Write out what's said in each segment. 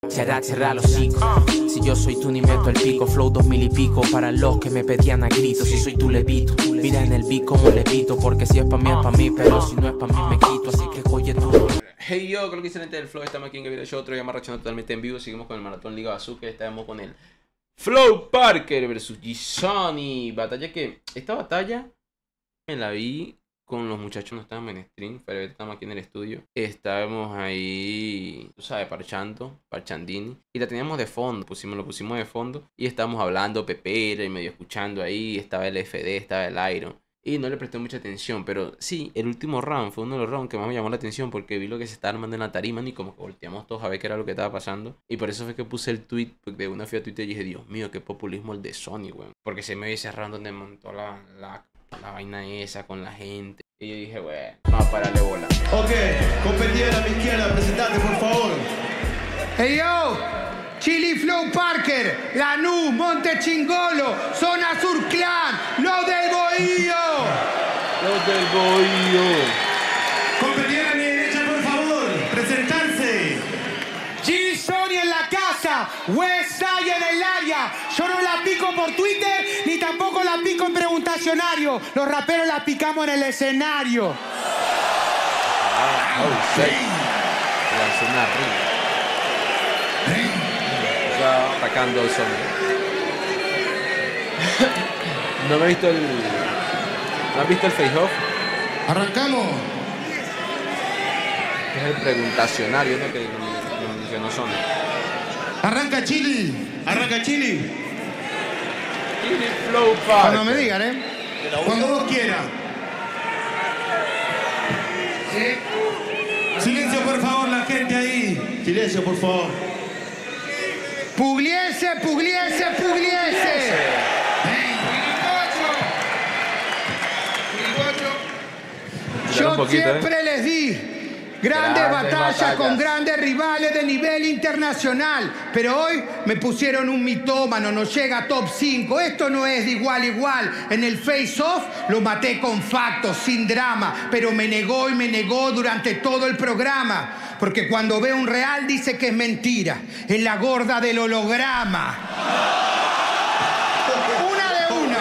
Cerra los hocico. Si yo soy tú ni meto el pico. Flow 2000 y pico para los que me pedían a gritos. Si soy tú levito, mira en el beat como levito. Porque si es pa' mí es pa' mí, pero si no es pa' mí me quito. Así que oye tú. Hey yo, creo que excelente del Flow. Estamos aquí en el video show. Otro día más reaccionando totalmente en vivo. Seguimos con el Maratón Liga Bazooka. Estamos con el Flow Parker versus G-Sonny. Batalla que... Esta batalla me la vi con los muchachos, no estábamos en stream, pero estamos aquí en el estudio. Estábamos ahí, tú sabes, parchandini. Y la teníamos de fondo, lo pusimos de fondo. Y estábamos hablando pepera y medio escuchando ahí. Estaba el FD, estaba el Iron. Y no le presté mucha atención, pero sí, el último round fue uno de los rounds que más me llamó la atención. Porque vi lo que se estaba armando en la tarima y como que volteamos todos a ver qué era lo que estaba pasando. Y por eso fue que puse el tweet, porque de una fui a Twitter y dije, Dios mío, qué populismo el de Sony, weón. Porque se me dice round donde montó la vaina esa con la gente. Y yo dije, bueno, vamos a pararle bola. Ok, competidor a mi izquierda, presentate por favor. Hey yo, Chili Flow Parker, Lanús, Monte Chingolo, Zona Sur Clan, los del Bohío. Los del Bohío. Competidor a mi derecha, por favor, presentarse. G-Sonny en la casa, Westside en el área. Yo no la pico por Twitter, ni tampoco la pico en preguntacionario. Los raperos la picamos en el escenario. Lanzó una rima. Está atacando al Sony. No me he visto el... ¿No has visto el face-off? Arrancamos. Es el preguntacionario, ¿no? Que no son. Arranca Chili. Arranca Chili. Chili Flow Parker. Cuando me digan, Cuando vos quieras. Silencio, por favor, la gente ahí. Silencio, por favor. Pugliese, Pugliese, Pugliese. Yo siempre les di grandes batallas con grandes rivales de nivel internacional, pero hoy me pusieron un mitómano, no llega a top 5. Esto no es de igual a igual. En el face-off lo maté con factos, sin drama, pero me negó y me negó durante todo el programa. Porque cuando ve un real dice que es mentira. Es la gorda del holograma. Una de una.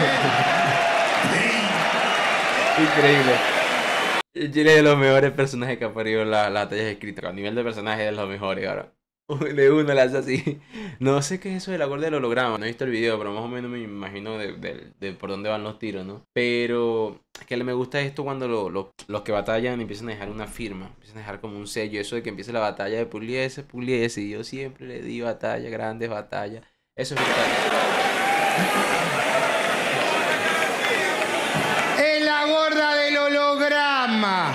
Increíble. Chile es de los mejores personajes que ha parido las batallas escritas. A nivel de personajes es de los mejores ahora. De uno la hace así. No sé qué es eso de la gorda del holograma. No he visto el video, pero más o menos me imagino de por dónde van los tiros, ¿no? Pero que me gusta esto cuando los que batallan empiezan a dejar una firma. Empiezan a dejar como un sello. Eso de que empiece la batalla de Pugliese. Y yo siempre le di batalla, grandes batallas. Eso es batalla. Es la gorda del holograma.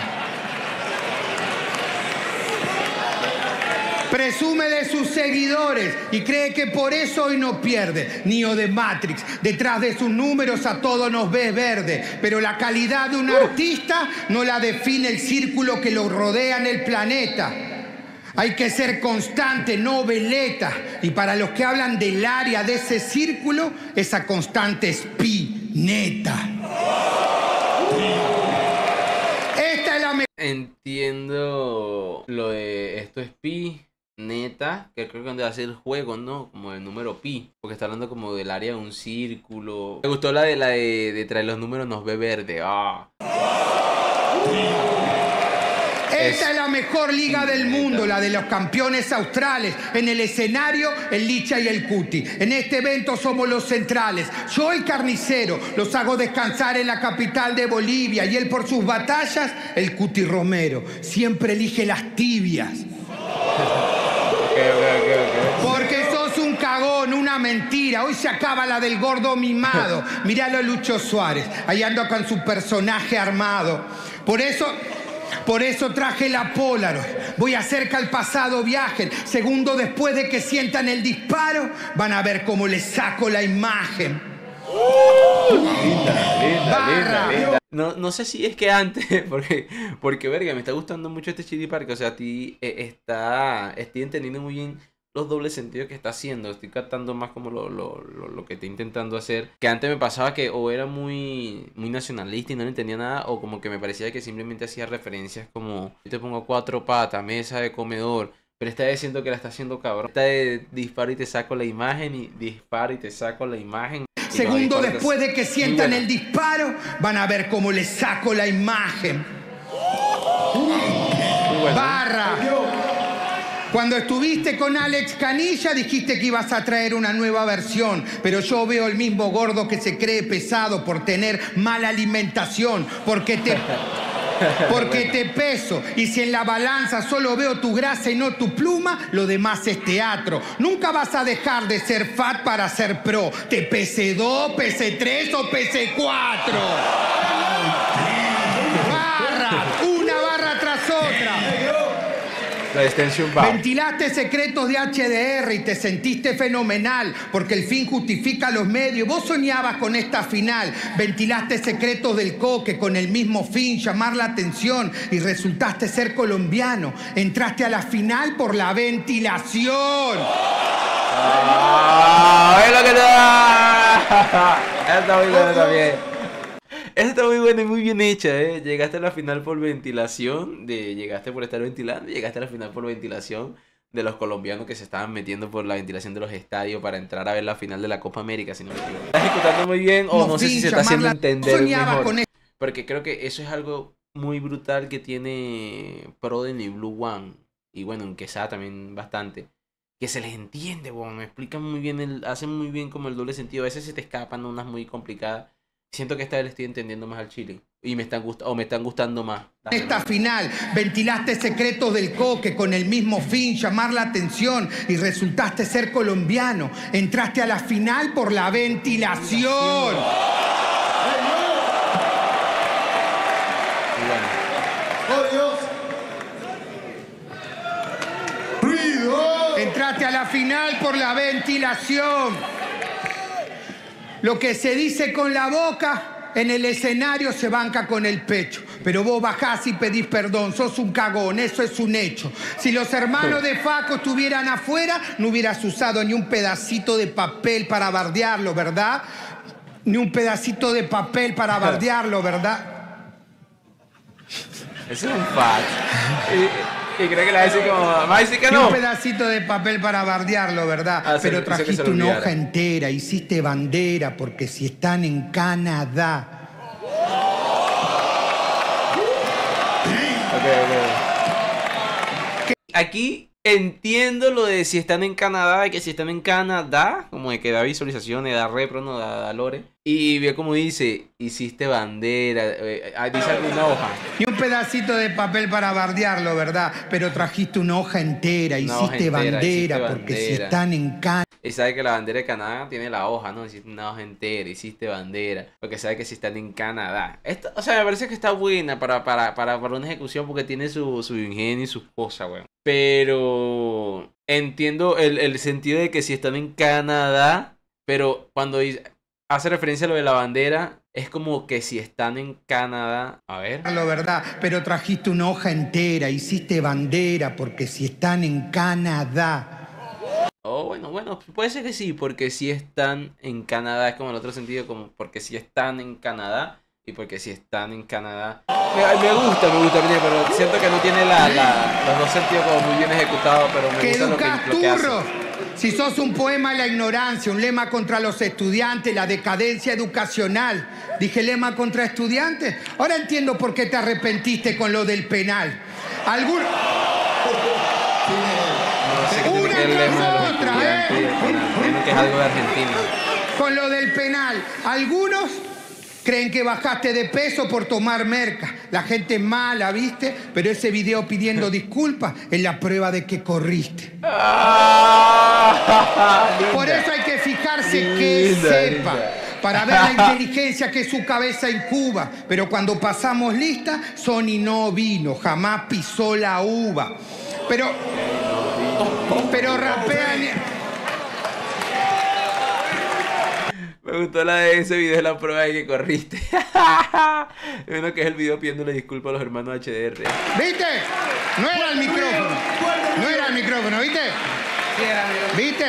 Presume de sus seguidores y cree que por eso hoy no pierde. Neo de Matrix, detrás de sus números a todos nos ves verde. Pero la calidad de un artista no la define el círculo que lo rodea en el planeta. Hay que ser constante, no veleta. Y para los que hablan del área de ese círculo, esa constante es Pineta. Esta es la mejor. Entiendo lo de esto es pi, neta, que creo que donde va a ser el juego, ¿no? Como el número pi, porque está hablando como del área de un círculo. Me gustó la de traer los números nos ve verde. Esta es la mejor liga del mundo, la de los campeones australes. En el escenario, el Licha y el Cuti. En este evento somos los centrales. Yo, el carnicero, los hago descansar en la capital de Bolivia. Y él, por sus batallas, el Cuti Romero. Siempre elige las tibias. Porque sos un cagón, una mentira. Hoy se acaba la del gordo mimado. Míralo a Lucho Suárez. Ahí anda con su personaje armado. Por eso traje la Polaroid. Voy a hacer que al pasado viajen. Segundo después de que sientan el disparo, van a ver cómo les saco la imagen. Linda. No sé si es que antes, porque verga, me está gustando mucho este Chili Parker. O sea, a ti estoy entendiendo muy bien los dobles sentidos que está haciendo. Estoy captando más como lo que está intentando hacer. Que antes me pasaba que o era muy nacionalista y no le entendía nada, o como que me parecía que simplemente hacía referencias como yo te pongo 4 patas, mesa de comedor, Pero esta vez siento que la está haciendo cabrón. Esta de disparo y te saco la imagen y disparo y te saco la imagen. Segundo después de que sientan el disparo, van a ver cómo les saco la imagen. Barra. Cuando estuviste con Alex Canilla dijiste que ibas a traer una nueva versión, pero yo veo el mismo gordo que se cree pesado por tener mala alimentación, porque te peso, y si en la balanza solo veo tu grasa y no tu pluma, lo demás es teatro. Nunca vas a dejar de ser fat para ser pro, te pese 2, pese 3 o pese 4. Barra, una barra tras otra. La extensión va. Ventilaste secretos de HDR y te sentiste fenomenal porque el fin justifica los medios. Vos soñabas con esta final. Ventilaste secretos del coque con el mismo fin, llamar la atención, y resultaste ser colombiano. Entraste a la final por la ventilación. ¡Es lo que te da! Está muy bueno también. Esa está muy buena y muy bien hecha, ¿eh? Llegaste a la final por ventilación, llegaste por estar ventilando, y llegaste a la final por ventilación de los colombianos que se estaban metiendo por la ventilación de los estadios para entrar a ver la final de la Copa América, si no me equivoco. ¿Estás ejecutando muy bien o no sé si se está haciendo entender mejor? Porque creo que eso es algo muy brutal que tiene Proden y Blue One, y bueno, en Quesada también bastante, que se les entiende, bueno, me explican muy bien, hacen muy bien como el doble sentido. A veces se te escapan unas muy complicadas. Siento que esta vez le estoy entendiendo más al chile. Y me están gustando más. Esta final, ventilaste secretos del coque con el mismo fin, llamar la atención, y resultaste ser colombiano. Entraste a la final por la ventilación. ¡Oh, Dios! ¡Ruido! Entraste a la final por la ventilación. Lo que se dice con la boca, en el escenario se banca con el pecho. Pero vos bajás y pedís perdón, sos un cagón, eso es un hecho. Si los hermanos de Faco estuvieran afuera, no hubieras usado ni un pedacito de papel para bardearlo, ¿verdad? Ni un pedacito de papel para bardearlo, ¿verdad? Ese es un fact. Y creo que le va a decir como, va a decir que no. Un pedacito de papel para bardearlo, ¿verdad? Pero trajiste una hoja entera, hiciste bandera, porque si están en Canadá. Okay. Aquí entiendo lo de si están en Canadá, que si están en Canadá, como de que da visualizaciones, da repro, no da lore. Y ve como dice, hiciste bandera, dice alguna hoja. Y un pedacito de papel para bardearlo, ¿verdad? Pero trajiste una hoja entera, hiciste bandera, porque si están en Canadá. Y sabe que la bandera de Canadá tiene la hoja, ¿no? Hiciste una hoja entera, hiciste bandera, porque sabe que si están en Canadá. Esto, o sea, me parece que está buena para una ejecución porque tiene su ingenio y sus cosas, weón. Pero entiendo el sentido de que si están en Canadá, pero cuando hace referencia a lo de la bandera, es como que si están en Canadá. A ver. Lo verdad, pero trajiste una hoja entera, hiciste bandera, porque si están en Canadá. Oh, bueno, puede ser que sí, porque si están en Canadá, es como el otro sentido, como porque si están en Canadá y porque si están en Canadá. Me gusta, pero siento que no tiene los dos sentidos como muy bien ejecutados, pero me gusta lo que hace. Si sos un poema a la ignorancia, un lema contra los estudiantes, la decadencia educacional. Dije lema contra estudiantes. Ahora entiendo por qué te arrepentiste con lo del penal. Una tras otra, que es algo de Argentina. Con lo del penal. Algunos creen que bajaste de peso por tomar merca. La gente es mala, ¿viste? Pero ese video pidiendo disculpas es la prueba de que corriste. Por eso hay que fijarse que sepa. Para ver la inteligencia que su cabeza incuba. Pero cuando pasamos lista, Sony no vino, jamás pisó la uva. Pero rapean. Me gustó la de ese video de la prueba de que corriste. Bueno, que es el video pidiéndole disculpas a los hermanos HDR. ¿Viste? No era el micrófono. No era el micrófono, ¿viste? ¿Viste?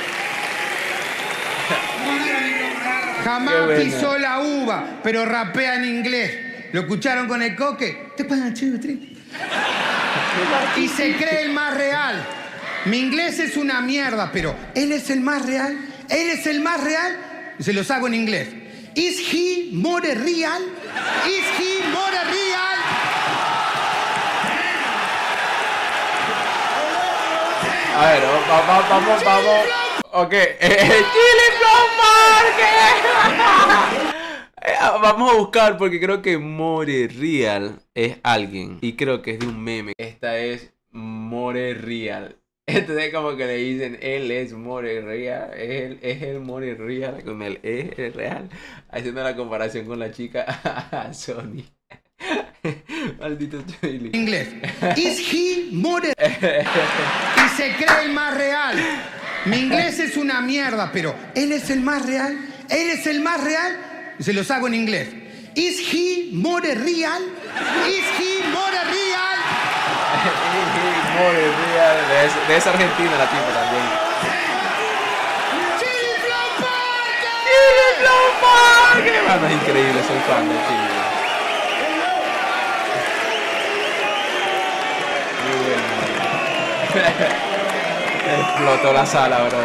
Jamás pisó la uva, pero rapea en inglés. ¿Lo escucharon con el coque? Te pagan chivo, y se cree el más real. Mi inglés es una mierda, pero él es el más real. Él es el más real. Y se los hago en inglés. Is he more real? Is he more real? A ver, vamos. Ok. Chili Flow Parker. Vamos a buscar porque creo que More Real es alguien. Y creo que es de un meme. Esta es More Real. Entonces como que le dicen, él es More Real. Es el More Real con el es real. Haciendo la comparación con la chica Sony. Maldito Chili. Inglés. Is he more... Y se cree el más real. Mi inglés es una mierda, pero él es el más real. Él es el más real. Y se los hago en inglés. Is he more real? Is he more real? More Real. De esa Argentina la tipa también. ¡Chili Flow Parker! ¡Chili Flow Parker! Mano, es increíble, soy fan de Chili. Muy bueno. Explotó la sala, bro.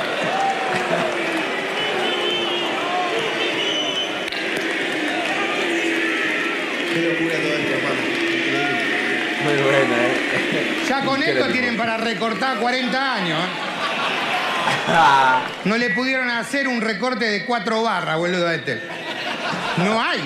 Qué locura todo esto, hermano. Increíble. Muy buena, Ya con esto tienen para recortar 40 años. No le pudieron hacer un recorte de 4 barras, boludo, a este. No hay.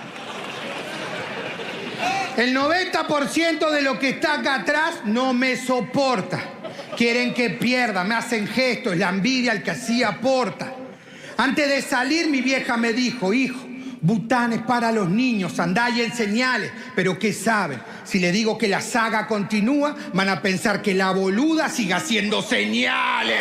El 90% de lo que está acá atrás no me soporta. Quieren que pierda, me hacen gestos, la envidia al que así aporta. Antes de salir mi vieja me dijo, hijo, Bután es para los niños, andá y enseñales. Pero ¿qué saben? Si le digo que la saga continúa, van a pensar que la boluda sigue haciendo señales.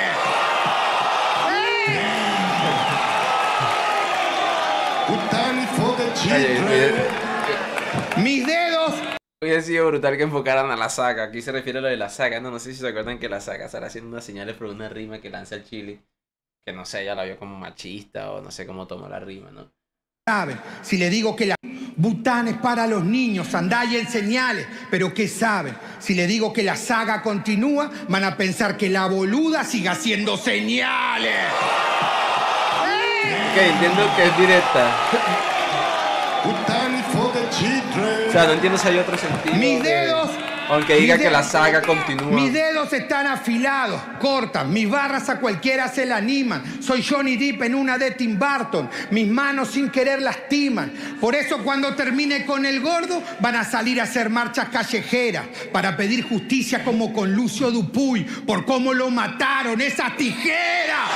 Bután for the children. Mis dedos... Hubiera sido brutal que enfocaran a la saga. Aquí se refiere a lo de la saga. No sé si se acuerdan que la saga sale haciendo unas señales por una rima que lanza el Chili. Que no sé, ella la vio como machista o no sé cómo tomó la rima, ¿no? Saben, si le digo que la Bután es para los niños, andá y enseñales. Pero ¿qué saben? Si le digo que la saga continúa, van a pensar que la boluda sigue haciendo señales. Ok, entiendo que es directa. Bután for the children. O sea, no entiendo si hay otro sentido. Mis dedos... Aunque diga que la saga continúa. Mis dedos están afilados, cortan, mis barras a cualquiera se la animan. Soy Johnny Depp en una de Tim Burton, mis manos sin querer lastiman. Por eso cuando termine con el gordo van a salir a hacer marchas callejeras para pedir justicia como con Lucio Dupuy por cómo lo mataron esas tijeras.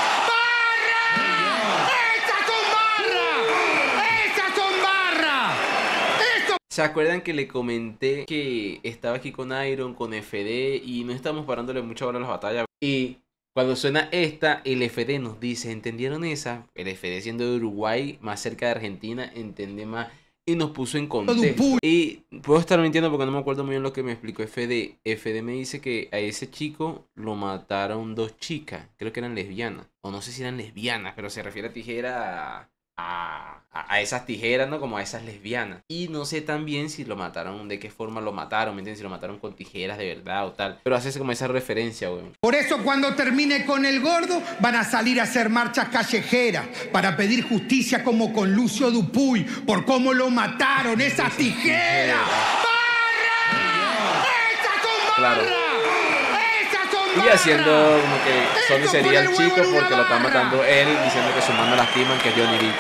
¿Se acuerdan que le comenté que estaba aquí con Iron, con FD y no estamos parándole mucho ahora a las batallas? Y cuando suena esta, el FD nos dice, ¿entendieron esa? El FD siendo de Uruguay, más cerca de Argentina, entiende más y nos puso en contexto. Y puedo estar mintiendo porque no me acuerdo muy bien lo que me explicó FD. FD me dice que a ese chico lo mataron 2 chicas, creo que eran lesbianas. O no sé si eran lesbianas, pero se refiere a tijera a esas tijeras, ¿no? Como a esas lesbianas. Y no sé también si lo mataron, de qué forma lo mataron, ¿me entiendes? Si lo mataron con tijeras de verdad o tal. Pero hace como esa referencia, weón. Por eso cuando termine con el gordo van a salir a hacer marchas callejeras para pedir justicia como con Lucio Dupuy por cómo lo mataron esas tijeras. ¡Barra! ¡Esas son barras! Claro. Y haciendo como que Sony sería el chico porque lo está matando él, diciendo que su mano lastiman, que es Johnny Depp.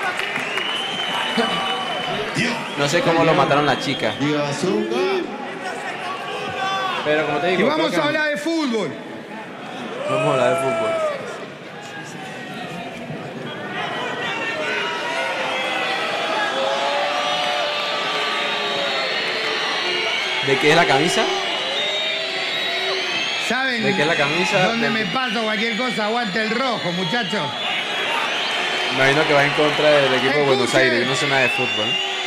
No sé cómo lo mataron las chicas. Pero como te digo, y vamos a hablar de fútbol. Vamos a hablar de fútbol. ¿De qué es la camisa? ¿Saben? ¿De qué es la camisa? Donde me paso cualquier cosa, aguante el rojo, muchachos. Me imagino que va en contra del equipo de Buenos Escuchen. Aires. Yo no sé nada de fútbol.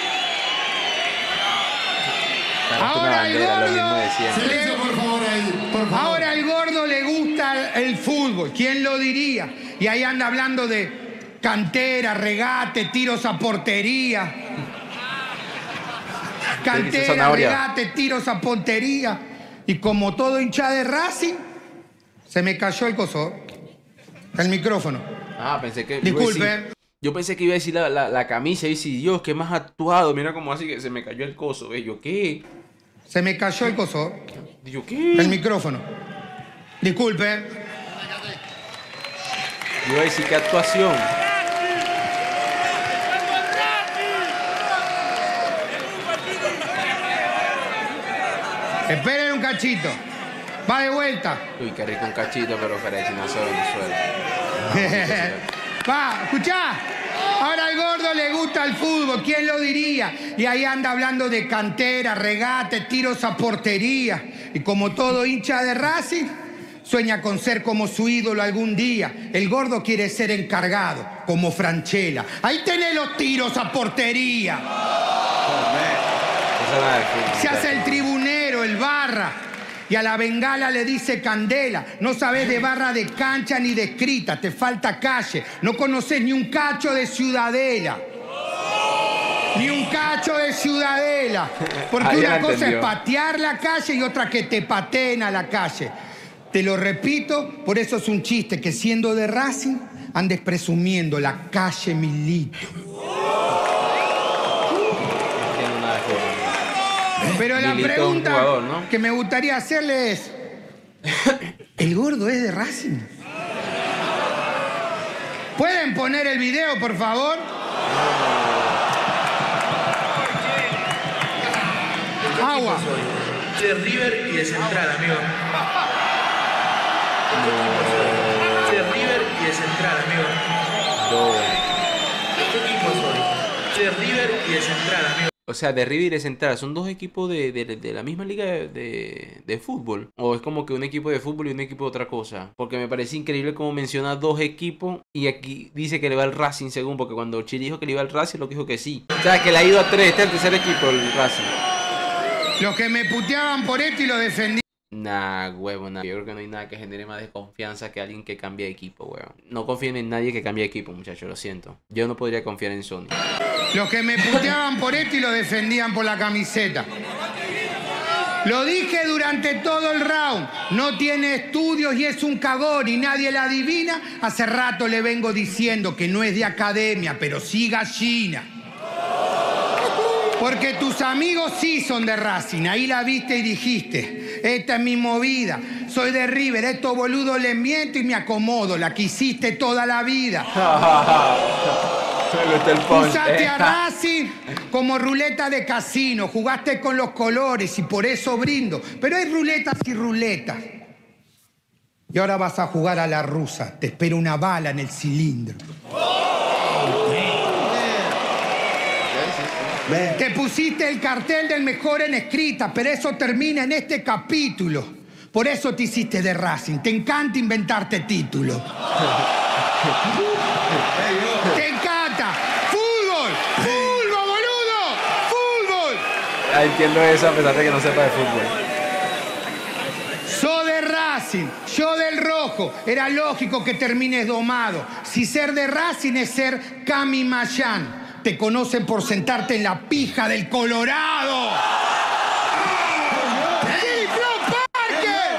Ahora el bandera, lo gordo. mismo de siempre. Silencio, por favor, ahí. Por favor. Ahora al gordo le gusta el fútbol. ¿Quién lo diría? Y ahí anda hablando de cantera, regate, tiros a portería. Cantera, zanahoria. regate, tiros a portería. Y como todo hincha de Racing, Se me cayó el coso. El micrófono. Ah, pensé que... Disculpe. Yo pensé que iba a decir la camisa y si Dios, que más actuado. Mira cómo así que se me cayó el coso. ¿Ves? Yo, ¿qué? Se me cayó el coso. Yo, ¿qué? El micrófono. Disculpe. Yo iba a decir, ¿qué actuación? Esperen un cachito. Va de vuelta. Uy, qué rico un cachito, pero ferechinazo de Venezuela. Va, escuchá. Ahora al gordo le gusta el fútbol, ¿quién lo diría? Y ahí anda hablando de cantera, regate, tiros a portería. Y como todo hincha de Racing, sueña con ser como su ídolo algún día. El gordo quiere ser encargado, como Franchella. Ahí tenés los tiros a portería. Se hace el tribunero, el barra. Y a la bengala le dice candela. No sabes de barra de cancha ni de escrita. Te falta calle. No conoces ni un cacho de Ciudadela. Ni un cacho de Ciudadela. Porque una cosa es patear la calle y otra que te pateen a la calle. Te lo repito, por eso es un chiste que siendo de Racing andes presumiendo la calle Milito. Pero la pregunta jugador, ¿no? que me gustaría hacerle es, ¿el gordo es de Racing? ¿Pueden poner el video, por favor? Agua. Soy de River y de Central, amigo. Soy de River y de Central, amigo. ¿Qué equipo soy? Soy de River y de Central, amigo. O sea, de River y de Central, ¿son dos equipos de la misma liga de fútbol? ¿O es como que un equipo de fútbol y un equipo de otra cosa? Porque me parece increíble cómo menciona dos equipos y aquí dice que le va al Racing según, porque cuando Chile dijo que le iba al Racing, lo que dijo que sí. O sea, que le ha ido a 3, este es el tercer equipo, el Racing. Los que me puteaban por esto y lo defendí. Nah, huevo, nah. Yo creo que no hay nada que genere más desconfianza que alguien que cambie de equipo, huevo. No confíen en nadie que cambie de equipo, muchachos, lo siento. Yo no podría confiar en Sony. Los que me puteaban por esto y lo defendían por la camiseta. Lo dije durante todo el round. No tiene estudios y es un cagón y nadie la adivina. Hace rato le vengo diciendo que no es de academia, pero sí gallina. Porque tus amigos sí son de Racing. Ahí la viste y dijiste, esta es mi movida. Soy de River, estos boludos les miento y me acomodo. La que hiciste toda la vida. Usaste a Racing como ruleta de casino. Jugaste con los colores y por eso brindo. Pero hay ruletas y ruletas. Y ahora vas a jugar a la rusa. Te espera una bala en el cilindro. Te pusiste el cartel del mejor en escrita, pero eso termina en este capítulo. Por eso te hiciste de Racing. Te encanta inventarte títulos. ¡Te encanta! ¡Fútbol! ¡Fútbol, boludo! ¡Fútbol! Ah, entiendo eso a pesar de que no sepa de fútbol. Soy de Racing, yo del rojo. Era lógico que termines domado. Si ser de Racing es ser Cami Mayán. Te conocen por sentarte en la pija del Colorado. ¡Sí, Flow Parker!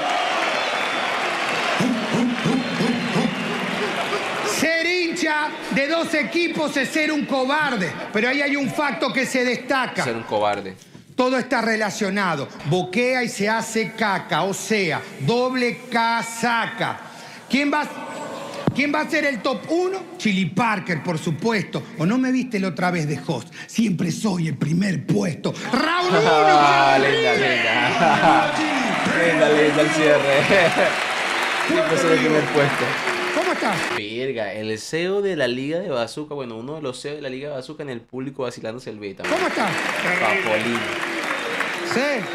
Ser hincha de dos equipos es ser un cobarde. Pero ahí hay un facto que se destaca. Ser un cobarde. Todo está relacionado. Boquea y se hace caca. O sea, doble casaca. ¿Quién va a ser el top 1? Chili Parker, por supuesto. ¿O no me viste la otra vez de host? Siempre soy el primer puesto. ¡Round 1! Linda, linda. Linda el cierre. Siempre soy el primer puesto. ¿Cómo estás? Verga, el CEO de la Liga de Bazooka, bueno, uno de los CEO de la Liga de Bazooka en el público vacilándose el beta. ¿Cómo estás? Papolín. Sí.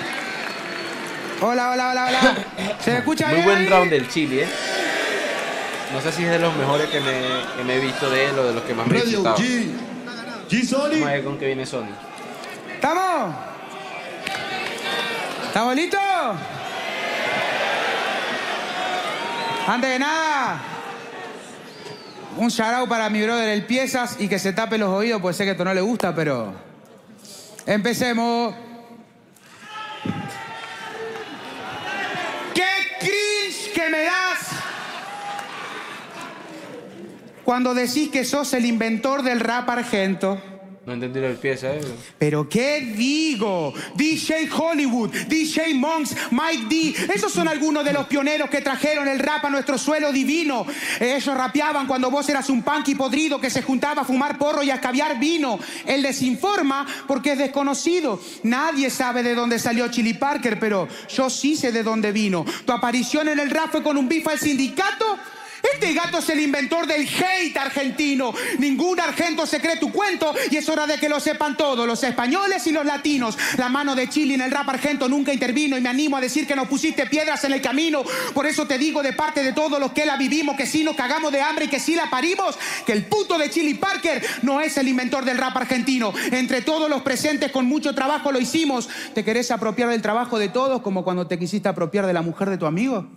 Hola. ¿Se me escucha Muy bien buen ahí? round del Chile, ¿eh? No sé si es de los mejores que me he visto de él o de los que más me he excitado. Vamos a ver con qué viene Sony. ¿Estamos? ¿Estamos listos? Antes de nada, un shout out para mi brother El Piezas y que se tape los oídos, pues sé que esto no le gusta, pero empecemos. ¡Qué cringe que me das! cuando decís que sos el inventor del rap argento. No entendí la pieza, ¿Pero qué digo? DJ Hollywood, DJ Monks, Mike D. Esos son algunos de los pioneros que trajeron el rap a nuestro suelo divino. Ellos rapeaban cuando vos eras un punky podrido que se juntaba a fumar porro y a escabiar vino. Él desinforma porque es desconocido. Nadie sabe de dónde salió Chili Parker, pero yo sí sé de dónde vino. Tu aparición en el rap fue con un bife al sindicato. Este gato es el inventor del hate argentino. Ningún argento se cree tu cuento y es hora de que lo sepan todos, los españoles y los latinos. La mano de Chili en el rap argento nunca intervino y me animo a decir que nos pusiste piedras en el camino. Por eso te digo de parte de todos los que la vivimos que sí nos cagamos de hambre y que sí la parimos, que el puto de Chili Parker no es el inventor del rap argentino. Entre todos los presentes con mucho trabajo lo hicimos. ¿Te querés apropiar del trabajo de todos como cuando te quisiste apropiar de la mujer de tu amigo?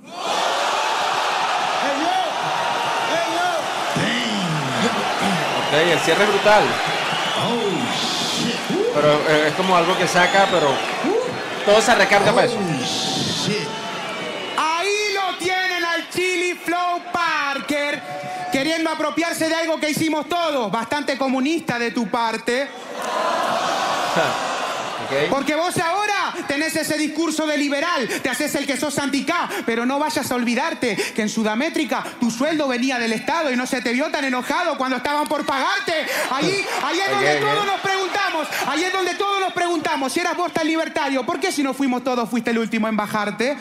El cierre es brutal. Pero es como algo que saca, pero todo se recarga para eso. Ahí lo tienen al Chili Flow Parker, queriendo apropiarse de algo que hicimos todos. Bastante comunista de tu parte. Okay. Porque vos ahora tenés ese discurso de liberal, te haces el que sos anti-K, pero no vayas a olvidarte que en Sudamérica tu sueldo venía del Estado y no se te vio tan enojado cuando estaban por pagarte. Ahí es donde todos nos preguntamos, ahí es donde todos nos preguntamos, si eras vos tan libertario, ¿por qué si no fuimos todos fuiste el último en bajarte?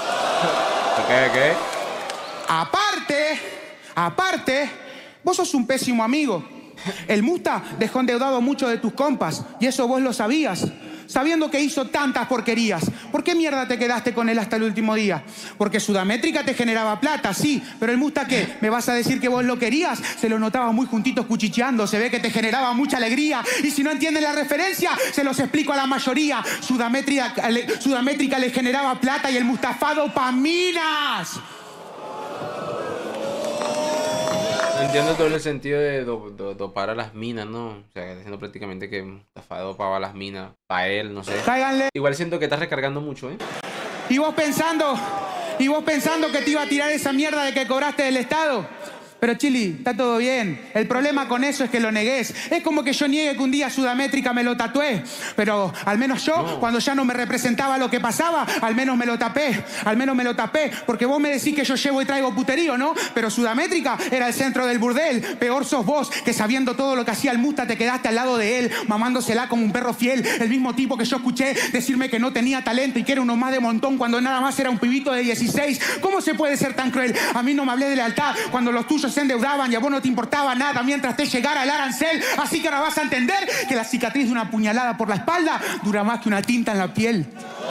Aparte, vos sos un pésimo amigo. El Musta dejó endeudado mucho de tus compas y eso vos lo sabías. Sabiendo que hizo tantas porquerías, ¿por qué mierda te quedaste con él hasta el último día? Porque Sudamérica te generaba plata, sí, pero el Musta, ¿qué? ¿Me vas a decir que vos lo querías? Se lo notaba muy juntitos cuchicheando, se ve que te generaba mucha alegría. Y si no entienden la referencia, se los explico a la mayoría. Sudamérica le generaba plata y el Mustafa dopaminas. Entiendo todo el sentido de dopar a las minas, ¿no? O sea, diciendo prácticamente que Mustafa dopaba a las minas para él, no sé. Cáiganle. Igual siento que estás recargando mucho, ¿eh? Y vos pensando que te iba a tirar esa mierda de que cobraste del Estado. Pero Chili, está todo bien. El problema con eso es que lo negués. Es como que yo niegue que un día Sudamérica me lo tatué. Pero al menos yo, cuando ya no me representaba lo que pasaba, al menos me lo tapé. Al menos me lo tapé. Porque vos me decís que yo llevo y traigo puterío, ¿no? Pero Sudamérica era el centro del burdel. Peor sos vos, que sabiendo todo lo que hacía el Musta te quedaste al lado de él, mamándosela como un perro fiel. El mismo tipo que yo escuché decirme que no tenía talento y que era uno más de montón cuando nada más era un pibito de 16. ¿Cómo se puede ser tan cruel? A mí no me hablé de lealtad cuando los tuyos se endeudaban y a vos no te importaba nada mientras te llegara el arancel. Así que ahora vas a entender que la cicatriz de una puñalada por la espalda dura más que una tinta en la piel.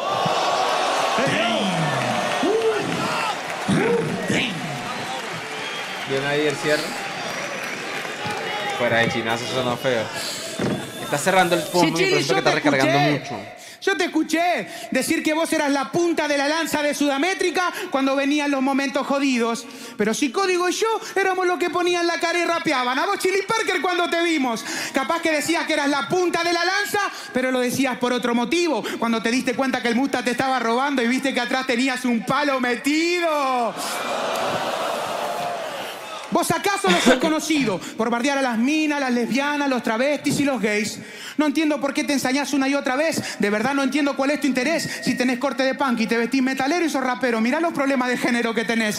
Bien ahí el cierre. Fuera de chinazo, eso no es feo. Está cerrando el fondo, Sí, pero eso que está recargando mucho. Yo te escuché decir que vos eras la punta de la lanza de Sudamérica cuando venían los momentos jodidos. Pero si Código y yo éramos los que ponían la cara y rapeaban. A vos, Chili Parker, cuando te vimos. Capaz que decías que eras la punta de la lanza, pero lo decías por otro motivo. Cuando te diste cuenta que el Musta te estaba robando y viste que atrás tenías un palo metido. ¿Vos acaso no sos conocido por bardear a las minas, las lesbianas, los travestis y los gays? No entiendo por qué te ensañás una y otra vez. De verdad no entiendo cuál es tu interés. Si tenés corte de punk y te vestís metalero y sos rapero, mirá los problemas de género que tenés.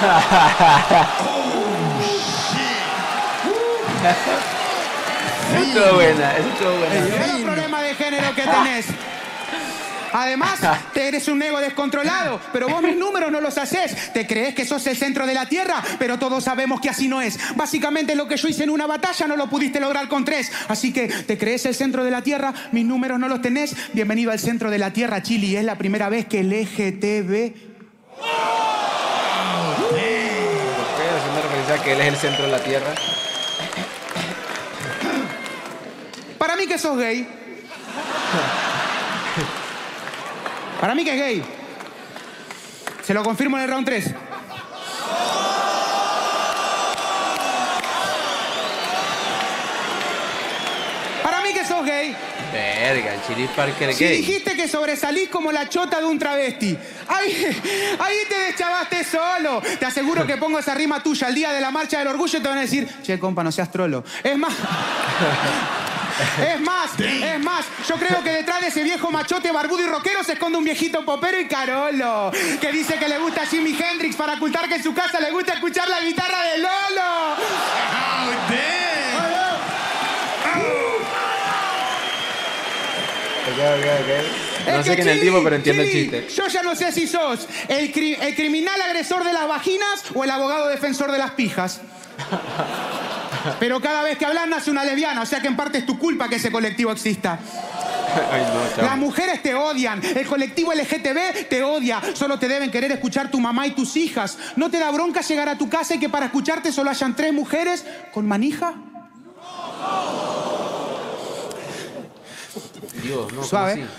Estuvo buena, estuvo buena. Mirá los problemas de género que tenés. Además, te eres un ego descontrolado, pero vos mis números no los haces. Te crees que sos el centro de la tierra, pero todos sabemos que así no es. Básicamente lo que yo hice en una batalla no lo pudiste lograr con 3. Así que te crees el centro de la tierra, mis números no los tenés. Bienvenido al centro de la tierra, Chili. Es la primera vez que el LGTB... ¿Por qué? Haciendo referencia a que él es el centro de la tierra. Para mí que sos gay. Para mí que es gay. Se lo confirmo en el round 3. Para mí que sos sos gay. Verga, el Chili Parker Si gay. dijiste que sobresalís como la chota de un travesti. Ahí te deschavaste solo. Te aseguro que pongo esa rima tuya el día de la marcha del orgullo y te van a decir, che, compa, no seas trolo. Es más... Es más, yo creo que detrás de ese viejo machote barbudo y rockero se esconde un viejito popero y carolo, que dice que le gusta Jimi Hendrix para ocultar que en su casa le gusta escuchar la guitarra de Lolo. No sé quién es el tipo, pero entiendo el chiste. Yo ya no sé si sos el criminal agresor de las vaginas o el abogado defensor de las pijas. Pero cada vez que hablas nace una lesbiana, o sea que en parte es tu culpa que ese colectivo exista. Ay, no, chavo. Las mujeres te odian, el colectivo LGTB te odia, solo te deben querer escuchar tu mamá y tus hijas. ¿No te da bronca llegar a tu casa y que para escucharte solo hayan 3 mujeres con manija? Dios, no, Suave. ¿cómo así?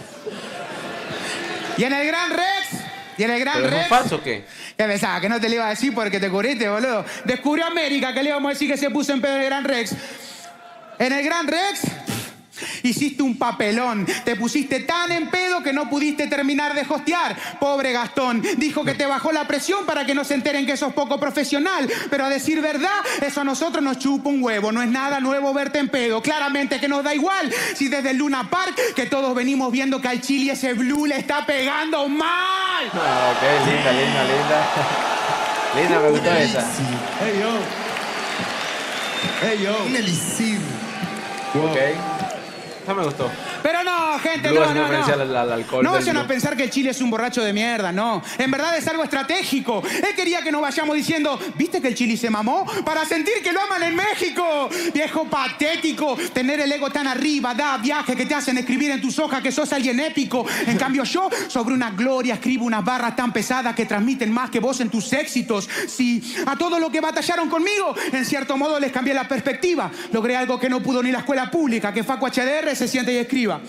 Y en el Gran Rex, ¿Pero es un falso o qué? ¿Qué pensaba? Que no te lo iba a decir porque te cubriste, boludo. Descubrió América, que le íbamos a decir que se puso en pedo en el Gran Rex. En el Gran Rex hiciste un papelón. Te pusiste tan en pedo que no pudiste terminar de hostear. Pobre Gastón. Dijo que te bajó la presión para que no se enteren que sos poco profesional. Pero a decir verdad, eso a nosotros nos chupa un huevo. No es nada nuevo verte en pedo. Claramente que nos da igual. Si desde el Luna Park, que todos venimos viendo que al Chili ese blue le está pegando mal. Ah, ok, linda. Linda, me gustó esa. Hey, yo. Hey, yo. Un elixir. Ok. Esa me gustó. Pero no, gente, Blue no, hace no, referencia no. al alcohol No del vayan a Blue. pensar que el Chile es un borracho de mierda, no. En verdad es algo estratégico. Él quería que nos vayamos diciendo, ¿viste que el Chile se mamó? Para sentir que lo aman en México. Viejo patético. Tener el ego tan arriba, da viajes que te hacen escribir en tus hojas que sos alguien épico. En cambio yo, sobre una gloria, escribo unas barras tan pesadas que transmiten más que vos en tus éxitos. Sí, a todo lo que batallaron conmigo, en cierto modo les cambié la perspectiva. Logré algo que no pudo ni la escuela pública, que Facu HDR se siente y escriba.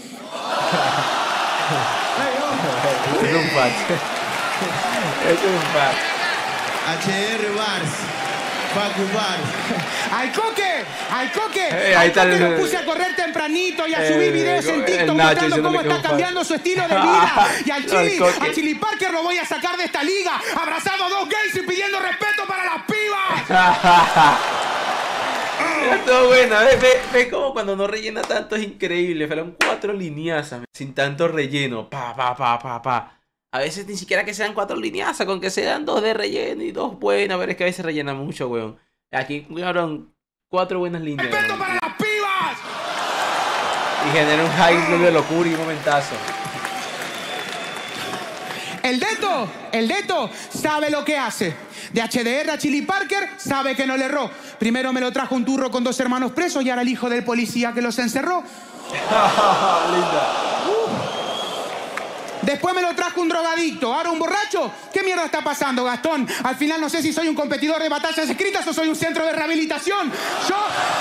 Es un fact. Es un fact. HR Bars. Facu Bars. ¡Al coque! Ahí Al está coque el- lo puse a correr tempranito y a subir videos en el TikTok Nacho mostrando diciéndole cómo que está un fan. cambiando su estilo de vida. Y al Coque. Chili Parker lo voy a sacar de esta liga, abrazado a 2 gays y pidiendo respeto para las pibas. Era todo buena. Ve cómo cuando no rellena tanto es increíble. Fueron 4 lineazas sin tanto relleno. Pa. A veces ni siquiera que sean 4 lineazas, con que sean 2 de relleno y 2 buenas. Pero es que a veces rellena mucho, weón. Aquí fueron 4 buenas líneas. ¡Respeto weón. para las pibas! Y genera un high de locura y un momentazo. El Deto sabe lo que hace. De HDR a Chili Parker sabe que no le erró. Primero me lo trajo un turro con 2 hermanos presos y ahora el hijo del policía que los encerró. Linda. Después me lo trajo un drogadicto, ahora un borracho. ¿Qué mierda está pasando, Gastón? Al final no sé si soy un competidor de batallas escritas o soy un centro de rehabilitación. Yo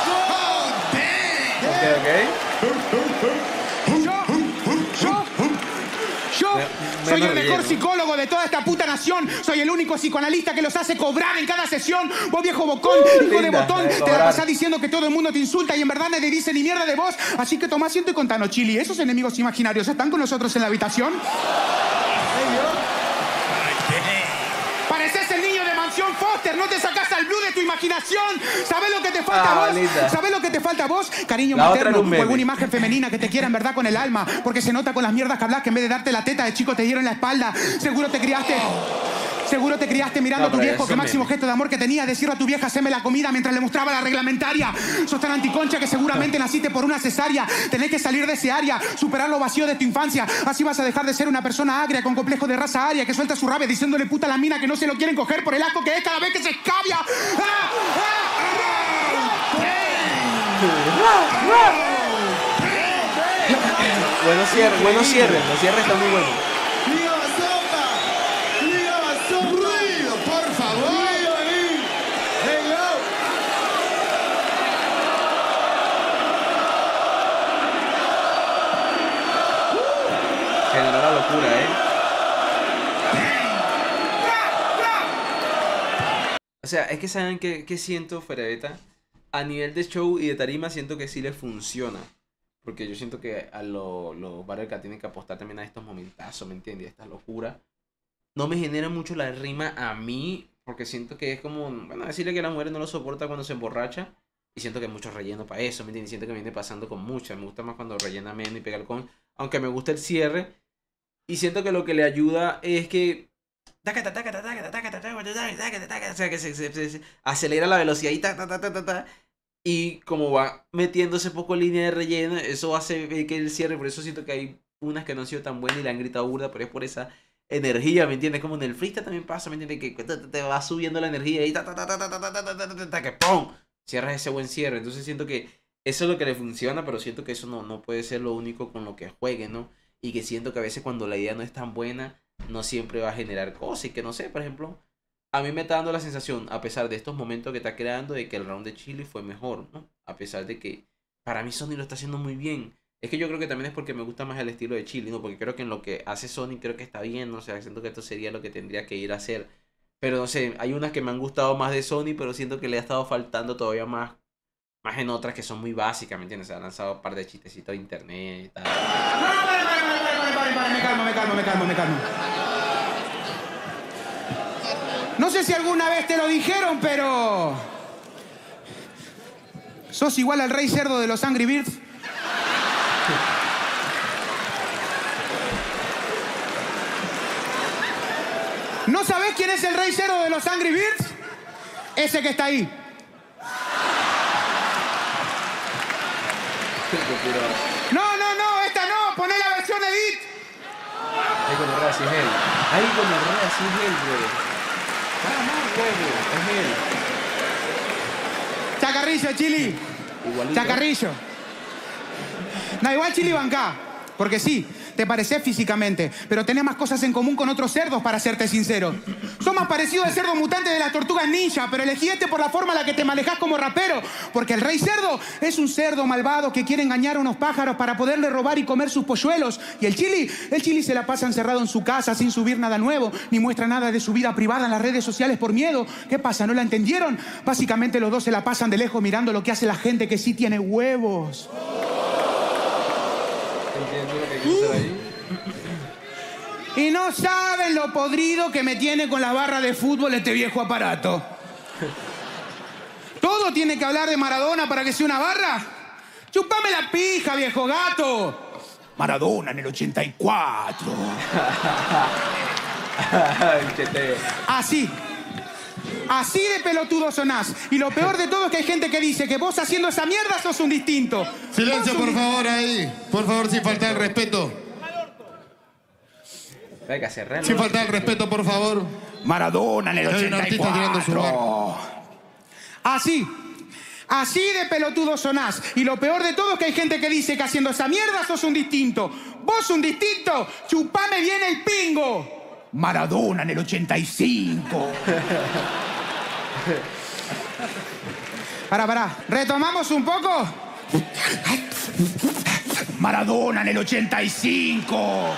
soy el mejor psicólogo de toda esta puta nación. Soy el único psicoanalista que los hace cobrar en cada sesión. Vos, viejo bocón, hijo de linda, botón, de te la cobrar. pasás diciendo que todo el mundo te insulta y en verdad nadie dice ni mierda de vos. Así que tomá asiento y contanos, Chili. ¿Esos enemigos imaginarios están con nosotros en la habitación? Pareces el niño de Mansión Foster. No te sacás al blue de tu imaginación. ¿Sabés lo que te falta a vos? Linda. ¿Sabés lo que te falta a vos? Cariño La otra materno era un o meme. alguna imagen femenina que te quiera en verdad con el alma. Porque se nota con las mierdas que hablas que en vez de darte la teta de chico te dieron la espalda. Seguro te criaste mirando No, a tu pero viejo. eso Que máximo meme. gesto de amor que tenía decirle a tu vieja haceme la comida mientras le mostraba la reglamentaria. Sos tan anticoncha que seguramente naciste por una cesárea. Tenés que salir de ese área, superar los vacíos de tu infancia. Así vas a dejar de ser una persona agria con complejo de raza aria que suelta su rabia diciéndole puta a la mina que no se lo quieren coger por el asco que es cada vez que se escabia. Bueno cierre. Los cierres están muy buenos. Liga Bazooka. Liga Bazooka. Ruido, por favor. Hey, yo. Generó la locura, O sea, es que saben que siento fuera de beta. A nivel de show y de tarima siento que sí le funciona. Porque yo siento que a los Barricas tienen que apostar también a estos momentazos, ¿me entiendes? Esta locura. No me genera mucho la rima a mí, porque siento que es como, bueno, decirle que la mujer no lo soporta cuando se emborracha. Y siento que hay mucho relleno para eso, ¿me entiendes? Siento que viene pasando con muchas. Me gusta más cuando rellena menos y pega el con. Aunque me gusta el cierre. Y siento que lo que le ayuda es que o sea, que se acelera la velocidad y como va metiéndose poco en línea de relleno, eso hace que el cierre. Por eso siento que hay unas que no han sido tan buenas y le han gritado burda, pero es por esa energía, ¿me entiendes? Como en el freestyle también pasa, ¿me entiendes? Que te va subiendo la energía y que ¡pum! Cierras ese buen cierre. Entonces siento que eso es lo que le funciona, pero siento que eso no puede ser lo único con lo que juegue, ¿no? Y que siento que a veces cuando la idea no es tan buena, no siempre va a generar cosas. Y que no sé, por ejemplo, a mí me está dando la sensación, a pesar de estos momentos que está creando, de que el round de Chile fue mejor, ¿no? A pesar de que para mí Sony lo está haciendo muy bien. Es que yo creo que también es porque me gusta más el estilo de Chile, ¿no? Porque creo que en lo que hace Sony creo que está bien, ¿no? O sea, siento que esto sería lo que tendría que ir a hacer. Pero no sé, hay unas que me han gustado más de Sony, pero siento que le ha estado faltando todavía más en otras que son muy básicas, ¿me entiendes? Se han lanzado un par de chistecitos de internet y tal. Me calmo. No sé si alguna vez te lo dijeron, pero... ¿Sos igual al Rey Cerdo de los Angry Birds? ¿No sabés quién es el Rey Cerdo de los Angry Birds? Ese que está ahí. No, esta no. Poné la versión edit. Ahí con el Rey, es él. Ahí con el Rey, es él, güey. Es él. Chacarrillo, Chili. Igualito. Chacarrillo. No, igual Chili banca. Porque sí, te parecés físicamente, pero tenés más cosas en común con otros cerdos, para serte sincero. Sos más parecido al cerdo mutante de las tortugas ninja, pero elegí este por la forma en la que te manejás como rapero. Porque el Rey Cerdo es un cerdo malvado que quiere engañar a unos pájaros para poderle robar y comer sus polluelos. Y el Chili se la pasa encerrado en su casa sin subir nada nuevo, ni muestra nada de su vida privada en las redes sociales por miedo. ¿Qué pasa? ¿No la entendieron? Básicamente los dos se la pasan de lejos mirando lo que hace la gente que sí tiene huevos. Y no saben lo podrido que me tiene con la barra de fútbol este viejo aparato. ¿Todo tiene que hablar de Maradona para que sea una barra? ¡Chupame la pija, viejo gato! Maradona en el 84. Así de pelotudo sonás. Y lo peor de todo es que hay gente que dice que vos haciendo esa mierda sos un distinto. Silencio, por favor, ahí. Por favor, sin faltar el respeto. Venga, cerralo. Sin faltar el respeto, por favor. Maradona en el 84. Hay un artista tirando su barra. Así de pelotudo sonás. Y lo peor de todo es que hay gente que dice que haciendo esa mierda sos un distinto. ¿Vos un distinto? Chupame bien el pingo. Maradona en el 85. Pará. ¿Retomamos un poco? Maradona en el 85.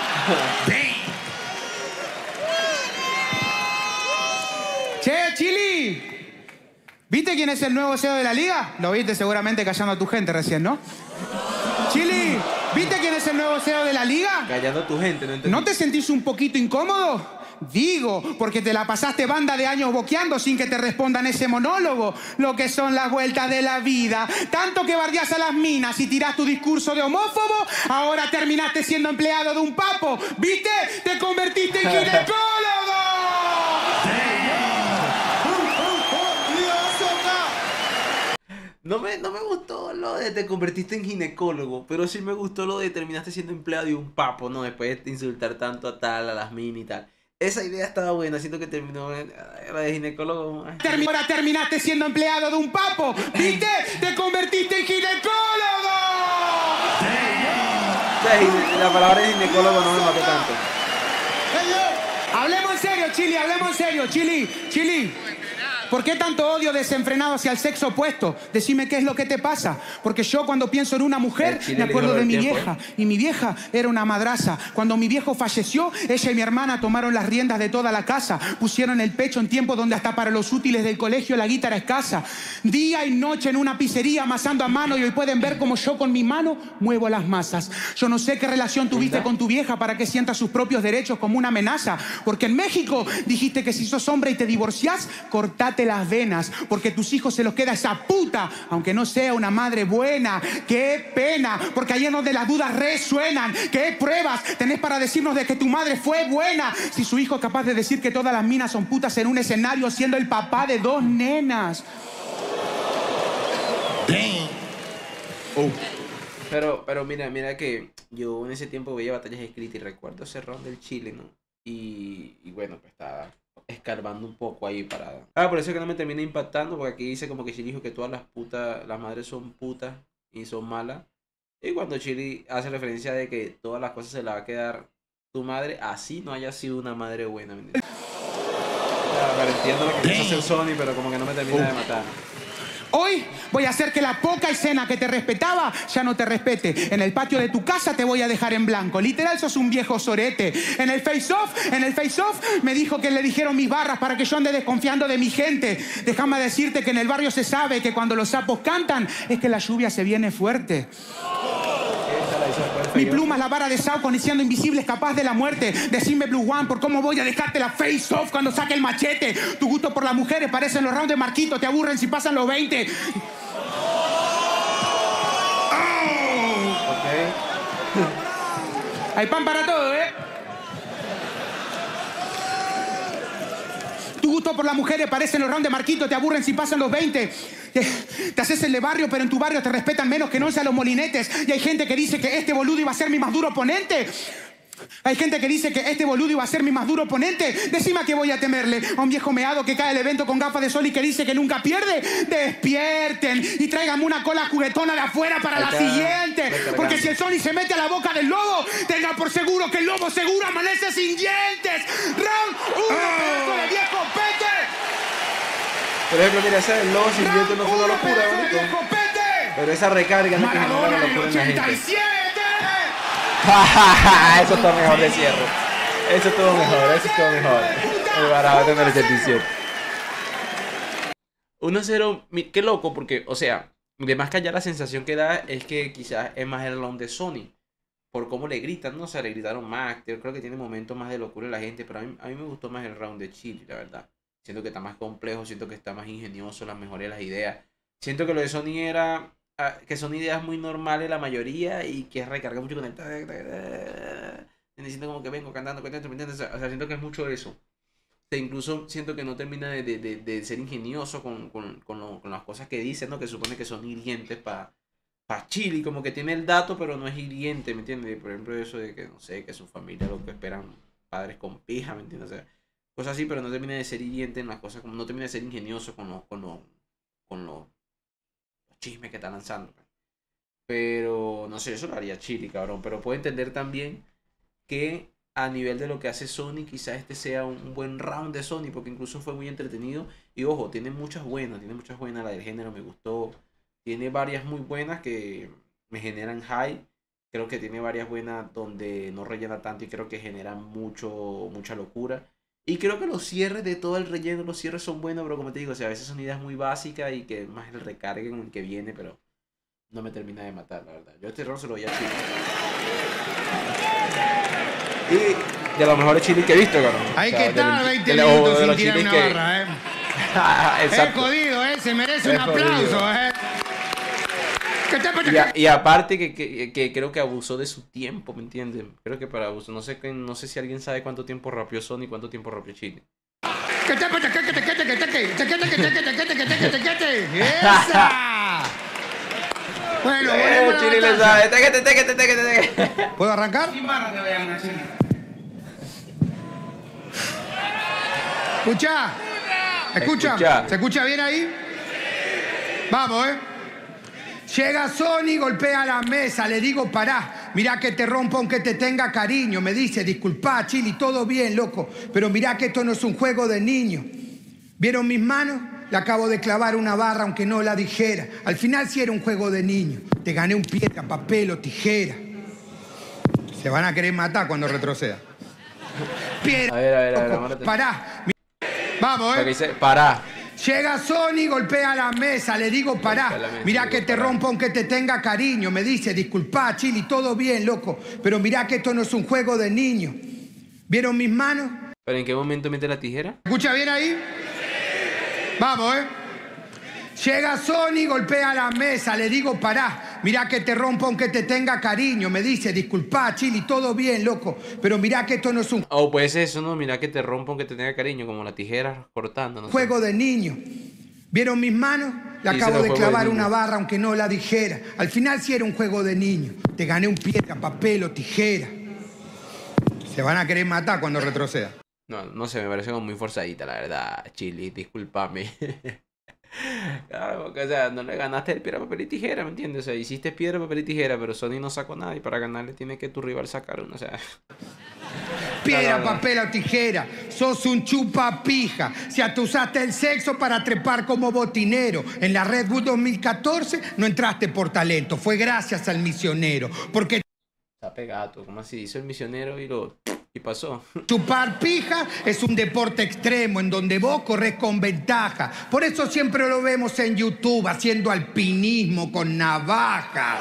Che, Chili. ¿Viste quién es el nuevo CEO de la liga? Lo viste seguramente callando a tu gente recién, ¿no? Chili, ¿viste quién es el nuevo CEO de la liga? Callando a tu gente, no entendí. ¿No te sentís un poquito incómodo? Digo, porque te la pasaste banda de años boqueando sin que te respondan ese monólogo. Lo que son las vueltas de la vida. Tanto que bardeás a las minas y tirás tu discurso de homófobo, ahora terminaste siendo empleado de un papo. ¿Viste? Te convertiste en ginecólogo. No me gustó lo de te convertiste en ginecólogo, pero sí me gustó lo de terminaste siendo empleado de un papo, ¿no? Después de insultar tanto a tal, a las minas y tal. Esa idea estaba buena, siento que terminó la de ginecólogo. Ahora terminaste siendo empleado de un papo, ¿viste? Te convertiste en ginecólogo. La palabra de ginecólogo no me mató tanto. Hablemos en serio, Chili, hablemos en serio, Chili. ¿Por qué tanto odio desenfrenado hacia el sexo opuesto? Decime qué es lo que te pasa. Porque yo cuando pienso en una mujer me acuerdo de mi vieja. Y mi vieja era una madraza. Cuando mi viejo falleció, ella y mi hermana tomaron las riendas de toda la casa. Pusieron el pecho en tiempos donde hasta para los útiles del colegio la guita era escasa. Día y noche en una pizzería amasando a mano y hoy pueden ver cómo yo con mi mano muevo las masas. Yo no sé qué relación tuviste con tu vieja para que sienta sus propios derechos como una amenaza. Porque en México dijiste que si sos hombre y te divorciás, cortate las venas, porque tus hijos se los queda esa puta, aunque no sea una madre buena. ¡Qué pena! Porque ahí es donde las dudas resuenan. ¿Qué pruebas tenés para decirnos de que tu madre fue buena? Si su hijo es capaz de decir que todas las minas son putas en un escenario siendo el papá de 2 nenas. Pero mira que yo en ese tiempo veía batallas escritas y recuerdo ese round del Chile, ¿no? Y bueno, pues estaba escarbando un poco ahí para... por eso es que no me termina impactando, porque aquí dice como que Chile dijo que todas las madres son putas y son malas. Y cuando Chile hace referencia de que todas las cosas se las va a quedar tu madre, así no haya sido una madre buena, ¿me entiendes? Pero entiendo lo que quiso hacer Sony, pero como que no me termina de matar. Hoy voy a hacer que la poca escena que te respetaba ya no te respete. En el patio de tu casa te voy a dejar en blanco. Literal, sos un viejo sorete. En el face-off me dijo que le dijeron mis barras para que yo ande desconfiando de mi gente. Déjame decirte que en el barrio se sabe que cuando los sapos cantan es que la lluvia se viene fuerte. Mi pluma es la vara de Sauco, iniciando invisible, es capaz de la muerte. Decime, Blue One, por cómo voy a dejarte la face off cuando saque el machete. Tu gusto por las mujeres parecen los rounds de Marquito, te aburren si pasan los 20. Hay pan para todo, ¿eh? Tu gusto por las mujeres parecen los rounds de Marquito, te aburren si pasan los 20. Te haces el de barrio, pero en tu barrio te respetan menos que no a los molinetes. Y hay gente que dice que este boludo iba a ser mi más duro oponente. Hay gente que dice que este boludo iba a ser mi más duro oponente. Decime a qué voy a temerle. A un viejo meado que cae al evento con gafas de sol y que dice que nunca pierde. Despierten y tráiganme una cola juguetona de afuera para la siguiente. Porque si el Sony se mete a la boca del lobo, tenga por seguro que el lobo seguro amanece sin dientes. Round 1, pedazo de viejo pete. Por ejemplo, mira, ese el lobo sin dientes no fue una locura, bonito. Pero esa recarga no es que genera una locura en la gente. Eso está mejor de cierre. Eso estuvo mejor. El barajo en el 87. 1-0, qué loco, porque, o sea, de más que allá la sensación que da es que quizás es más el round de Sony. Por cómo le gritan, no o sea, le gritaron más. Yo creo que tiene momentos más de locura la gente, pero a mí me gustó más el round de Chile, la verdad. Siento que está más complejo, siento que está más ingenioso, las mejores las ideas. Siento que lo de Sony era... que son ideas muy normales la mayoría y que recarga mucho con el... Siento como que vengo cantando, o sea, siento que es mucho eso. Incluso siento que no termina de ser ingenioso con las cosas que dice, ¿no? Que supone que son hirientes para Chile, como que tiene el dato, pero no es hiriente, ¿me entiendes? Por ejemplo, eso de que, no sé, que su familia lo que esperan padres con pija, ¿me entiendes? O sea, cosas así, pero no termina de ser hiriente en las cosas, como no termina de ser ingenioso con los chismes que está lanzando. Pero no sé, eso lo haría Chile, cabrón. Pero puedo entender también que a nivel de lo que hace Sony, quizás este sea un buen round de Sony, porque incluso fue muy entretenido. Y ojo, tiene muchas buenas, la del género me gustó. Tiene varias muy buenas que me generan high. Creo que tiene varias buenas donde no rellena tanto y creo que generan mucha locura. Y creo que los cierres de todo el relleno, los cierres son buenos, pero como te digo, o sea, a veces son ideas muy básicas y que más el recargue en el que viene, pero no me termina de matar, la verdad. Yo este round se lo voy a Chile. Y de los mejores chilis que he visto, cabrón. Hay que estar 20 minutos sin tirar una barra, Es jodido, se merece un aplauso, Y aparte que creo que abusó de su tiempo, ¿me entienden? Creo que para abuso, no sé si alguien sabe cuánto tiempo rapeó Sony y cuánto tiempo rapeó Chile. ¡Esa! Bueno, Chile le sabe. ¿Puedo arrancar? ¿Escucha? ¿Se escucha bien ahí? Vamos, Llega Sony, golpea la mesa, le digo, pará, mirá que te rompo aunque te tenga cariño. Me dice, disculpá, Chili, todo bien, loco, pero mirá que esto no es un juego de niños. ¿Vieron mis manos? le acabo de clavar una barra aunque no la dijera. Al final sí era un juego de niños. Te gané un piedra, papel o tijera. Se van a querer matar cuando retroceda. Piedra. A ver, Pará. Vamos, Pará. Llega Sony, golpea la mesa, le digo pará, mirá que te rompo aunque te tenga cariño, me dice, disculpá, Chili, todo bien, loco, pero mirá que esto no es un juego de niños. ¿Vieron mis manos? ¿Pero en qué momento mete la tijera? ¿Escucha bien ahí? Vamos, Llega Sony, golpea la mesa, le digo pará, mirá que te rompo aunque te tenga cariño, me dice, disculpá, Chili, todo bien, loco, pero mirá que esto no es un pues eso, ¿no? Mirá que te rompo aunque te tenga cariño, como la tijera cortando, no juego de niños. ¿Vieron mis manos? Le acabo de clavar una barra aunque no la dijera. Al final sí era un juego de niños. Te gané un piedra, papel o tijera. Se van a querer matar cuando retroceda. No sé, me parece como muy forzadita, la verdad, Chili, discúlpame. Claro, porque, o sea, no le ganaste el piedra, papel y tijera, ¿me entiendes? O sea, hiciste piedra, papel y tijera, pero Sony no sacó nada y para ganarle tiene que tu rival sacar uno, o sea... Piedra, papel o tijera, sos un chupapija. Si hasta usaste el sexo para trepar como botinero. En la Red Bull 2014 no entraste por talento, fue gracias al misionero. Porque... Está pegado, como así, hizo el misionero y pasó. Chupar pija es un deporte extremo en donde vos corres con ventaja. Por eso siempre lo vemos en YouTube haciendo alpinismo con navaja.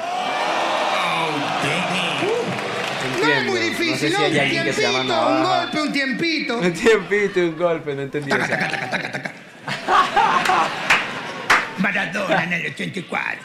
No es muy difícil, ¿no? Un tiempito, un golpe, un tiempito. Un tiempito y un golpe, no entendí. Maradona en el 84.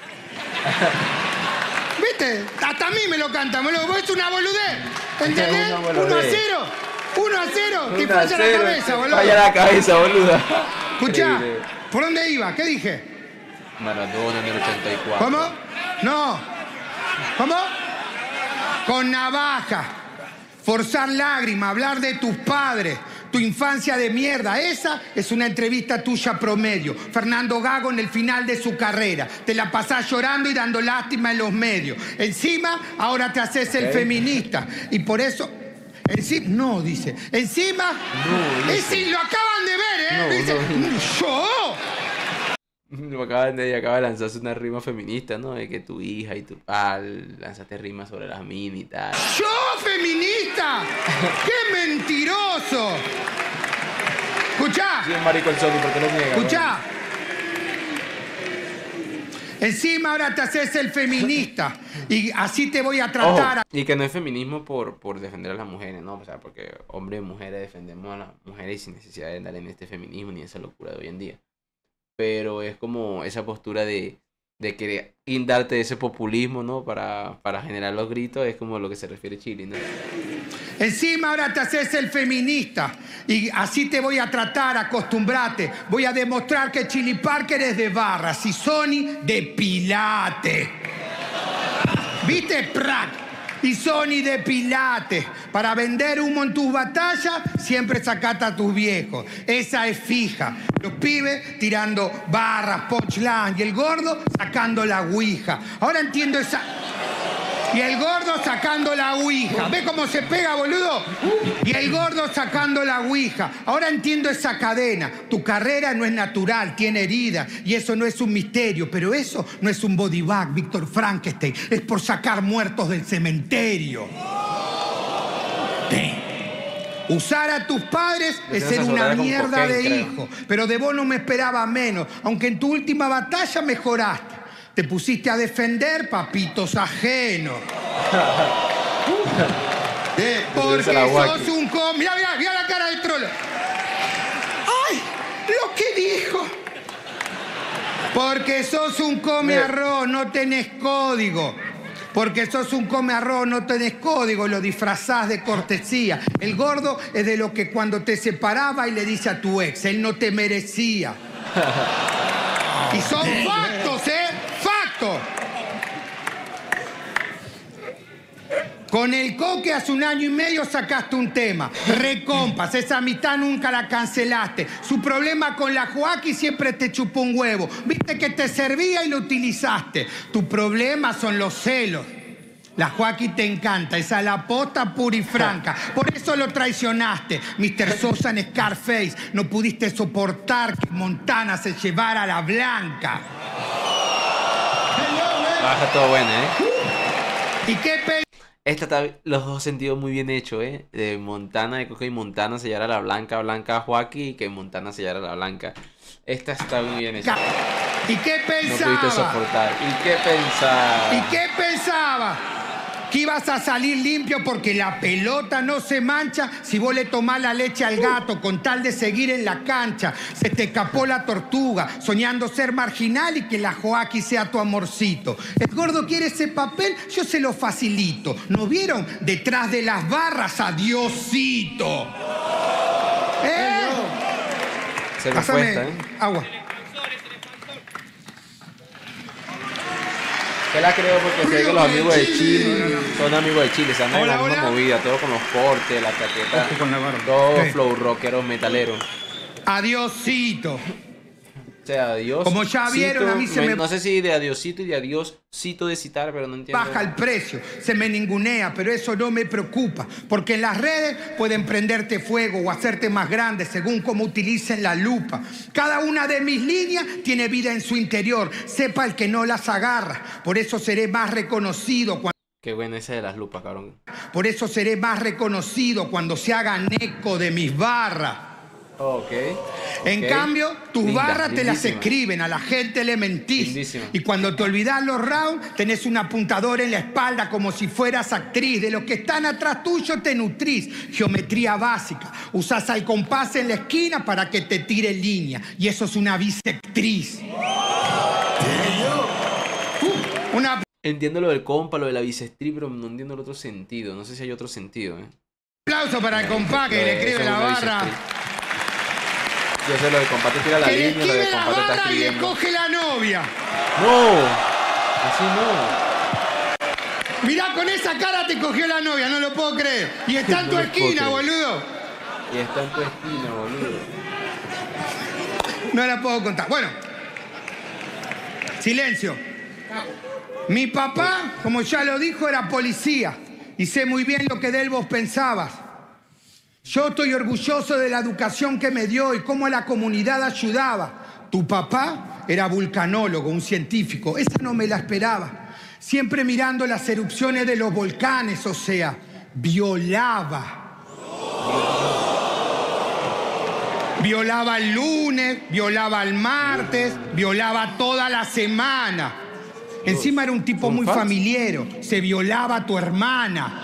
¿Viste? Hasta a mí me lo canta, es una boludez. ¿Entendés? 1-0. 1-0. Te falla la cabeza, boludo. Falla la cabeza, boludo. Escuchá, ¿por dónde iba? ¿Qué dije? Maradona en el 84. ¿Cómo? No. ¿Cómo? Con navaja. Forzar lágrimas, hablar de tus padres. Tu infancia de mierda, esa es una entrevista tuya promedio. Fernando Gago en el final de su carrera. Te la pasás llorando y dando lástima en los medios. Encima, ahora te haces el feminista. Y por eso... no, dice. Encima... No, dice. Lo acaban de ver, ¿eh? No, dice, ¡yo! Acaba de lanzarse una rima feminista, ¿no? De que tu hija y tu pal lanzaste rimas sobre las minas y tal. ¡Yo, feminista! ¡Qué mentiroso! Escuchá. Sí, es marico el Sony, ¿por qué lo niega? Escuchá. Encima ahora te haces el feminista. Y así te voy a tratar. Ojo, y que no es feminismo por defender a las mujeres, ¿no? O sea, porque hombres y mujeres defendemos a las mujeres sin necesidad de andar en este feminismo ni esa locura de hoy en día. Pero es como esa postura de querer darte de ese populismo, ¿no? Para generar los gritos, es como lo que se refiere Chili, ¿no? Encima ahora te haces el feminista. Y así te voy a tratar, acostumbrate. Voy a demostrar que Chili Parker es de barras y Sony de pilate. ¿Viste? ¡Prac! Y Sony de pilates. Para vender humo en tus batallas, siempre sacate a tus viejos. Esa es fija. Los pibes tirando barras, punchline. Y el gordo sacando la ouija. Ahora entiendo esa... Y el gordo sacando la ouija. ¿Ves cómo se pega, boludo? Y el gordo sacando la ouija. Ahora entiendo esa cadena. Tu carrera no es natural, tiene heridas. Y eso no es un misterio. Pero eso no es un body bag, Víctor Frankenstein. Es por sacar muertos del cementerio. Usar a tus padres es ser una mierda de hijo. Pero de vos no me esperaba menos. Aunque en tu última batalla mejoraste. Te pusiste a defender papitos ajenos. Porque sos un Mirá la cara del trolo. ¡Ay! Lo que dijo. Porque sos un come arroz, no tenés código. Porque sos un come arroz, no tenés código, lo disfrazás de cortesía. El gordo es de lo que cuando te separaba y le dice a tu ex, él no te merecía. Y son factos, ¿eh? ¡Factos! Con el Coque hace 1 año y medio sacaste un tema. Recompas, esa amistad nunca la cancelaste. Su problema con la Joaquín siempre te chupó un huevo. Viste que te servía y lo utilizaste. Tu problema son los celos. La Joaquín te encanta, esa es la posta pura y franca. Por eso lo traicionaste, Mr. Sosa en Scarface. No pudiste soportar que Montana se llevara a la blanca. Baja todo bueno, ¿eh? ¿Y qué Esta está los dos sentidos muy bien hechos, ¿eh? De Montana, de Coco y Montana sellar a la blanca, blanca a Joaquín y que Montana sellara a la blanca. Esta está muy bien hecha. ¿Y qué pensaba? No pudiste soportar. ¿Y qué pensaba? ¿Y qué pensaba? Que ibas a salir limpio porque la pelota no se mancha si vos le tomás la leche al gato con tal de seguir en la cancha. Se te escapó la tortuga, soñando ser marginal y que la Joaquín sea tu amorcito. El gordo quiere ese papel, yo se lo facilito. ¿No vieron? Detrás de las barras, adiosito. Se me Pásame cuesta, ¿eh? agua. Te la creo porque sé que los amigos de Chile son amigos de Chile, se andan en la misma movida, todo con los cortes, la chaqueta, todos flow rockeros, metaleros. Adiosito. O sea, adiós. Como ya vieron, a mí se me... No sé si de adiosito y de adiosito de citar, pero no entiendo. Baja el precio, se me ningunea, pero eso no me preocupa, porque en las redes pueden prenderte fuego o hacerte más grande según cómo utilicen la lupa. Cada una de mis líneas tiene vida en su interior, sepa el que no las agarra, por eso seré más reconocido cuando... Qué buena esa de las lupas, cabrón. Por eso seré más reconocido cuando se hagan eco de mis barras. Ok. En cambio, tus barras te las escriben, a la gente le mentís. Lindísima. Y cuando te olvidás los rounds, tenés un apuntador en la espalda como si fueras actriz. De los que están atrás tuyo te nutrís. Geometría básica. Usás al compás en la esquina para que te tire línea. Y eso es una bisectriz. Una... Entiendo lo del compa, lo de la bisectriz, pero no entiendo el otro sentido. No sé si hay otro sentido, ¿eh? Aplauso para el compás que le escribe la barra. Yo sé lo del compa te tira la línea, lo del compa te está escribiendo. Y le coge la novia. No, así no. Mirá, con esa cara te cogió la novia, no lo puedo creer. Y está en tu esquina, boludo. Y está en tu esquina, boludo. No la puedo contar. Bueno, silencio. Mi papá, como ya lo dijo, era policía. Y sé muy bien lo que de él vos pensabas. Yo estoy orgulloso de la educación que me dio y cómo la comunidad ayudaba. Tu papá era vulcanólogo, un científico. Esa no me la esperaba. Siempre mirando las erupciones de los volcanes, o sea, violaba. Violaba el lunes, violaba el martes, violaba toda la semana. Encima era un tipo muy familiero. Se violaba a tu hermana.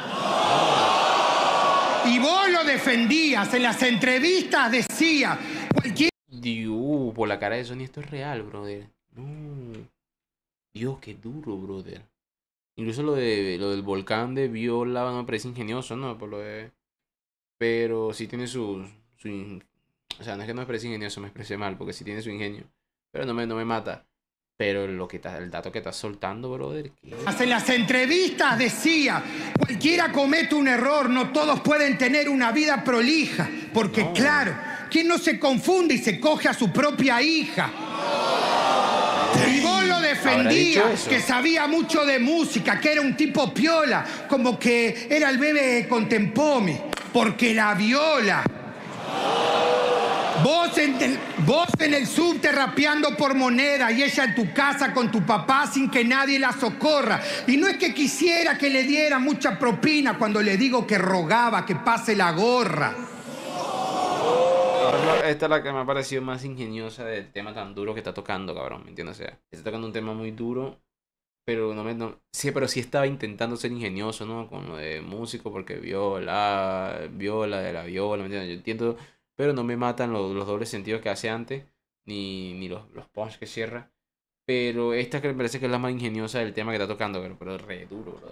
Y vos lo defendías. En las entrevistas decía cualquier... Dios, por la cara de Sony esto es real, brother. No. Dios, qué duro, brother. Incluso lo del volcán de Viola no me parece ingenioso, ¿no? Por lo de... Pero sí tiene su... O sea, no es que no me parece ingenioso, me expresé mal, porque sí tiene su ingenio. Pero no me mata. Pero el dato que estás soltando, brother... ¿qué? En las entrevistas decía, cualquiera comete un error, no todos pueden tener una vida prolija. Porque no. Claro, ¿quién no se confunde y se coge a su propia hija? Y vos lo defendías, que sabía mucho de música, que era un tipo piola, como que era el bebé Contempomi, porque la viola. Vos en el subte rapeando por moneda y ella en tu casa con tu papá sin que nadie la socorra. Y no es que quisiera que le diera mucha propina cuando le digo que rogaba que pase la gorra. Esta es la que me ha parecido más ingeniosa del tema tan duro que está tocando, cabrón, ¿me entiendes? O sea, está tocando un tema muy duro, pero pero sí estaba intentando ser ingenioso, ¿no? Con lo de músico, porque viola de la viola, ¿me entiendes? Yo entiendo... Pero no me matan los dobles sentidos que hace antes, ni los punch que cierra. Pero esta que me parece que es la más ingeniosa del tema que está tocando, pero es re duro, bro.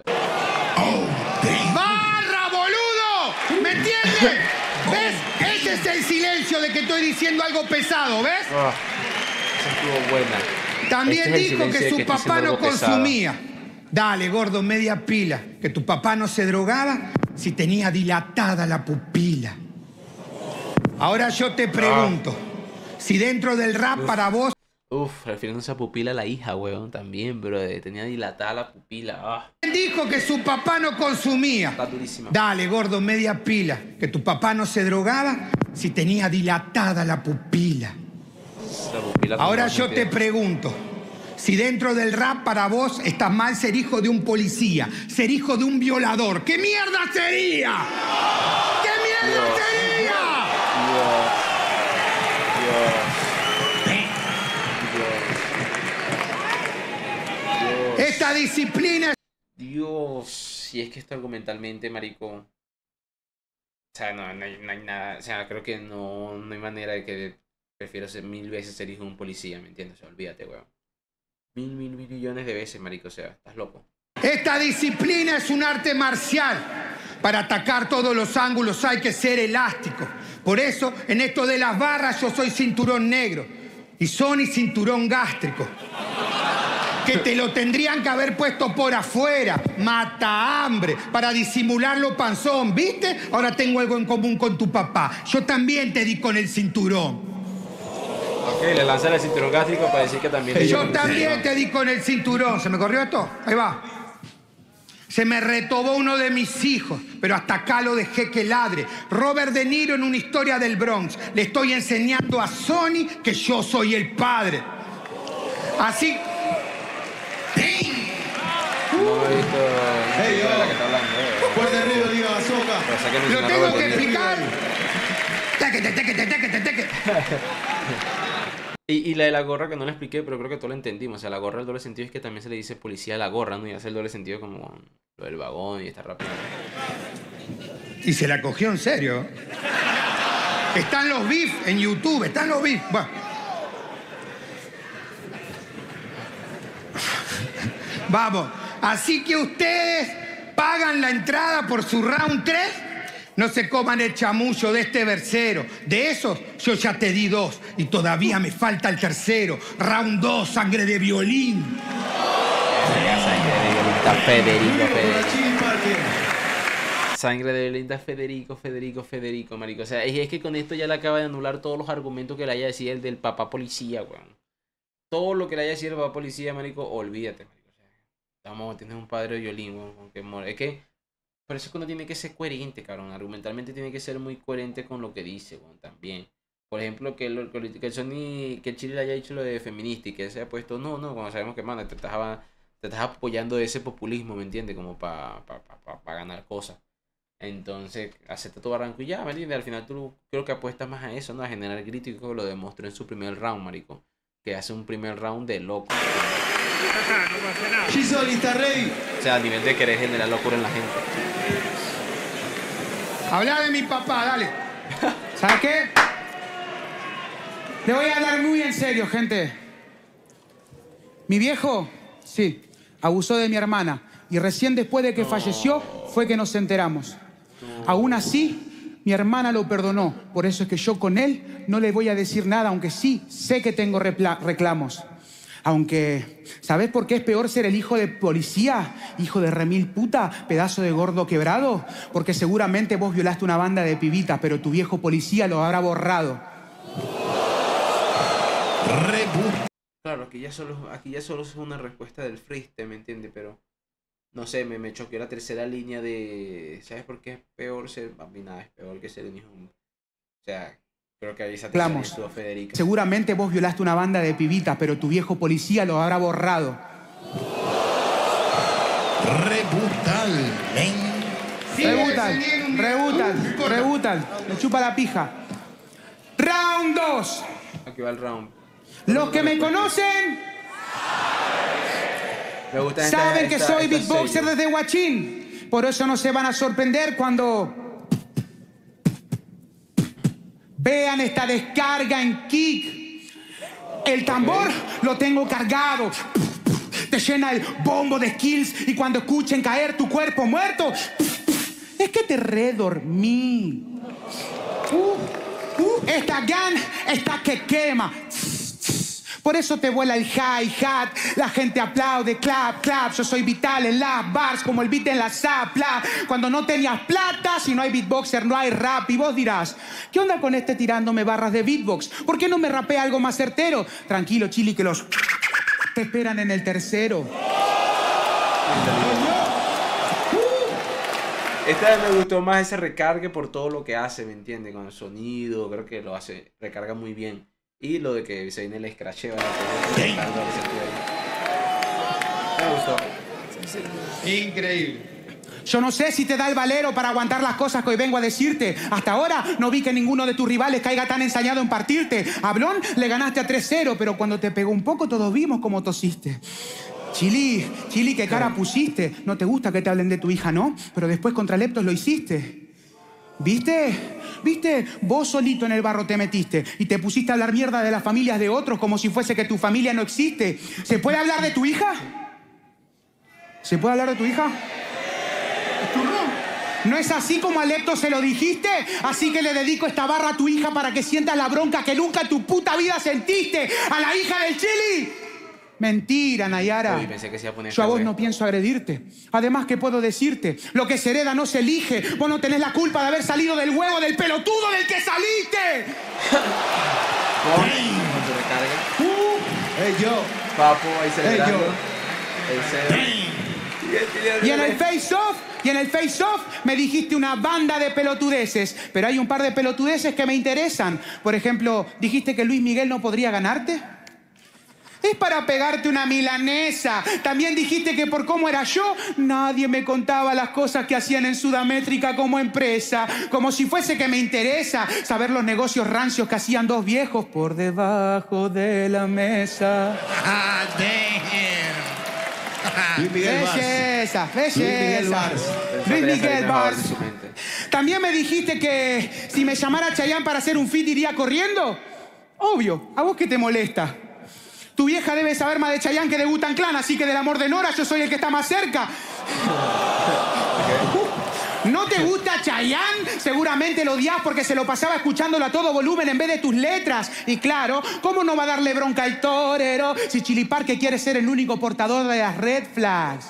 ¡Barra, boludo! ¿Me entiendes? ¿Ves? Ese es el silencio de que estoy diciendo algo pesado, ¿ves? Esa estuvo buena. También dijo que su papá no consumía. Dale, gordo, media pila. Que tu papá no se drogaba si tenía dilatada la pupila. Ahora yo te pregunto, si dentro del rap para vos... Uf, refiriéndose a pupila a la hija, weón, también, bro. Tenía dilatada la pupila. Ah, Dijo que su papá no consumía. está durísima. Dale, gordo, media pila. Que tu papá no se drogaba si tenía dilatada la pupila. La pupila Ahora con yo más te pregunto, si dentro del rap para vos está mal ser hijo de un policía, ser hijo de un violador, ¿qué mierda sería? ¿Qué mierda sería? Esta disciplina... Dios, si es que esto argumentalmente, marico. O sea, no hay nada. O sea, creo que no hay manera de que prefiero ser 1000 veces ser hijo de un policía, ¿me entiendes? O sea, olvídate, weón. Mil millones de veces, marico. O sea, estás loco. Esta disciplina es un arte marcial. Para atacar todos los ángulos hay que ser elástico. Por eso, en esto de las barras, yo soy cinturón negro. Y Sony cinturón gástrico. Que te lo tendrían que haber puesto por afuera. Mata hambre. Para disimularlo panzón, ¿viste? Ahora tengo algo en común con tu papá. Yo también te di con el cinturón. Ok, le lanzan el cinturón gástrico para decir que también... Yo también te di con el cinturón. ¿Se me corrió esto? Ahí va. Se me retobó uno de mis hijos, pero hasta acá lo dejé que ladre. Robert De Niro en una historia del Bronx. Le estoy enseñando a Sony que yo soy el padre. Así... No he visto de la que está hablando. Fuerte arriba, diga Bazooka. Pero sé que Lo menciona tengo Robert que De Niro. explicar. Teque. Y la de la gorra que no la expliqué, pero creo que todo lo entendimos. O sea, la gorra, el doble sentido es que también se le dice policía a la gorra, ¿no? Y hace el doble sentido como lo del vagón y está rápido. Y se la cogió en serio. Están los beef en YouTube, están los beef. Bueno. Vamos. Así que ustedes pagan la entrada por su round 3. No se coman el chamullo de este versero. De esos yo ya te di 2 y todavía me falta el tercero. Round 2, sangre de violín. Sangre de violenta Federico, marico. O sea, es que con esto ya le acaba de anular todos los argumentos que le haya decir el del papá policía, weón. Todo lo que le haya decir el papá policía, marico, olvídate, marico. O sea, tienes un padre de violín, weón. Es que por eso es que uno tiene que ser coherente, cabrón. Argumentalmente tiene que ser muy coherente con lo que dice, weón, también. Por ejemplo, que el Sony, que el Chile le haya dicho lo de feminista y que se haya puesto, no, cuando sabemos que, mano, te estás apoyando ese populismo, ¿me entiendes? Como para ganar cosas. Entonces, acepta tu barranco y ya, ¿me entiendes? Al final tú creo que apuestas más a eso, ¿no? A generar grito, y lo demostró en su primer round, marico. Que hace un primer round de loco. Gisoli está ready. O sea, a nivel de querer generar locura en la gente. Habla de mi papá, dale. ¿Sabes qué? Le voy a hablar muy en serio, gente. Mi viejo, sí, abusó de mi hermana. Y recién después de que falleció, fue que nos enteramos. Aún así, mi hermana lo perdonó. Por eso es que yo con él no le voy a decir nada, aunque sí sé que tengo reclamos. Aunque, ¿sabés por qué es peor ser el hijo de policía? Hijo de remil puta, pedazo de gordo quebrado. Porque seguramente vos violaste una banda de pibitas, pero tu viejo policía lo habrá borrado. Claro, aquí ya solo es una respuesta del freestyle, ¿me entiendes? Pero, no sé, me choqueó la tercera línea de... ¿Sabes por qué es peor ser... A mí nada, es peor que ser un hijo... O sea... Creo que ahí se estuvo Federico. Seguramente vos violaste una banda de pibitas, pero tu viejo policía lo habrá borrado. Rebutal. Me chupa la pija. Round 2. Aquí va el round. Los que me conocen saben que soy beatboxer desde Huachín. Por eso no se van a sorprender cuando vean esta descarga en kick. El tambor lo tengo cargado. Te llena el bombo de skills y cuando escuchen caer tu cuerpo muerto, es que te redormí. Esta gun está que quema. Por eso te vuela el hi-hat, la gente aplaude, clap, clap. Yo soy vital en las bars, como el beat en la zapla. Cuando no tenías plata, si no hay beatboxer, no hay rap. Y vos dirás, ¿qué onda con este tirándome barras de beatbox? ¿Por qué no me rapea algo más certero? Tranquilo, Chili, que los te esperan en el tercero. Esta vez me gustó más ese recargue por todo lo que hace, ¿me entiendes? Con el sonido, creo que lo hace, recarga muy bien. Y lo de que se viene el escracheo. Me gustó. Increíble. Yo no sé si te da el valero para aguantar las cosas que hoy vengo a decirte. Hasta ahora no vi que ninguno de tus rivales caiga tan ensañado en partirte. A Blon le ganaste a 3-0, pero cuando te pegó un poco todos vimos cómo tosiste. Chili, ¿qué cara pusiste? No te gusta que te hablen de tu hija, ¿no? Pero después contra Leptos lo hiciste. ¿Viste? Vos solito en el barro te metiste y te pusiste a hablar mierda de las familias de otros como si fuese que tu familia no existe. ¿Se puede hablar de tu hija? ¿Se puede hablar de tu hija? ¿No es así como a Leptos se lo dijiste? Así que le dedico esta barra a tu hija para que sientas la bronca que nunca en tu puta vida sentiste. ¡A la hija del Chili! Mentira, Nayara. Uy, pensé que se iba a poner yo a vos no pienso agredirte. Además, ¿qué puedo decirte? Lo que se hereda no se elige. Vos no tenés la culpa de haber salido del huevo del pelotudo del que saliste. Hey, yo. Papo, ahí celebrando. Y en el face-off me dijiste una banda de pelotudeces. Pero hay un par de pelotudeces que me interesan. Por ejemplo, dijiste que Luis Miguel no podría ganarte. Es para pegarte una milanesa. También dijiste que por cómo era yo, nadie me contaba las cosas que hacían en Sudamétrica como empresa. Como si fuese que me interesa saber los negocios rancios que hacían dos viejos por debajo de la mesa. Ah, damn. Luis Miguel Belleza. Luis Miguel Bars. También me dijiste que si me llamara Chayanne para hacer un feat iría corriendo. Obvio, ¿a vos qué te molesta? Tu vieja debe saber más de Chayanne que de Wu-Tang Clan, así que del amor de Nora yo soy el que está más cerca. ¿No te gusta Chayanne? Seguramente lo odias porque se lo pasaba escuchándolo a todo volumen en vez de tus letras. Y claro, ¿cómo no va a darle bronca al torero si Chili Parque quiere ser el único portador de las red flags?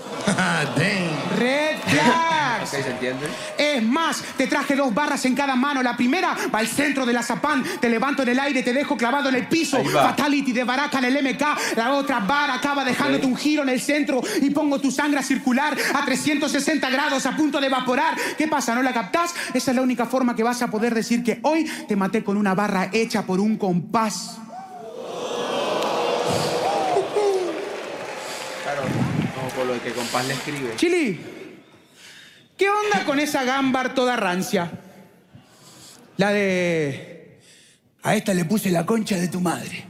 Red flags. Ok, ¿se entiende? Es más, te traje 2 barras en cada mano. La primera va al centro de la Zapán. Te levanto en el aire, te dejo clavado en el piso. Fatality de Baraka en el MK. La otra barra acaba dejándote un giro en el centro y pongo tu sangre a circular a 360 grados a punto de evaporar. ¿Qué pasa? ¿No la captás? Esa es la única forma que vas a poder decir que hoy te maté con una barra hecha por un compás. Por lo que compás le escribe. Chili, ¿qué onda con esa gámbar toda rancia? La de... A esta le puse la concha de tu madre.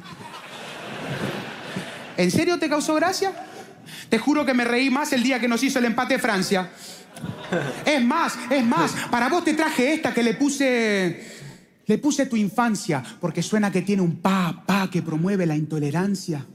¿En serio te causó gracia? Te juro que me reí más el día que nos hizo el empate Francia. Es más, para vos te traje esta que le puse tu infancia, porque suena que tiene un pa que promueve la intolerancia.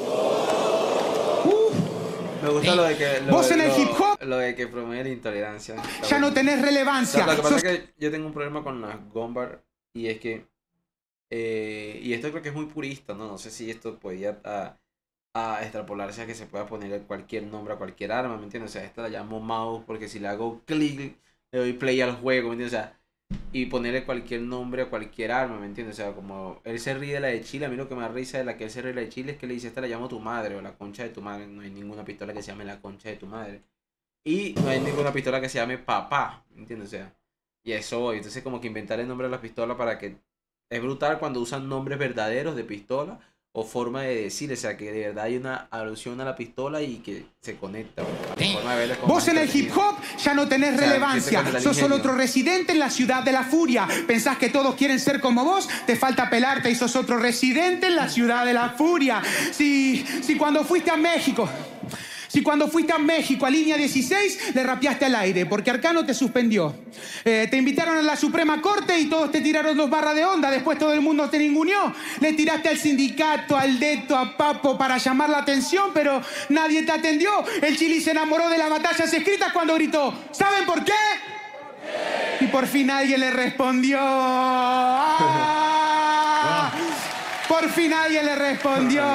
Me gusta lo de que... Vos en el hip hop... Lo de que promueve la intolerancia. Ya no tenés relevancia. O sea, lo que pasa es que yo tengo un problema con las gombar y es que... y esto creo que es muy purista, ¿no? No sé si esto podía extrapolarse a que se pueda poner cualquier nombre a cualquier arma, ¿me entiendes? O sea, esta la llamo mouse porque si le hago clic, le doy play al juego, ¿me entiendes? O sea, y ponerle cualquier nombre a cualquier arma, ¿me entiendes? O sea, como él se ríe de la de Chile, a mí lo que me da risa de la que él se ríe de la de Chile es que le dice, esta la llamo tu madre o la concha de tu madre. No hay ninguna pistola que se llame la concha de tu madre. Y no hay ninguna pistola que se llame papá, ¿me entiendes? O sea, y eso voy. Entonces como que inventar el nombre de la pistola para que... Es brutal cuando usan nombres verdaderos de pistola o forma de decir, o sea, que de verdad hay una alusión a la pistola y que se conecta. Vos en el hip hop ya no tenés relevancia. Sos solo otro residente en la ciudad de la furia. Pensás que todos quieren ser como vos, te falta pelarte y sos otro residente en la ciudad de la furia. Si cuando fuiste a México... Si cuando fuiste a México a línea 16 le rapeaste al aire porque Arcano te suspendió. Te invitaron a la Suprema Corte y todos te tiraron 2 barras de onda. Después todo el mundo te ninguneó. Le tiraste al sindicato, al Deto, a Papo para llamar la atención, pero nadie te atendió. El Chili se enamoró de las batallas escritas cuando gritó. ¿Saben por qué? Y por fin alguien le respondió. ¿Por Por fin alguien le respondió.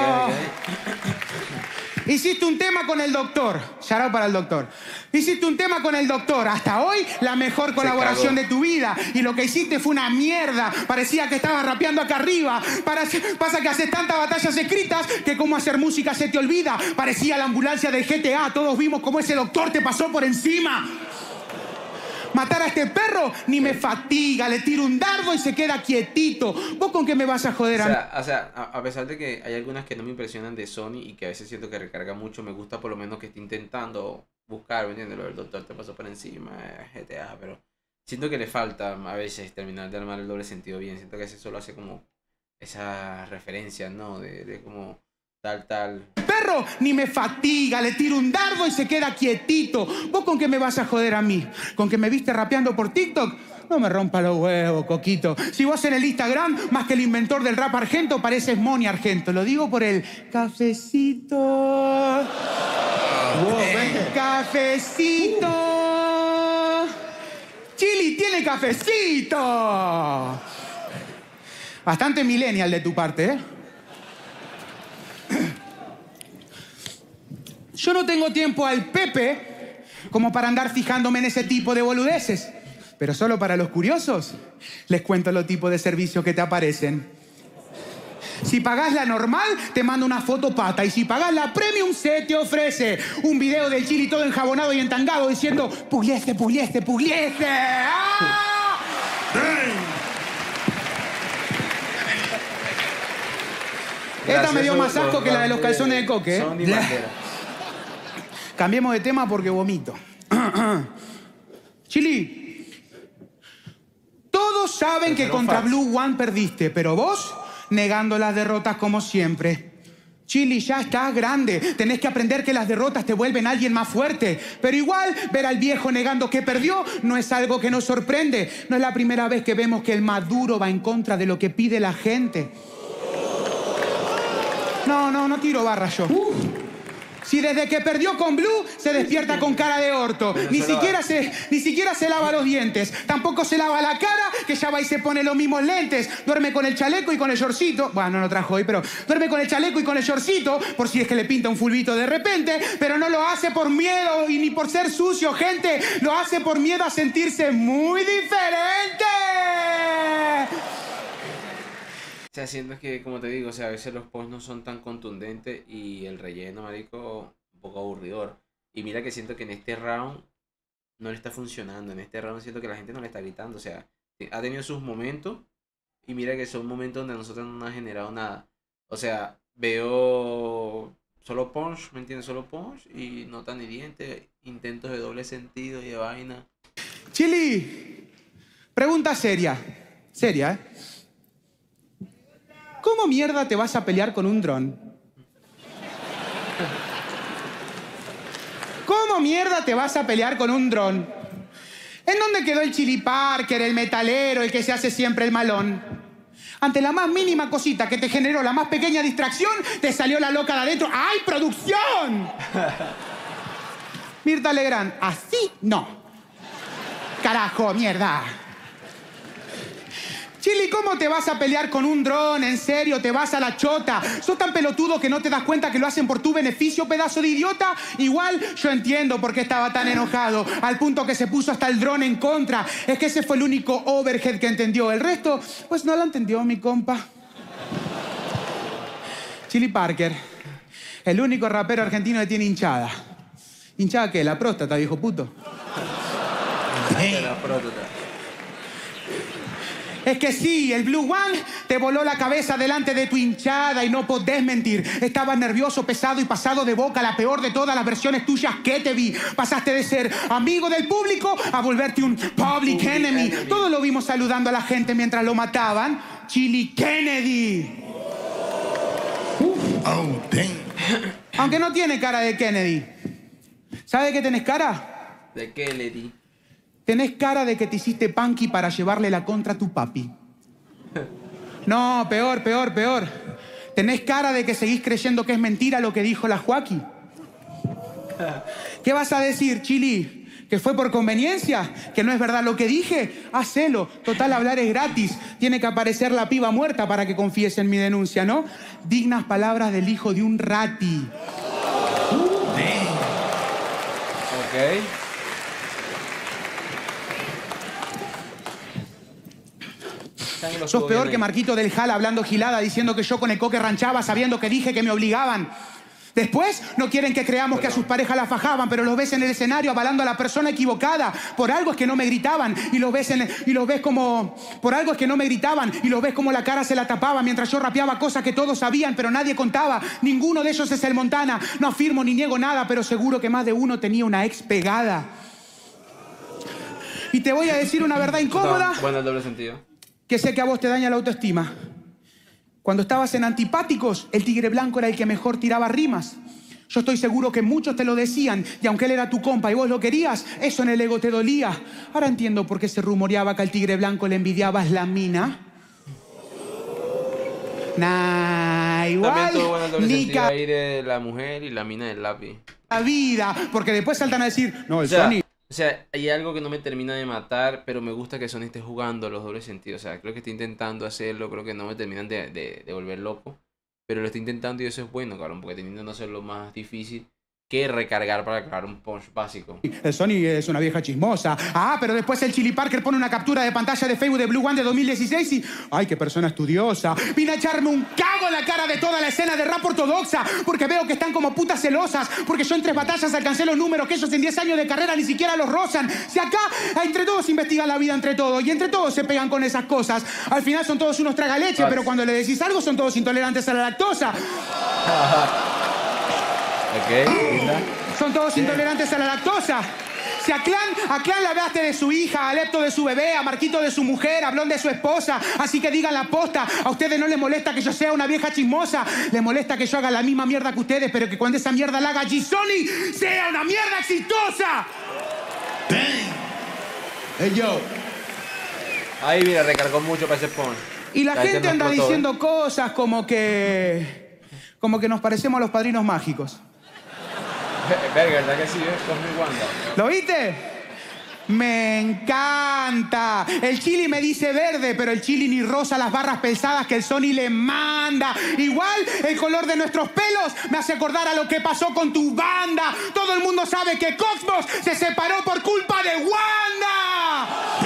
Hiciste un tema con el doctor. Shout out para el doctor. Hiciste un tema con el doctor. Hasta hoy, la mejor colaboración de tu vida. Y lo que hiciste fue una mierda. Parecía que estabas rapeando acá arriba. Pasa que haces tantas batallas escritas que como hacer música se te olvida. Parecía la ambulancia del GTA. Todos vimos cómo ese doctor te pasó por encima. Matar a este perro ni me fatiga. Le tiro un dardo y se queda quietito. ¿Vos con qué me vas a joder a mí? O sea, a pesar de que hay algunas que no me impresionan de Sony y que a veces siento que recarga mucho, me gusta por lo menos que esté intentando buscar, ¿me entiendes? Lo del doctor te pasó por encima, GTA, pero siento que le falta a veces terminar de armar el doble sentido bien. Siento que a veces solo hace como esa referencia, ¿no? De como tal. Perro ni me fatiga, le tiro un dardo y se queda quietito. ¿Vos con qué me vas a joder a mí? ¿Con que me viste rapeando por TikTok? No me rompa los huevos, Coquito. Si vos en el Instagram, más que el inventor del rap argento, pareces Moni Argento. Lo digo por el cafecito. Cafecito. Chili tiene cafecito. Bastante millennial de tu parte, ¿eh? Yo no tengo tiempo al Pepe como para andar fijándome en ese tipo de boludeces. Pero solo para los curiosos, les cuento los tipos de servicios que te aparecen. Si pagás la normal, te manda una foto pata. Y si pagás la premium, se te ofrece un video del Chili todo enjabonado y entangado diciendo pugliese, pugliese, pugliese. ¡Ah! Esta me dio más asco que la de los calzones de coque, ¿eh? Cambiemos de tema porque vomito. Chili, todos saben que contra Blue One perdiste, pero vos negando las derrotas como siempre. Chili, ya estás grande. Tenés que aprender que las derrotas te vuelven a alguien más fuerte. Pero igual, ver al viejo negando que perdió no es algo que nos sorprende. No es la primera vez que vemos que el más duro va en contra de lo que pide la gente. No tiro barra yo. Si desde que perdió con Blue se despierta con cara de orto. Ni siquiera se lava los dientes. Tampoco se lava la cara, que ya va y se pone los mismos lentes. Duerme con el chaleco y con el shortcito. Bueno, no lo trajo hoy, pero duerme con el chaleco y con el shortcito por si es que le pinta un fulbito de repente. Pero no lo hace por miedo y ni por ser sucio, gente. Lo hace por miedo a sentirse muy diferente. O sea, siento que, como te digo, o sea, a veces los posts no son tan contundentes y el relleno, marico, un poco aburridor. Y mira que siento que en este round no le está funcionando. En este round siento que la gente no le está gritando. O sea, ha tenido sus momentos y mira que son momentos donde a nosotros no nos ha generado nada. O sea, veo solo punch, ¿me entiendes? Solo punch y no tan hiriente. Intentos de doble sentido y de vaina. Chili, pregunta seria. Seria, ¿eh? ¿Cómo mierda te vas a pelear con un dron? ¿Cómo mierda te vas a pelear con un dron? ¿En dónde quedó el Chili Parker, el metalero, el que se hace siempre el malón? Ante la más mínima cosita que te generó la más pequeña distracción, te salió la loca de adentro. ¡Ay, producción! Mirta Legrand, así no. Carajo, mierda. Chili, ¿cómo te vas a pelear con un dron? ¿En serio? ¿Te vas a la chota? ¿Sos tan pelotudo que no te das cuenta que lo hacen por tu beneficio, pedazo de idiota? Igual yo entiendo por qué estaba tan enojado, al punto que se puso hasta el dron en contra. Es que ese fue el único overhead que entendió. El resto, pues no lo entendió, mi compa. Chili Parker, el único rapero argentino que tiene hinchada. ¿Hinchada qué? La próstata, viejo puto. La próstata. Es que sí, el Blue One te voló la cabeza delante de tu hinchada y no podés mentir. Estabas nervioso, pesado y pasado de boca, la peor de todas las versiones tuyas que te vi. Pasaste de ser amigo del público a volverte un public enemy. Todos lo vimos saludando a la gente mientras lo mataban. Chili Kennedy. Oh, damn. Aunque no tiene cara de Kennedy. ¿Sabe de qué tenés cara? ¿De qué le di? Tenés cara de que te hiciste punky para llevarle la contra a tu papi. No, peor. Tenés cara de que seguís creyendo que es mentira lo que dijo la Joaquí. ¿Qué vas a decir, Chili? ¿Que fue por conveniencia? ¿Que no es verdad lo que dije? Hacelo. Total, hablar es gratis. Tiene que aparecer la piba muerta para que confíes en mi denuncia, ¿no? Dignas palabras del hijo de un rati. Ok. Sos peor que Marquito del Jala hablando gilada, diciendo que yo con el coque ranchaba, sabiendo que dije que me obligaban. Después no quieren que creamos que a sus parejas la fajaban, pero los ves en el escenario avalando a la persona equivocada. Por algo es que no me gritaban y los ves como... Por algo es que no me gritaban y los ves como la cara se la tapaba mientras yo rapeaba cosas que todos sabían pero nadie contaba. Ninguno de ellos es el Montana. No afirmo ni niego nada, pero seguro que más de uno tenía una ex pegada. Y te voy a decir una verdad incómoda. Bueno, el doble sentido. Que sé que a vos te daña la autoestima. Cuando estabas en Antipáticos, el Tigre Blanco era el que mejor tiraba rimas. Yo estoy seguro que muchos te lo decían, y aunque él era tu compa y vos lo querías, eso en el ego te dolía. Ahora entiendo por qué se rumoreaba que al Tigre Blanco le envidiabas la mina. Nah, igual. También tuvo bueno el doble sentido ahí de la mujer y la mina del lápiz. La vida, porque después saltan a decir, no, el Sony... O sea, hay algo que no me termina de matar, pero me gusta que Sony esté jugando a los dobles sentidos. O sea, creo que está intentando hacerlo, creo que no me terminan de volver loco. Pero lo está intentando y eso es bueno, cabrón, porque está intentando hacerlo más difícil que recargar para crear un punch básico. El Sony es una vieja chismosa. Ah, pero después el Chili Parker pone una captura de pantalla de Facebook de Blue One de 2016 y... ¡Ay, qué persona estudiosa! Vine a echarme un cago en la cara de toda la escena de rap ortodoxa porque veo que están como putas celosas porque yo en 3 batallas alcancé los números que ellos en 10 años de carrera ni siquiera los rozan. Si acá entre todos investigan la vida entre todos y entre todos se pegan con esas cosas, al final son todos unos tragaleches, pero cuando le decís algo son todos intolerantes a la lactosa. Son todos intolerantes a la lactosa. Si a Clan le hablaste de su hija, a Lepto de su bebé, a Marquito de su mujer, a Blon de su esposa, así que digan la posta. A ustedes no les molesta que yo sea una vieja chismosa, les molesta que yo haga la misma mierda que ustedes, pero que cuando esa mierda la haga G-Sony sea una mierda exitosa. Hey, yo. Ahí, mira, recargó mucho para ese spawn. Y la gente anda diciendo cosas como que nos parecemos a los Padrinos Mágicos. Verga, ¿verdad que sí? Con mi Wanda. ¿Lo viste? Me encanta. El Chili me dice verde, pero el Chili ni rosa las barras pesadas que el Sony le manda. Igual, el color de nuestros pelos me hace acordar a lo que pasó con tu banda. Todo el mundo sabe que Cosmos se separó por culpa de Wanda.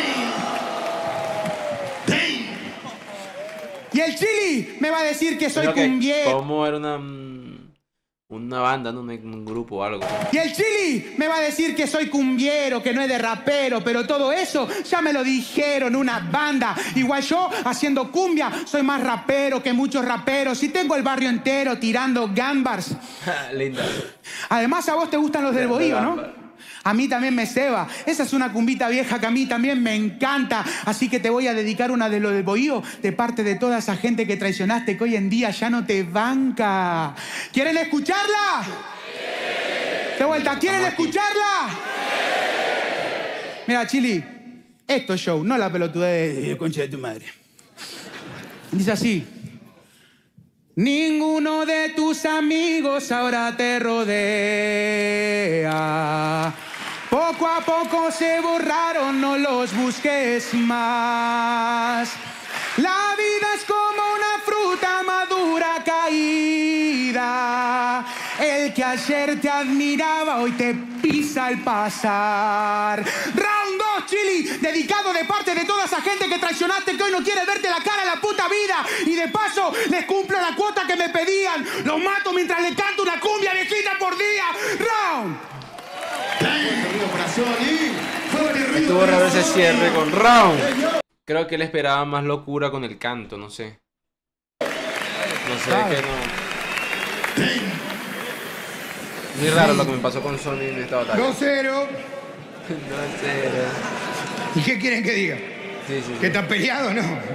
Y el Chili me va a decir que soy cumbiero. ¿Cómo era una banda, no un grupo o algo? Y el Chili me va a decir que soy cumbiero, que no es de rapero, pero todo eso ya me lo dijeron una banda. Igual yo, haciendo cumbia, soy más rapero que muchos raperos y tengo el barrio entero tirando gambars. Linda. Además, a vos te gustan los del bohío, ¿no? A mí también me ceba. Esa es una cumbita vieja que a mí también me encanta. Así que te voy a dedicar una de lo del bohío de parte de toda esa gente que traicionaste, que hoy en día ya no te banca. ¿Quieren escucharla? Sí. De vuelta, ¿quieren escucharla? Sí. Mira, Chili, esto es show, no la pelotudez de concha de tu madre. Dice así. Ninguno de tus amigos ahora te rodea. Poco a poco se borraron, no los busques más. La vida es como una fruta madura caída. El que ayer te admiraba hoy te pisa al pasar. Round 2, Chili, dedicado de parte de toda esa gente que traicionaste, que hoy no quiere verte la cara en la puta vida. Y de paso, les cumplo la cuota que me pedían. Los mato mientras le canto una cumbia viejita por día. Round. Estuvo raro ese cierre con Round. Creo que él esperaba más locura con el canto, no sé. No sé, que no. Muy raro lo que me pasó con Sony en esta batalla. 2-0. 2-0. ¿Y qué quieren que diga? Sí. ¿Que está peleado o no? 2-0.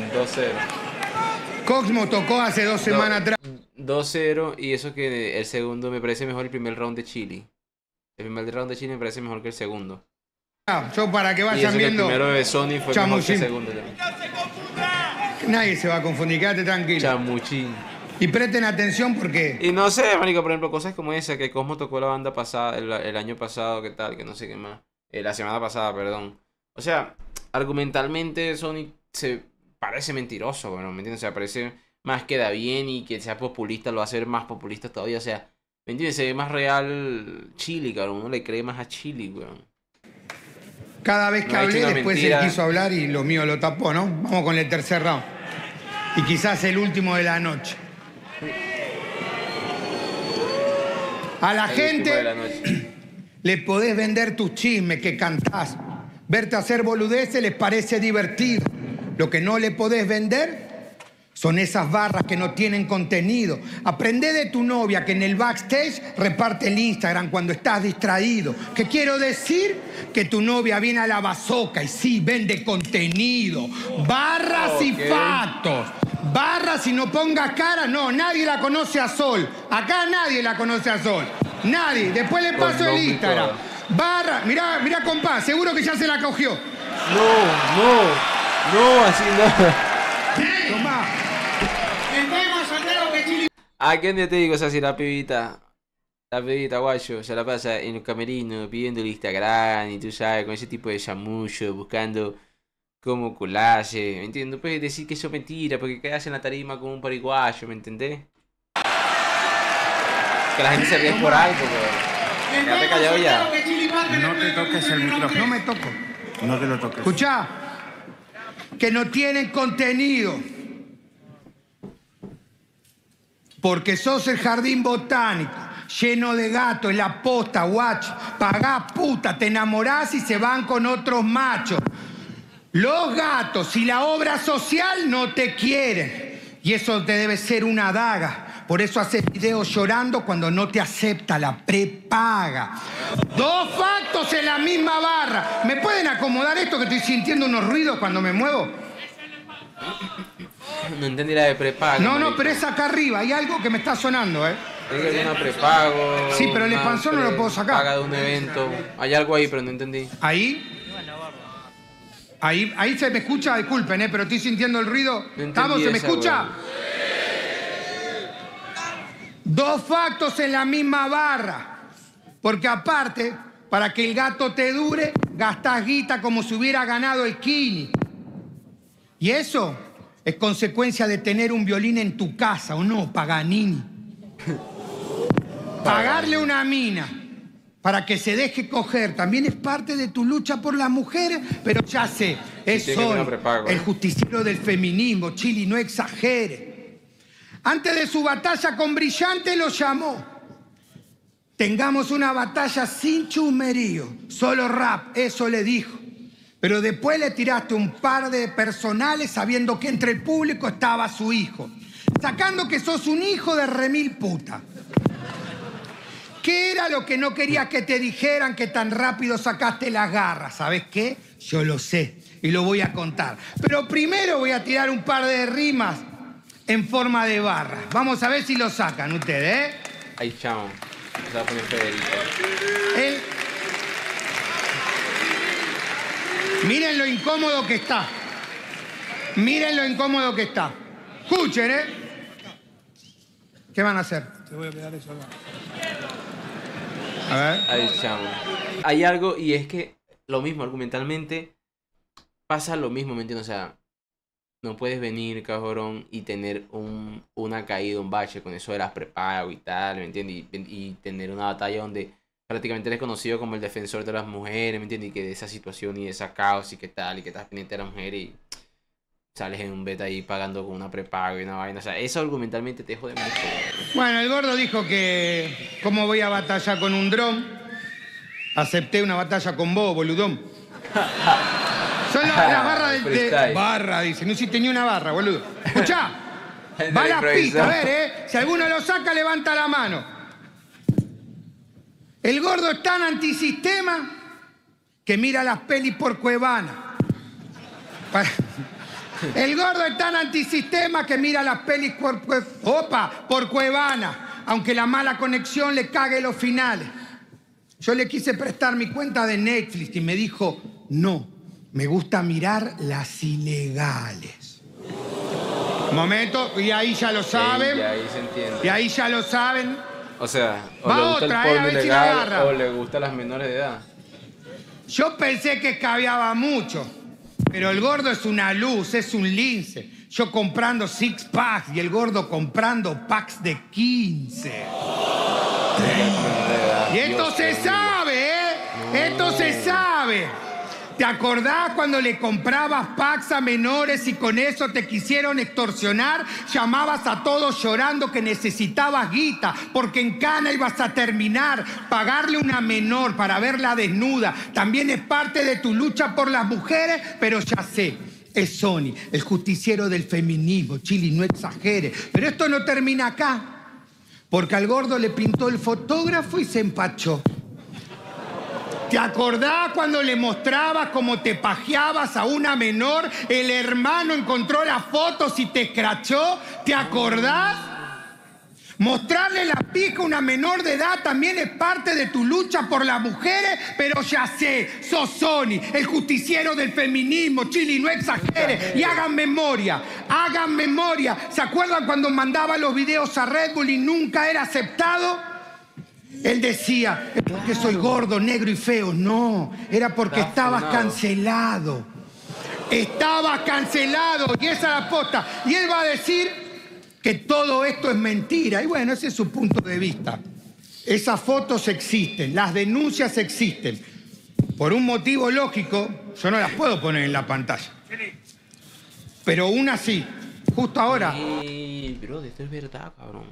Cosmo tocó hace 2 semanas atrás. 2-0 y eso que el segundo me parece mejor el primer round de Chile. El primer round de Chile me parece mejor que el segundo. Yo para que Y vayan eso que el viendo. primero de Sony fue mejor que el segundo. Nadie se va a confundir, quédate tranquilo. Chamuchín. Y presten atención porque... Y no sé, marico, por ejemplo, cosas como esa, que Cosmo tocó la banda pasada, el año pasado, que tal, que no sé qué más. La semana pasada, perdón. O sea, argumentalmente Sonic se parece mentiroso, bueno, ¿me entiendes? O sea, parece más queda bien y que sea populista lo va a hacer más populista todavía. O sea, ¿me entiendes? Se ve más real Chili, cabrón. Uno le cree más a Chili, weón. Cada vez que No ha hecho hablé, una después mentira. él quiso hablar y lo mío lo tapó, ¿no? Vamos con el tercer round. Y quizás el último de la noche. A la El último de la gente noche. le podés vender tus chismes que cantás. Verte hacer boludeces les parece divertido. Lo que no le podés vender son esas barras que no tienen contenido. Aprendé de tu novia que en el backstage reparte el Instagram cuando estás distraído. ¿Qué quiero decir? Que tu novia viene a la bazooka y sí, vende contenido. Barras y fatos. Barras y no pongas cara. No, nadie la conoce a Sol. Acá nadie la conoce a Sol. Nadie. Después le paso el Instagram. Barra. Mirá, mirá, compa. Seguro que ya se la cogió. No, así no. Tomá. ¿A quién te digo? O sea, si la pibita, guayo, se la pasa en el camerino pidiendo el Instagram y tú sabes, con ese tipo de chamullo, buscando cómo colarse, ¿me entiendes? No puedes decir que eso es mentira, porque quedas en la tarima con un pariguayo, ¿me entendés? Que la gente se ríe por algo, pero... Quédate callado ya. No te toques el micrófono. No me toco. No te lo toques. Escuchá. Que no tienen contenido. Porque sos el jardín botánico, lleno de gatos, en la posta, guacho. Pagás puta, te enamorás y se van con otros machos. Los gatos y la obra social no te quieren. Y eso te debe ser una daga. Por eso haces videos llorando cuando no te acepta la prepaga. 2 factos en la misma barra. ¿Me pueden acomodar esto que estoy sintiendo unos ruidos cuando me muevo? No entendí la de prepago. No, marico. pero es acá arriba. Hay algo que me está sonando, ¿eh? Es que hay una prepago. Sí, pero el una expansor no lo puedo sacar. Paga de un evento. Hay algo ahí, pero no entendí. Ahí se me escucha, disculpen, pero estoy sintiendo el ruido. No ¿Estamos? ¿Se me esa, escucha? weón. 2 factos en la misma barra. Porque aparte, para que el gato te dure, gastás guita como si hubiera ganado el Kini. Y eso es consecuencia de tener un violín en tu casa, ¿o no, Paganini? Pagarle una mina para que se deje coger también es parte de tu lucha por las mujeres, pero ya sé, es tiene que Sol, tener prepago, el justiciero del feminismo. Chili, no exagere. Antes de su batalla con Brillante lo llamó. Tengamos una batalla sin chumerío, solo rap, eso le dijo. Pero después le tiraste un par de personales sabiendo que entre el público estaba su hijo. Sacando que sos un hijo de remil puta. ¿Qué era lo que no querías que te dijeran que tan rápido sacaste las garras? ¿Sabes qué? Yo lo sé y lo voy a contar. Pero primero voy a tirar un par de rimas en forma de barra. Vamos a ver si lo sacan ustedes, ¿eh? Ahí, chamo. Se va a poner Federico. Miren lo incómodo que está. Miren lo incómodo que está. Escuchen, ¿eh? ¿Qué van a hacer? Te voy a pegar eso acá. A ver. Ahí, chamo. Hay algo, y es que lo mismo, argumentalmente, pasa lo mismo, ¿me entiendes? O sea, no puedes venir, cabrón, y tener una caída, un bache con eso de las prepago y tal, ¿me entiendes? Y tener una batalla donde prácticamente eres conocido como el defensor de las mujeres, ¿me entiendes? Y que de esa situación y de esa caos y que tal, y que estás pendiente de la mujer y sales en un beta ahí pagando con una prepago y una vaina. O sea, eso argumentalmente te jode mucho. Bueno, el gordo dijo que ¿cómo voy a batallar con un dron? Acepté una batalla con vos, boludón. Son las barras de Freestyle. barra, dice. No hiciste ni una barra, boludo. Escuchá, Gente va la improvisó. pista, a ver, Si alguno lo saca, levanta la mano. El gordo es tan antisistema que mira las pelis por Cuevana. El gordo es tan antisistema que mira las pelis por Cuevana, aunque la mala conexión le cague los finales. Yo le quise prestar mi cuenta de Netflix y me dijo, no, me gusta mirar las ilegales. Momento, y ahí ya lo saben. Y ahí se entiende. Y ahí ya lo saben. O sea, o Va le gusta otra, el porno a ver si la ilegal agarra. o le gustan las menores de edad. Yo pensé que escabeaba mucho, pero el gordo es una luz, es un lince. Yo comprando 6 packs y el gordo comprando packs de 15. Y esto se sabe, ¿eh? Esto se sabe. ¿Te acordás cuando le comprabas packs a menores y con eso te quisieron extorsionar? Llamabas a todos llorando que necesitabas guita, porque en cana ibas a terminar. Pagarle una menor para verla desnuda también es parte de tu lucha por las mujeres, pero ya sé, es Sony, el justiciero del feminismo. Chili, no exagere. Pero esto no termina acá, porque al gordo le pintó el fotógrafo y se empachó. ¿Te acordás cuando le mostrabas cómo te pajeabas a una menor? El hermano encontró las fotos y te escrachó. ¿Te acordás? Mostrarle la pija a una menor de edad también es parte de tu lucha por las mujeres, pero ya sé, sos Sony, el justiciero del feminismo. Chili, no exagere. Y hagan memoria, hagan memoria. ¿Se acuerdan cuando mandaba los videos a Red Bull y nunca era aceptado? Él decía, es porque soy gordo, negro y feo. No, era porque estabas cancelado. Estabas cancelado, y esa es la posta. Y él va a decir que todo esto es mentira. Y bueno, ese es su punto de vista. Esas fotos existen, las denuncias existen. Por un motivo lógico, yo no las puedo poner en la pantalla. Pero una sí, justo ahora. Bro, esto es verdad, cabrón.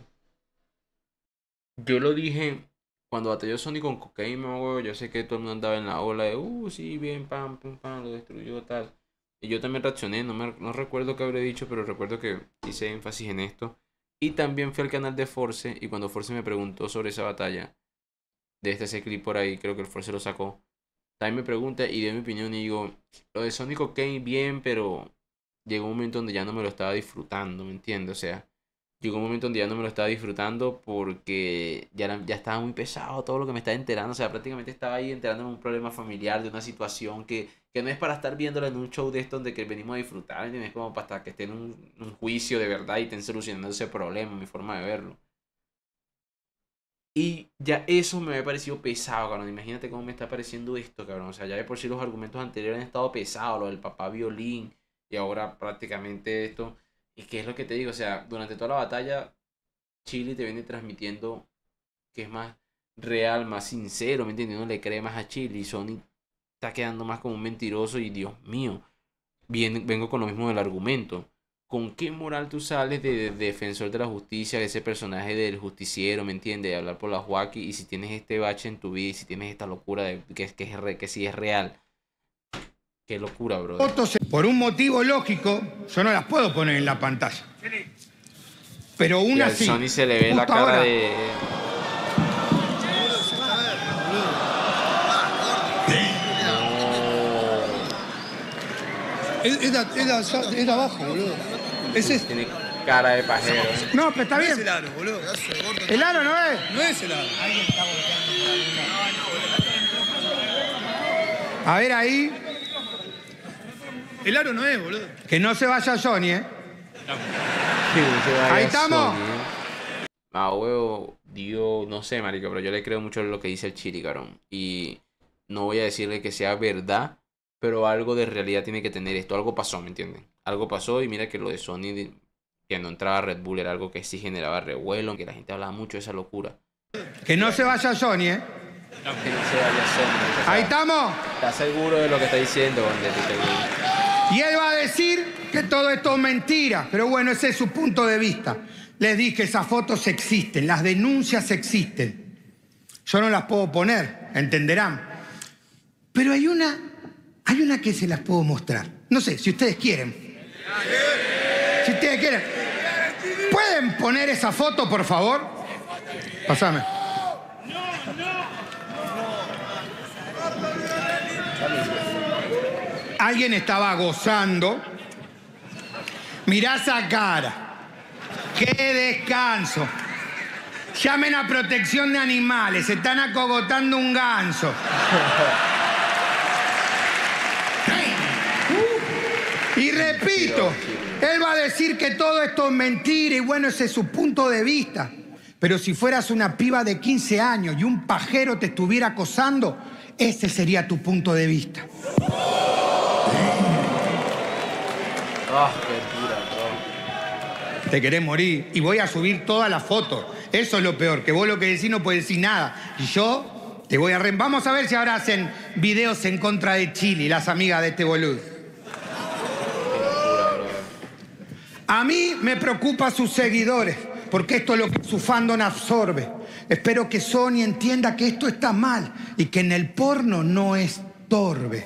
Yo lo dije cuando batalló Sony con Cocaine, yo sé que todo el mundo andaba en la ola de sí, bien, pam, lo destruyó, tal. Y yo también reaccioné, no recuerdo qué habré dicho, pero recuerdo que hice énfasis en esto. Y también fui al canal de Force, y cuando Force me preguntó sobre esa batalla, de ese clip por ahí, creo que el Force lo sacó, también me pregunta y dio mi opinión y digo, lo de Sony Cocaine bien, pero llegó un momento donde ya no me lo estaba disfrutando, ¿me entiendes? O sea, llegó un momento donde ya no me lo estaba disfrutando porque ya estaba muy pesado todo lo que me estaba enterando. O sea, prácticamente estaba ahí enterándome de un problema familiar, de una situación que no es para estar viéndola en un show de esto donde que venimos a disfrutar, ¿entiendes? Es como para estar que esté en un juicio de verdad y estén solucionando ese problema, mi forma de verlo. Y ya eso me había parecido pesado, cabrón. Imagínate cómo me está pareciendo esto, cabrón. O sea, ya de por sí los argumentos anteriores han estado pesados, lo del papá violín y ahora prácticamente esto. ¿Y qué es lo que te digo? O sea, durante toda la batalla, Chili te viene transmitiendo que es más real, más sincero, ¿me entiendes? Uno le cree más a Chili. Sony está quedando más como un mentiroso y Dios mío, vengo con lo mismo del argumento. ¿Con qué moral tú sales de defensor de la justicia, de ese personaje del justiciero, ¿me entiendes? De hablar por la Joaquín, y si tienes este bache en tu vida y si tienes esta locura de que sí es real. Qué locura, bro. Fotos, por un motivo lógico, yo no las puedo poner en la pantalla. Pero una sí. A Sony se le ve la cara ahora. de... Es de abajo, boludo. Tiene cara de pajero. No, pero está bien. Es el aro, boludo. El aro no es. No es el aro. A ver ahí. El aro no es, boludo. Que no se vaya Sony, ¿eh? Ahí estamos. Huevo, Dios, no sé, marico, pero yo le creo mucho lo que dice el Chili, carón. Y no voy a decirle que sea verdad, pero algo de realidad tiene que tener esto. Algo pasó, ¿me entienden? Algo pasó y mira que lo de Sony, que no entraba a Red Bull, era algo que sí generaba revuelo, que la gente hablaba mucho de esa locura. Que no se vaya Sony, ¿eh? Que no se vaya Sony. Ahí estamos. ¿Estás seguro de lo que está diciendo, Y él va a decir que todo esto es mentira. Pero bueno, ese es su punto de vista. Les dije, esas fotos existen, las denuncias existen. Yo no las puedo poner, entenderán. Pero hay una que se las puedo mostrar. No sé, si ustedes quieren. Si ustedes quieren. ¿Pueden poner esa foto, por favor? Pásame. Alguien estaba gozando. Mirá esa cara. ¡Qué descanso! Llamen a protección de animales. Se están acogotando un ganso. Y repito, Él va a decir que todo esto es mentira y bueno, ese es su punto de vista. Pero si fueras una piba de 15 años y un pajero te estuviera acosando, ese sería tu punto de vista. Qué dura, bro. Te querés morir y voy a subir todas las fotos. Eso es lo peor, que vos lo que decís no podés decir nada. Y yo te voy a... Vamos a ver si ahora hacen videos en contra de Chile, las amigas de este boludo. A mí me preocupa sus seguidores, porque esto es lo que su fandom absorbe. Espero que Sony entienda que esto está mal y que en el porno no estorbe.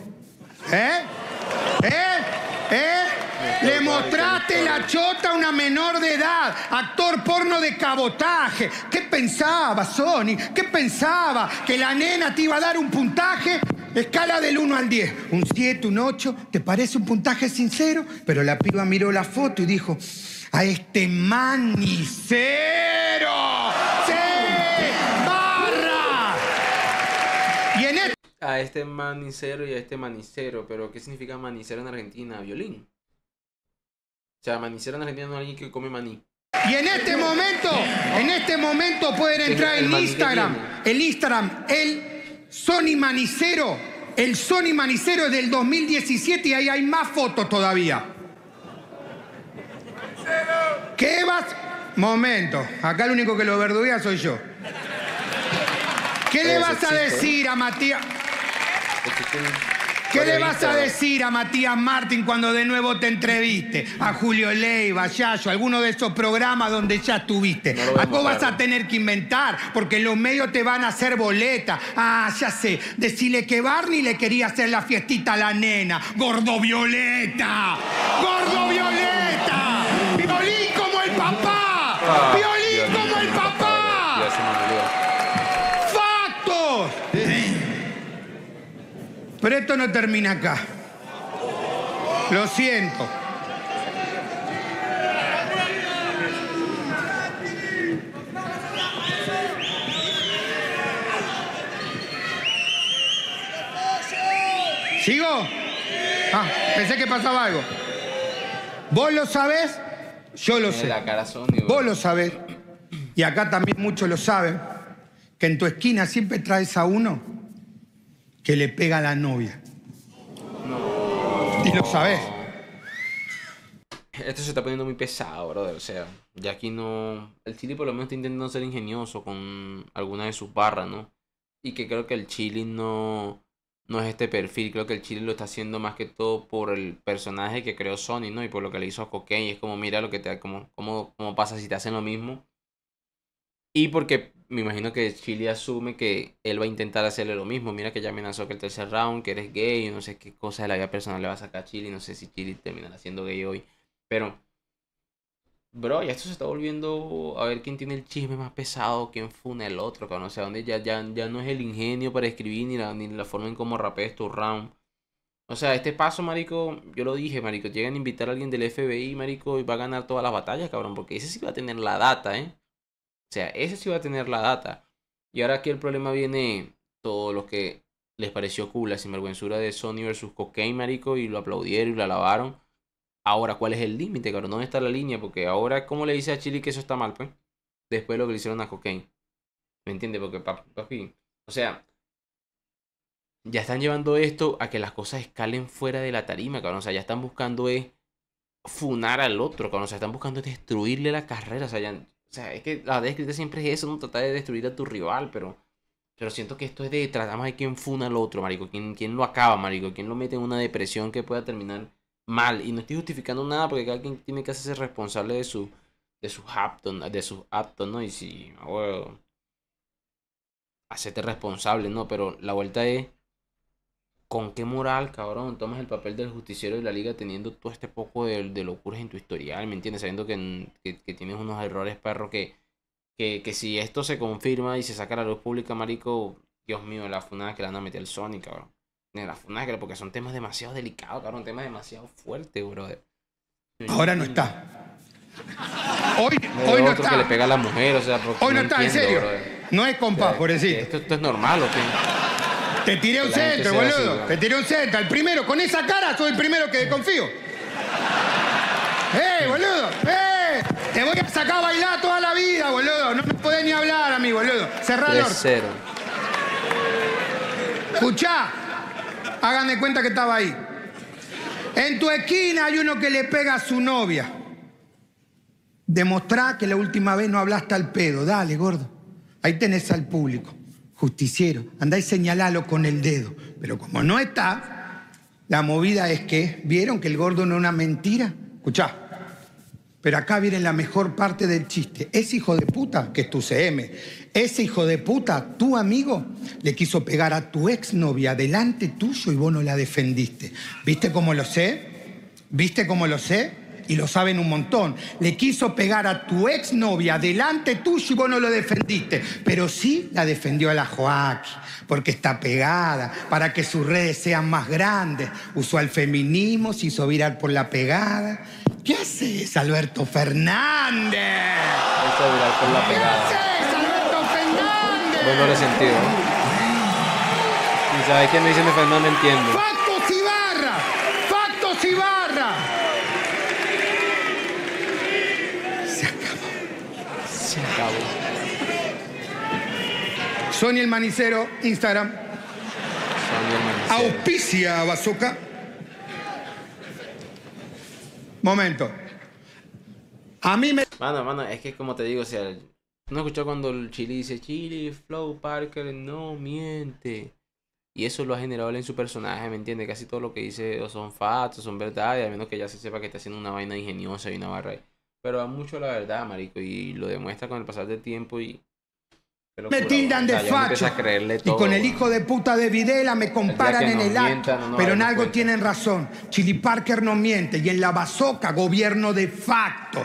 Le mostraste la chota a una menor de edad, actor porno de cabotaje. ¿Qué pensaba, Sony? ¿Qué pensaba? ¿Que la nena te iba a dar un puntaje? Escala del 1 al 10. Un 7, un 8. ¿Te parece un puntaje sincero? Pero la piba miró la foto y dijo: a este manicero se barra. Y en a este manicero y a este manicero. ¿Pero qué significa manicero en Argentina? Violín. O sea, manicero en Argentina no es alguien que come maní. Y en este momento pueden entrar en Instagram. El Instagram, el Sony Manicero. El Sony Manicero es del 2017 y ahí hay más fotos todavía. ¿Qué vas? Momento. Acá el único que lo verduguea soy yo. ¿Qué le vas a decir a Matías? ¿Qué le vas a decir a Matías Martín cuando de nuevo te entreviste? A Julio Leiva, Yayo, alguno de esos programas donde ya estuviste. Algo vas a tener que inventar, porque los medios te van a hacer boleta. Ah, ya sé. Decirle que Barney le quería hacer la fiestita a la nena. ¡Gordo Violeta! ¡Gordo Violeta! ¡Violín como el papá! ¡Violín como el papá! ¡Factos! Pero esto no termina acá. Lo siento. ¿Sigo? Ah, pensé que pasaba algo. ¿Vos lo sabés? Yo lo sé. Vos lo sabés. Y acá también muchos lo saben. Que en tu esquina siempre traes a uno que le pega a la novia. No. Y lo sabés. Esto se está poniendo muy pesado, brother. O sea, ya aquí no... El Chili por lo menos está intentando ser ingenioso con alguna de sus barras, ¿no? Y que creo que el Chili no es este perfil. Creo que el Chili lo está haciendo más que todo por el personaje que creó Sony, ¿no? Y por lo que le hizo a Cocaine. Es como, mira lo que te... Cómo pasa si te hacen lo mismo. Y porque me imagino que Chili asume que él va a intentar hacerle lo mismo. Mira que ya amenazó que el tercer round, que eres gay, no sé qué cosa de la vida personal le va a sacar a Chili. No sé si Chili terminará siendo gay hoy. Pero, bro, ya esto se está volviendo a ver quién tiene el chisme más pesado, quién funa el otro, cabrón. O sea, donde ya no es el ingenio para escribir ni la forma en cómo rapees tu round. O sea, este paso, marico, yo lo dije, marico, llegan a invitar a alguien del FBI, marico, y va a ganar todas las batallas, cabrón. Porque ese sí va a tener la data, ¿eh? O sea, ese sí va a tener la data. Y ahora aquí el problema viene todo lo que les pareció cool, la sinvergüenzura de Sony versus Cocaine, marico, y lo aplaudieron y lo alabaron. Ahora, ¿cuál es el límite, cabrón? ¿Dónde está la línea? Porque ahora, ¿cómo le dice a Chili que eso está mal, pues? Después de lo que le hicieron a Cocaine. ¿Me entiendes? Porque, papi, o sea, ya están llevando esto a que las cosas escalen fuera de la tarima, cabrón. O sea, ya están buscando funar al otro, cabrón. O sea, están buscando destruirle la carrera. O sea, es que la escrita siempre es eso, no tratar de destruir a tu rival, pero siento que esto es de tratar más de quién funa al otro, marico. Quién lo acaba, marico. Quién lo mete en una depresión que pueda terminar mal. Y no estoy justificando nada porque cada quien tiene que hacerse responsable de sus actos, ¿no? Y si, bueno, hacerte responsable, ¿no? Pero la vuelta es, ¿con qué moral, cabrón, tomas el papel del justiciero de la liga teniendo todo este poco de locuras en tu historial? ¿Me entiendes? Sabiendo que tienes unos errores, perro, que si esto se confirma y se saca a la luz pública, marico, Dios mío, la funada que le van a meter al Sony, cabrón. La funada, porque son temas demasiado delicados, cabrón, temas demasiado fuertes, brother. Ahora no está. Hoy no está. Que le pega a la mujer, o sea, hoy no está, en serio. Brother. No es compás, por decir. Esto es normal, ¿o qué? Te tiré un centro, boludo. Te tiré un centro. El primero, con esa cara, soy el primero que confío. Boludo! Te voy a sacar a bailar toda la vida, boludo. No me podés ni hablar a mí, boludo. Cerrá el orto. 3-0. Escuchá. Hagan de cuenta que estaba ahí. En tu esquina hay uno que le pega a su novia. Demostrá que la última vez no hablaste al pedo. Dale, gordo. Ahí tenés al público. Justiciero. Andá y señalalo con el dedo. Pero como no está, la movida es que, ¿vieron que el gordo no es una mentira? Escuchá. Pero acá viene la mejor parte del chiste. Ese hijo de puta, que es tu CM, ese hijo de puta, tu amigo, le quiso pegar a tu exnovia delante tuyo y vos no la defendiste. ¿Viste cómo lo sé? ¿Viste cómo lo sé? Y lo saben un montón. Le quiso pegar a tu exnovia delante tuyo y vos no lo defendiste. Pero sí la defendió a la Joaquín, porque está pegada, para que sus redes sean más grandes. Usó al feminismo, se hizo viral por la pegada. ¿Qué haces, Alberto Fernández? Eso viral por la ¿Qué pegada. haces, Alberto Fernández? Bueno, doble sentido. Y sabes quién me dice Fernández, no entiendo. ¡Factos Ibarra! ¡Factos Ibarra! Se acabó. Sony el Manicero, Instagram. Sony el Manicero. Auspicia Bazooka. Momento. A mí me... Mano, es que como te digo, o sea, no escuchó cuando el Chili dice, Chili, Flow Parker no miente. Y eso lo ha generado él en su personaje, ¿me entiendes? Casi todo lo que dice o son factos, son verdades, a menos que ya se sepa que está haciendo una vaina ingeniosa y una barra ahí. Pero da mucho la verdad, marico, y lo demuestra con el pasar del tiempo y... Me tildan de facho. Y con el hijo de puta de Videla me comparan en el acto. Pero en algo tienen razón. Chili Parker no miente. Y en la Bazooka, gobierno de facto.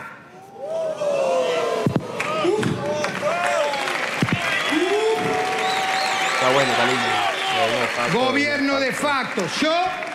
Está bueno, está lindo. Gobierno de facto. Yo...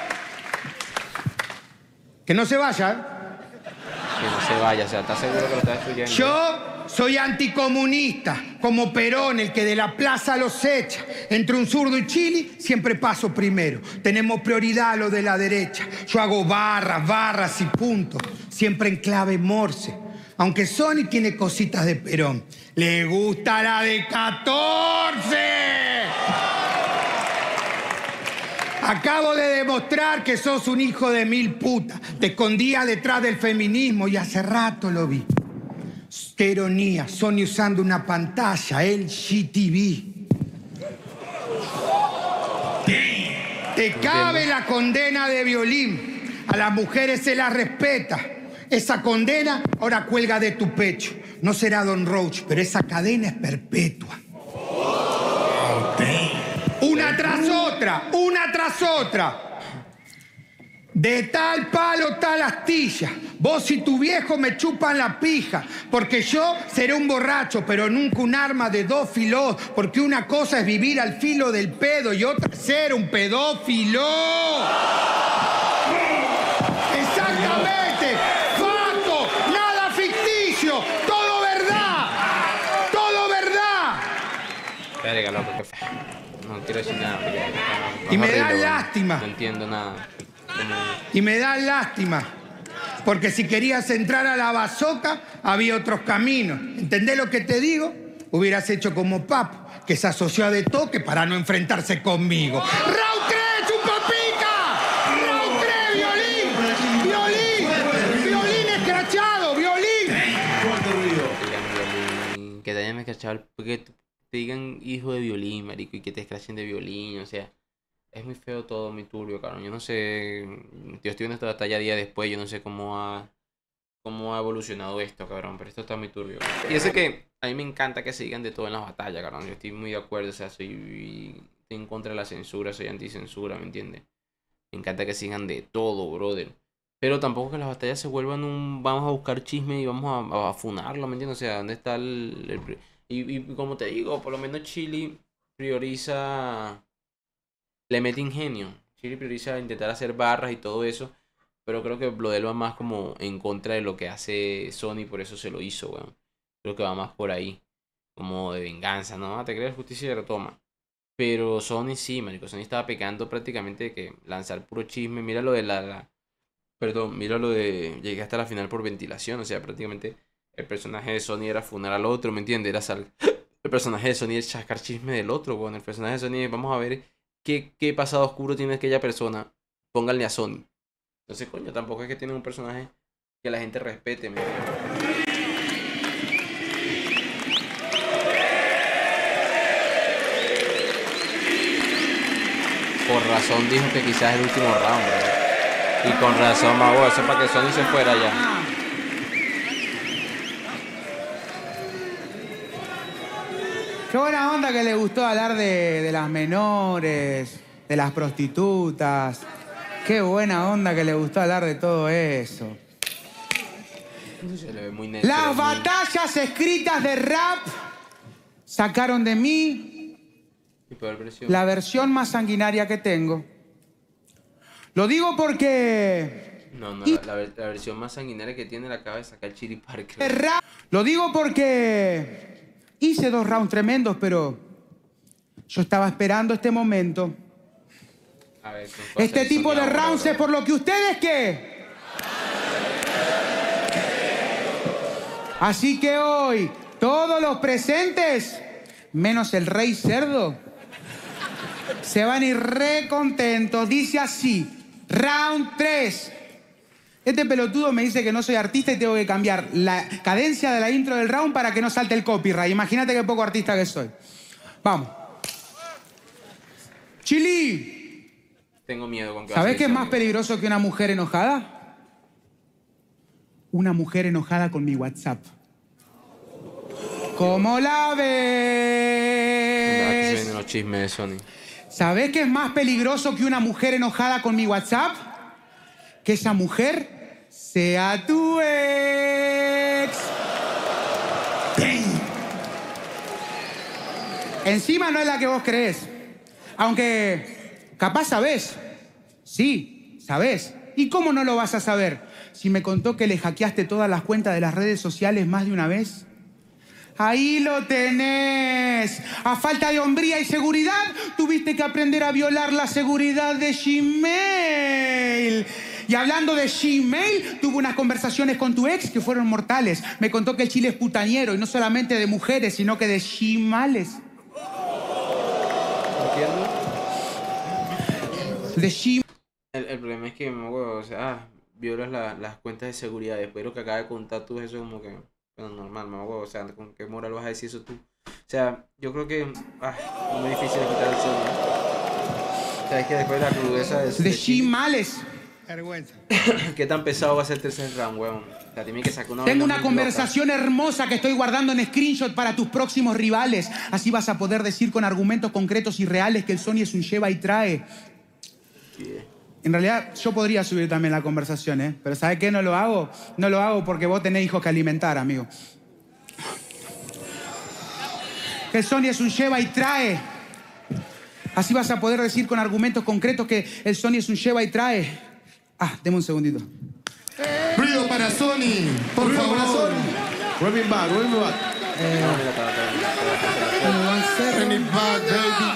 Que no se vaya, ¿eh? Que no se vaya, o sea, ¿estás seguro que lo está destruyendo? Yo soy anticomunista, como Perón, el que de la plaza los echa. Entre un zurdo y Chili, siempre paso primero. Tenemos prioridad a lo de la derecha. Yo hago barras y puntos, siempre en clave Morse. Aunque Sony tiene cositas de Perón. ¡Le gusta la de 14! Acabo de demostrar que sos un hijo de mil putas. Te escondías detrás del feminismo y hace rato lo vi. Qué ironía, Sony usando una pantalla, el GTV. Te cabe la condena de Violín. A las mujeres se las respeta. Esa condena ahora cuelga de tu pecho. No será Don Roach, pero esa cadena es perpetua. Una tras otra. De tal palo, tal astilla. Vos y tu viejo me chupan la pija. Porque yo seré un borracho, pero nunca un arma de dos filos. Porque una cosa es vivir al filo del pedo y otra es ser un pedófilo. Exactamente. Facto. Nada ficticio. Todo verdad. Todo verdad. Verga, loco, qué feo. No quiero decir nada. Y me da lástima. No entiendo nada. Y me da lástima, porque si querías entrar a la Bazooka, había otros caminos. ¿Entendés lo que te digo? Hubieras hecho como Papo, que se asoció a De Toque para no enfrentarse conmigo. ¡Round 3, chupapica! ¡Round 3, violín! ¡Violín escrachado, violín! Que te hayan escrachado, porque te digan hijo de Violín, marico, y que te escrachen de Violín, o sea... Es muy feo todo, muy turbio, cabrón. Yo no sé... Yo estoy viendo esta batalla día después. Yo no sé cómo ha evolucionado esto, cabrón. Pero esto está muy turbio. Y eso que a mí me encanta que se digan de todo en las batallas, cabrón. Yo estoy muy de acuerdo. O sea, estoy en contra de la censura. Soy anticensura, ¿me entiendes? Me encanta que sigan de todo, brother. Pero tampoco que las batallas se vuelvan un... Vamos a buscar chisme y vamos a funarlo, ¿me entiendes? O sea, ¿dónde está y como te digo, por lo menos Chili prioriza... Le mete ingenio. Chili prioriza intentar hacer barras y todo eso. Pero creo que lo de él va más como en contra de lo que hace Sony. Por eso se lo hizo, weón. Creo que va más por ahí. Como de venganza, ¿no? ¿Te crees justiciero? Toma. Pero Sony sí, marico. Sony estaba pecando prácticamente de que lanzar puro chisme. Mira lo de Perdón, mira lo de... Llegué hasta la final por ventilación. O sea, prácticamente el personaje de Sony era funar al otro, ¿me entiendes? El personaje de Sony es sacar chisme del otro, bueno. El personaje de Sony es, vamos a ver qué pasado oscuro tiene aquella persona. Pónganle a Sony. Entonces, coño, tampoco es que tiene un personaje que la gente respete, ¿me entiendes? Por razón dijo que quizás es el último round, ¿verdad? Y con razón, mago, eso para que Sony se fuera ya. Qué buena onda que le gustó hablar de las menores, de las prostitutas. Qué buena onda que le gustó hablar de todo eso. Se le ve muy necio, Las batallas escritas de rap sacaron de mí la versión más sanguinaria que tengo. Lo digo porque... No, la versión más sanguinaria que tiene la acaba de sacar Chili Parker. Lo digo porque hice 2 rounds tremendos, pero yo estaba esperando este momento. A ver, este tipo de rounds es por lo que ustedes ¿qué? Así que hoy, todos los presentes, menos el rey cerdo, se van a ir re contentos. Dice así, round 3. Este pelotudo me dice que no soy artista y tengo que cambiar la cadencia de la intro del round para que no salte el copyright. Imagínate qué poco artista que soy. Vamos. Chili. Tengo miedo con que... ¿Sabés qué es más peligroso que una mujer enojada? Una mujer enojada con mi WhatsApp. ¿Cómo la ves? Aquí se vienen los chismes de Sony. ¿Sabés qué es más peligroso que una mujer enojada con mi WhatsApp? Que esa mujer sea tu ex. Encima no es la que vos creés. Aunque capaz sabés. Sí, sabés. ¿Y cómo no lo vas a saber? Si me contó que le hackeaste todas las cuentas de las redes sociales más de una vez. Ahí lo tenés. A falta de hombría y seguridad, tuviste que aprender a violar la seguridad de Gmail. Y hablando de Gmail, tuve unas conversaciones con tu ex que fueron mortales. Me contó que el Chile es putañero, y no solamente de mujeres, sino que de Gmales. ¿Entiendes? De Gmail. El problema es que, o sea, violas las cuentas de seguridad. Después de lo que acaba de contar tú, eso es como que... Bueno, normal, o sea, ¿con qué moral vas a decir eso tú? O sea, yo creo que es muy difícil de quitar el sueño. O sea, es que después de la crudeza de Gmales. Vergüenza. ¿Qué tan pesado va a ser el tercer round, weón? O sea, tiene que sacar una... Tengo una conversación hermosa que estoy guardando en screenshot para tus próximos rivales. Así vas a poder decir con argumentos concretos y reales que el Sony es un lleva y trae. Yeah. En realidad, yo podría subir también la conversación, ¿eh? Pero ¿sabes qué? No lo hago. No lo hago porque vos tenés hijos que alimentar, amigo. Que el Sony es un lleva y trae. Así vas a poder decir con argumentos concretos que el Sony es un lleva y trae. Deme un segundito. Ruido para Sony, por favor. Para Sony. Running back. Running back, baby.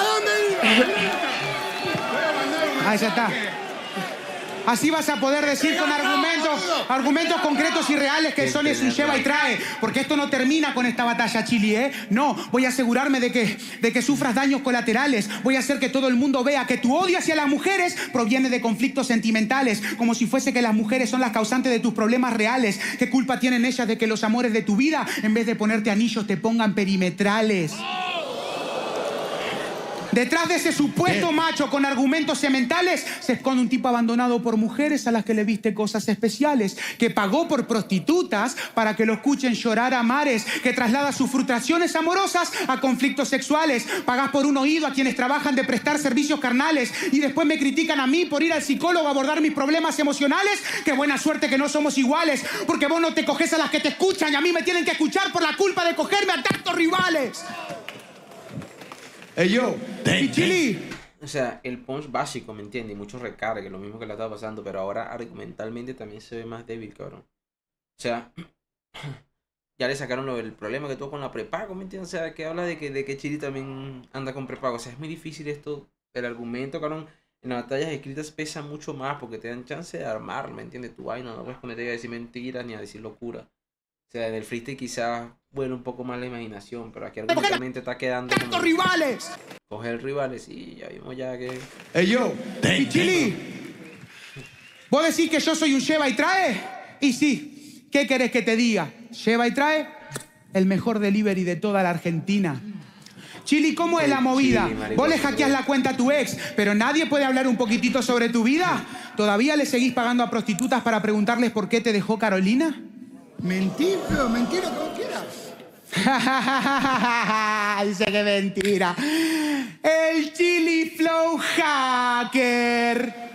Ahí ya está. Así vas a poder decir con argumentos concretos y reales que el Sony es un lleva y trae. Porque esto no termina con esta batalla, Chili, ¿eh? No, voy a asegurarme de que sufras daños colaterales. Voy a hacer que todo el mundo vea que tu odio hacia las mujeres proviene de conflictos sentimentales. Como si fuese que las mujeres son las causantes de tus problemas reales. ¿Qué culpa tienen ellas de que los amores de tu vida, en vez de ponerte anillos, te pongan perimetrales? Detrás de ese supuesto macho con argumentos sementales se esconde un tipo abandonado por mujeres a las que le viste cosas especiales, que pagó por prostitutas para que lo escuchen llorar a mares, que traslada sus frustraciones amorosas a conflictos sexuales. Pagás por un oído a quienes trabajan de prestar servicios carnales y después me critican a mí por ir al psicólogo a abordar mis problemas emocionales. Qué buena suerte que no somos iguales, porque vos no te coges a las que te escuchan y a mí me tienen que escuchar por la culpa de cogerme a tantos rivales. Yo. Y Chili. O sea, el punch básico, ¿me entiendes? Y mucho recargue, lo mismo que le estaba pasando, pero ahora argumentalmente también se ve más débil, cabrón. O sea, ya le sacaron el problema que tuvo con la prepago, ¿me entiendes? O sea, que habla de que Chili también anda con prepago. O sea, es muy difícil esto, el argumento, cabrón. en las batallas escritas pesa mucho más porque te dan chance de armar, ¿me entiendes? Tu vaina, no puedes ponerte a decir mentiras ni a decir locura. O sea, en el freestyle quizás vuela un poco más la imaginación, pero aquí argumentalmente está quedando como... rivales! Coger rivales y ya vimos ya que... ¡Ey, yo! ¡Y Chili! ¿Vos decís que yo soy un lleva y trae? Y sí, ¿qué querés que te diga? Lleva y trae el mejor delivery de toda la Argentina. Chili, ¿cómo es la movida? Vos le hackeás la cuenta a tu ex, pero nadie puede hablar un poquitito sobre tu vida. ¿Todavía le seguís pagando a prostitutas para preguntarles por qué te dejó Carolina? Mentira, mentira como quieras. Dice que mentira. El Chili Flow Hacker.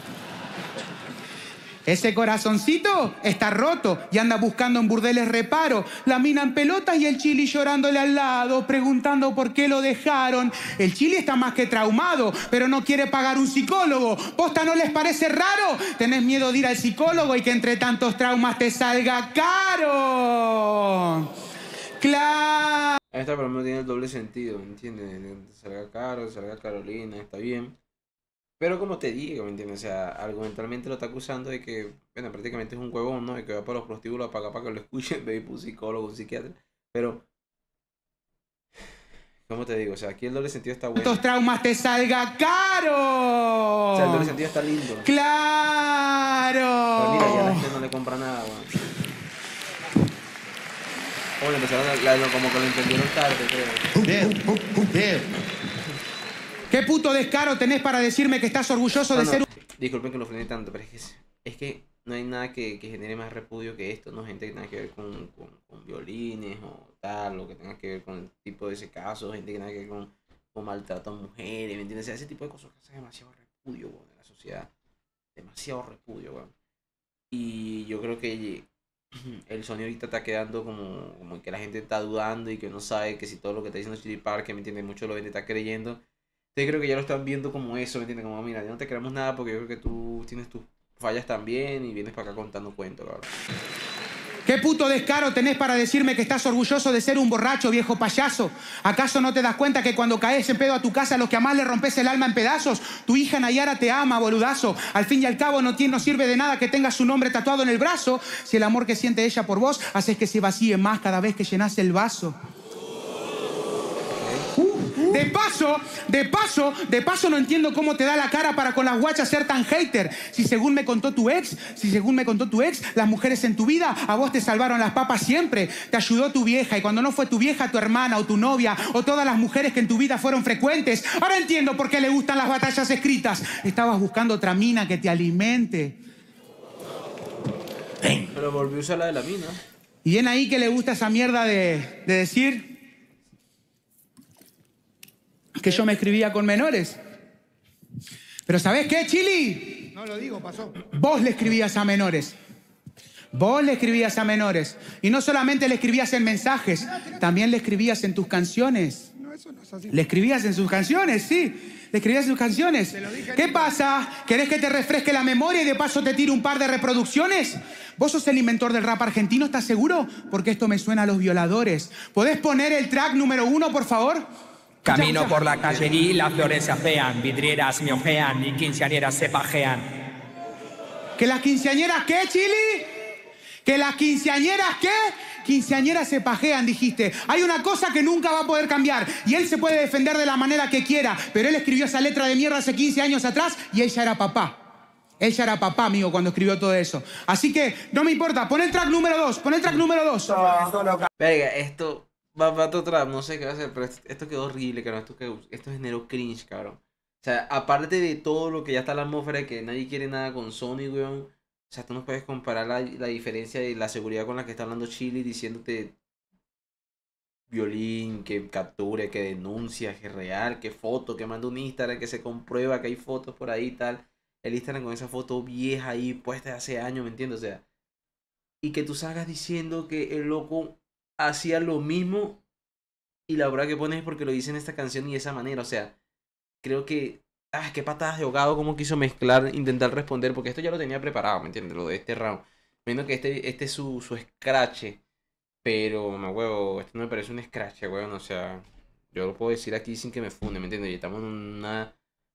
Ese corazoncito está roto y anda buscando en burdeles reparo. La mina en pelotas y el Chili llorándole al lado, preguntando por qué lo dejaron. El Chili está más que traumado, pero no quiere pagar un psicólogo. ¿Posta no les parece raro? ¿Tenés miedo de ir al psicólogo y que entre tantos traumas te salga caro? ¡Claro! Esta por lo menos tiene el doble sentido, ¿me entiendes? Salga caro, salga Carolina, está bien. Pero como te digo, ¿me entiendes? O sea, argumentalmente lo está acusando de que, bueno, prácticamente es un huevón, ¿no? De que va para los prostíbulos a pagar para que lo escuchen, ve un psicólogo, un psiquiatra. Pero, ¿cómo te digo? O sea, aquí el doble sentido está bueno. ¡Estos traumas te salga caro! O sea, el doble sentido está lindo. ¡Claro! Pero mira, ya la gente no le compra nada, weón. Bueno, empezaron como que lo entendieron tarde, creo. ¿Qué puto descaro tenés para decirme que estás orgulloso de ser un... Disculpen que lo frené tanto, pero es que no hay nada que genere más repudio que esto, ¿no? Gente que tenga que ver con violines o tal, o que tenga que ver con el tipo de ese caso, gente que tenga que ver con maltrato a mujeres, ¿me entiendes? O sea, ese tipo de cosas que hacen demasiado repudio, weón, en la sociedad. Demasiado repudio, weón. Y yo creo que el Sony ahorita está quedando como que la gente está dudando y que no sabe que si todo lo que está diciendo Chili Parker, ¿me entiendes? Mucho lo ven está creyendo. Yo creo que ya lo están viendo como eso, ¿me entiendes? Como, mira, ya no te creemos nada porque yo creo que tú tienes tus fallas también y vienes para acá contando cuentos, cabrón. ¿Qué puto descaro tenés para decirme que estás orgulloso de ser un borracho, viejo payaso? ¿Acaso no te das cuenta que cuando caes en pedo a tu casa, a los que a más le rompes el alma en pedazos? Tu hija Nayara te ama, boludazo. Al fin y al cabo no sirve de nada que tengas su nombre tatuado en el brazo si el amor que siente ella por vos haces que se vacíe más cada vez que llenas el vaso. De paso, no entiendo cómo te da la cara para con las guachas ser tan hater. Si según me contó tu ex, las mujeres en tu vida a vos te salvaron las papas siempre. Te ayudó tu vieja y cuando no fue tu vieja, tu hermana o tu novia o todas las mujeres que en tu vida fueron frecuentes. Ahora entiendo por qué le gustan las batallas escritas. Estabas buscando otra mina que te alimente. Pero volvió a usar la de la mina. Y bien ahí que le gusta esa mierda de decir que yo me escribía con menores. Pero ¿sabés qué, Chili? No lo digo, pasó. Vos le escribías a menores. Vos le escribías a menores. Y no solamente le escribías en mensajes, también le escribías en tus canciones. No, eso no es así. Le escribías en sus canciones, sí. Le escribías en sus canciones. ¿Qué pasa? ¿Querés que te refresque la memoria y de paso te tire un par de reproducciones? ¿Vos sos el inventor del rap argentino? ¿Estás seguro? Porque esto me suena a Los Violadores. ¿Podés poner el track número 1, por favor? Camino por la calle y las flores se afean, vidrieras me ojean y quinceañeras se pajean. ¿Que las quinceañeras qué, Chili? ¿Que las quinceañeras qué? Quinceañeras se pajean, dijiste. Hay una cosa que nunca va a poder cambiar y él se puede defender de la manera que quiera, pero él escribió esa letra de mierda hace 15 años atrás y él ya era papá. Él ya era papá, amigo, cuando escribió todo eso. Así que no me importa, pon el track número 2, pon el track número 2. Venga, esto... Va a otra, no sé qué va a hacer, pero esto quedó horrible, cabrón. Esto generó cringe, cabrón. O sea, aparte de todo lo que ya está la atmósfera de que nadie quiere nada con Sony, weón. O sea, tú no puedes comparar la diferencia de la seguridad con la que está hablando Chili diciéndote violín, que capture, que denuncia, que es real, que foto, que manda un Instagram, que se comprueba que hay fotos por ahí y tal. El Instagram con esa foto vieja ahí puesta de hace años, ¿me entiendes? O sea, y que tú salgas diciendo que el loco hacía lo mismo y la verdad que pones es porque lo dice en esta canción y de esa manera, o sea, creo que qué patadas de ahogado, cómo quiso mezclar, intentar responder, porque esto ya lo tenía preparado, ¿me entiendes? Lo de este round, viendo que este es su scratch, pero me huevo, esto no me parece un scratch, huevón, o sea, yo lo puedo decir aquí sin que me funde, ¿me entiendes? Y estamos en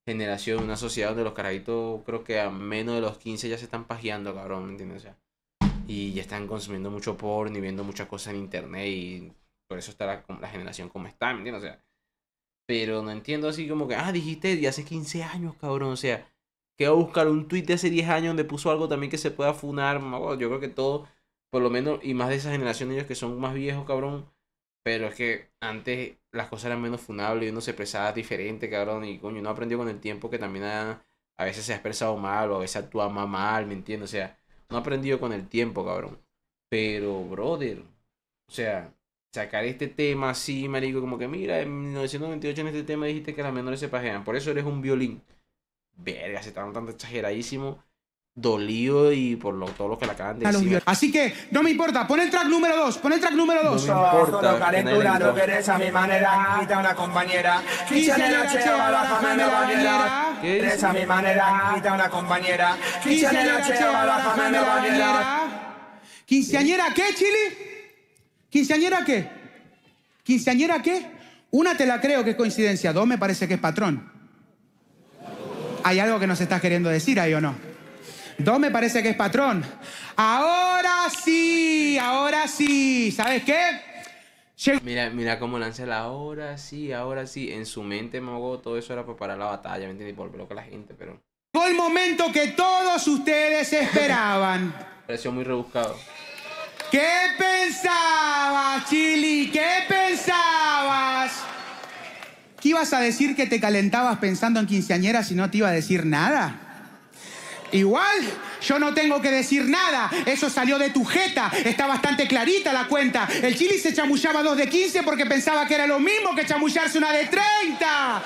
generación, una sociedad donde los carajitos creo que a menos de los 15 ya se están pajeando, cabrón, ¿me entiendes? O sea, y ya están consumiendo mucho porno y viendo muchas cosas en internet y por eso está la generación como está, ¿me entiendes? O sea, pero no entiendo así como que, dijiste de hace 15 años, cabrón, o sea, que va a buscar un tweet de hace 10 años donde puso algo también que se pueda funar, yo creo que todo, por lo menos, y más de esa generación de ellos que son más viejos, cabrón, pero es que antes las cosas eran menos funables y uno se expresaba diferente, cabrón, y coño, uno aprendió con el tiempo que también a veces se ha expresado mal o a veces actúa más mal, ¿me entiendes? O sea, uno ha aprendido con el tiempo, cabrón, pero, brother, o sea, sacar este tema así, marico, como que mira, en 1998 en este tema dijiste que las menores se pajean, por eso eres un violín. Verga, se estaban tan exageradísimo, dolido y por todo lo que le acaban de decir. Así que no me importa, pon el track número 2, pon el track número 2. No me importa, Solo calentura, lo que eres a mi manera, quita una compañera. Quinceañera, cheva, bájame la bañera. Eres a mi manera, quita una compañera. Quinceañera, cheva, bájame la bañera. ¿Quinceañera qué, Chili? ¿Quinceañera qué? ¿Quinceañera qué? Una te la creo que es coincidencia, dos me parece que es patrón. ¿Hay algo que nos estás queriendo decir ahí o no? Dos me parece que es patrón. Ahora sí, ¿sabes qué? Mira cómo lanza la ahora sí. En su mente, Mogo, todo eso era para parar la batalla, ¿me entiendes? Y volver loca la gente, pero... Llegó el momento que todos ustedes esperaban. Pareció muy rebuscado. ¿Qué pensabas, Chili? ¿Qué pensabas? ¿Qué ibas a decir que te calentabas pensando en quinceañeras y no te iba a decir nada? Igual, yo no tengo que decir nada. Eso salió de tu jeta. Está bastante clarita la cuenta. El Chili se chamullaba 2 de 15 porque pensaba que era lo mismo que chamullarse una de 30.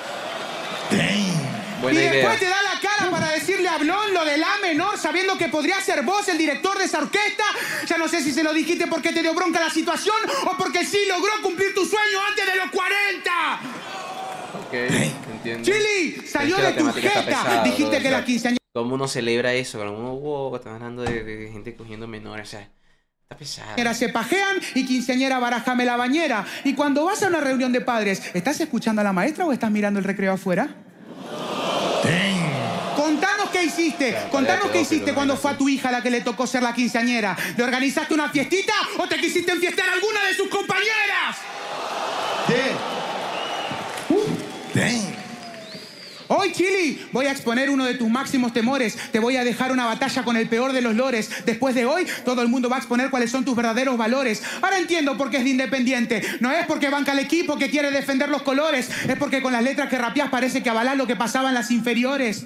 Buena y después idea. te da la cara para decirle a Blon lo de la menor, sabiendo que podría ser vos el director de esa orquesta. Ya no sé si se lo dijiste porque te dio bronca la situación o porque sí logró cumplir tu sueño antes de los 40. Ok, entiendo. Chili, salió Es que de la tu temática está jeta. pesada, Dijiste bro, que o sea, la quinceañera... ¿Cómo uno celebra eso? Como uno, wow, están hablando de gente cogiendo menores, o sea, está pesado. Se pajean y quinceañera barajame la bañera. Y cuando vas a una reunión de padres, ¿estás escuchando a la maestra o estás mirando el recreo afuera? Contanos qué hiciste. Contanos qué hiciste cuando fue a tu hija la que le tocó ser la quinceañera. ¿Le organizaste una fiestita o te quisiste enfiestar a alguna de sus compañeras? Hoy, Chili, voy a exponer uno de tus máximos temores. Te voy a dejar una batalla con el peor de los lores. Después de hoy, todo el mundo va a exponer cuáles son tus verdaderos valores. Ahora entiendo por qué es de Independiente. No es porque banca el equipo que quiere defender los colores. Es porque con las letras que rapeás parece que avalás lo que pasaba en las inferiores.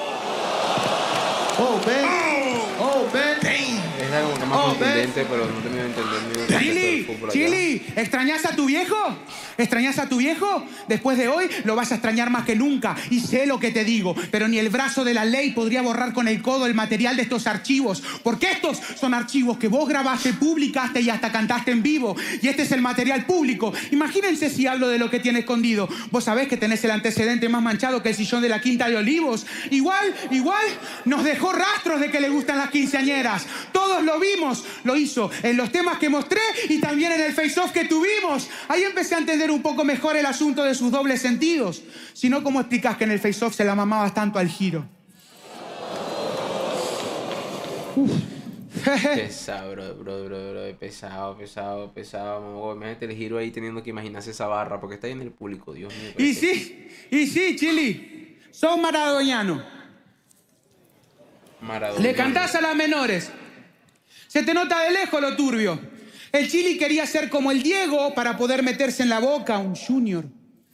Oh, man. Es algo más contundente, pero no termino de entender. Chili, ¿extrañás a tu viejo? ¿Extrañás a tu viejo? Después de hoy lo vas a extrañar más que nunca. Y sé lo que te digo, pero ni el brazo de la ley podría borrar con el codo el material de estos archivos. Porque estos son archivos que vos grabaste, publicaste y hasta cantaste en vivo. Y este es el material público. Imagínense si hablo de lo que tiene escondido. Vos sabés que tenés el antecedente más manchado que el sillón de la Quinta de Olivos. Igual, nos dejó rastros de que le gustan las quinceañeras. Todos lo vimos. Lo hizo en los temas que mostré y también en el face-off que tuvimos. Ahí empecé a entender un poco mejor el asunto de sus dobles sentidos. Si no, ¿cómo explicas que en el face-off se la mamabas tanto al giro? Pesado, bro. Pesado. Imagínate el giro ahí teniendo que imaginarse esa barra porque está ahí en el público, Dios mío. Y sí, Chili. Sos maradoniano. Le cantás a las menores. Se te nota de lejos lo turbio. El Chili quería ser como el Diego para poder meterse en la boca a un junior.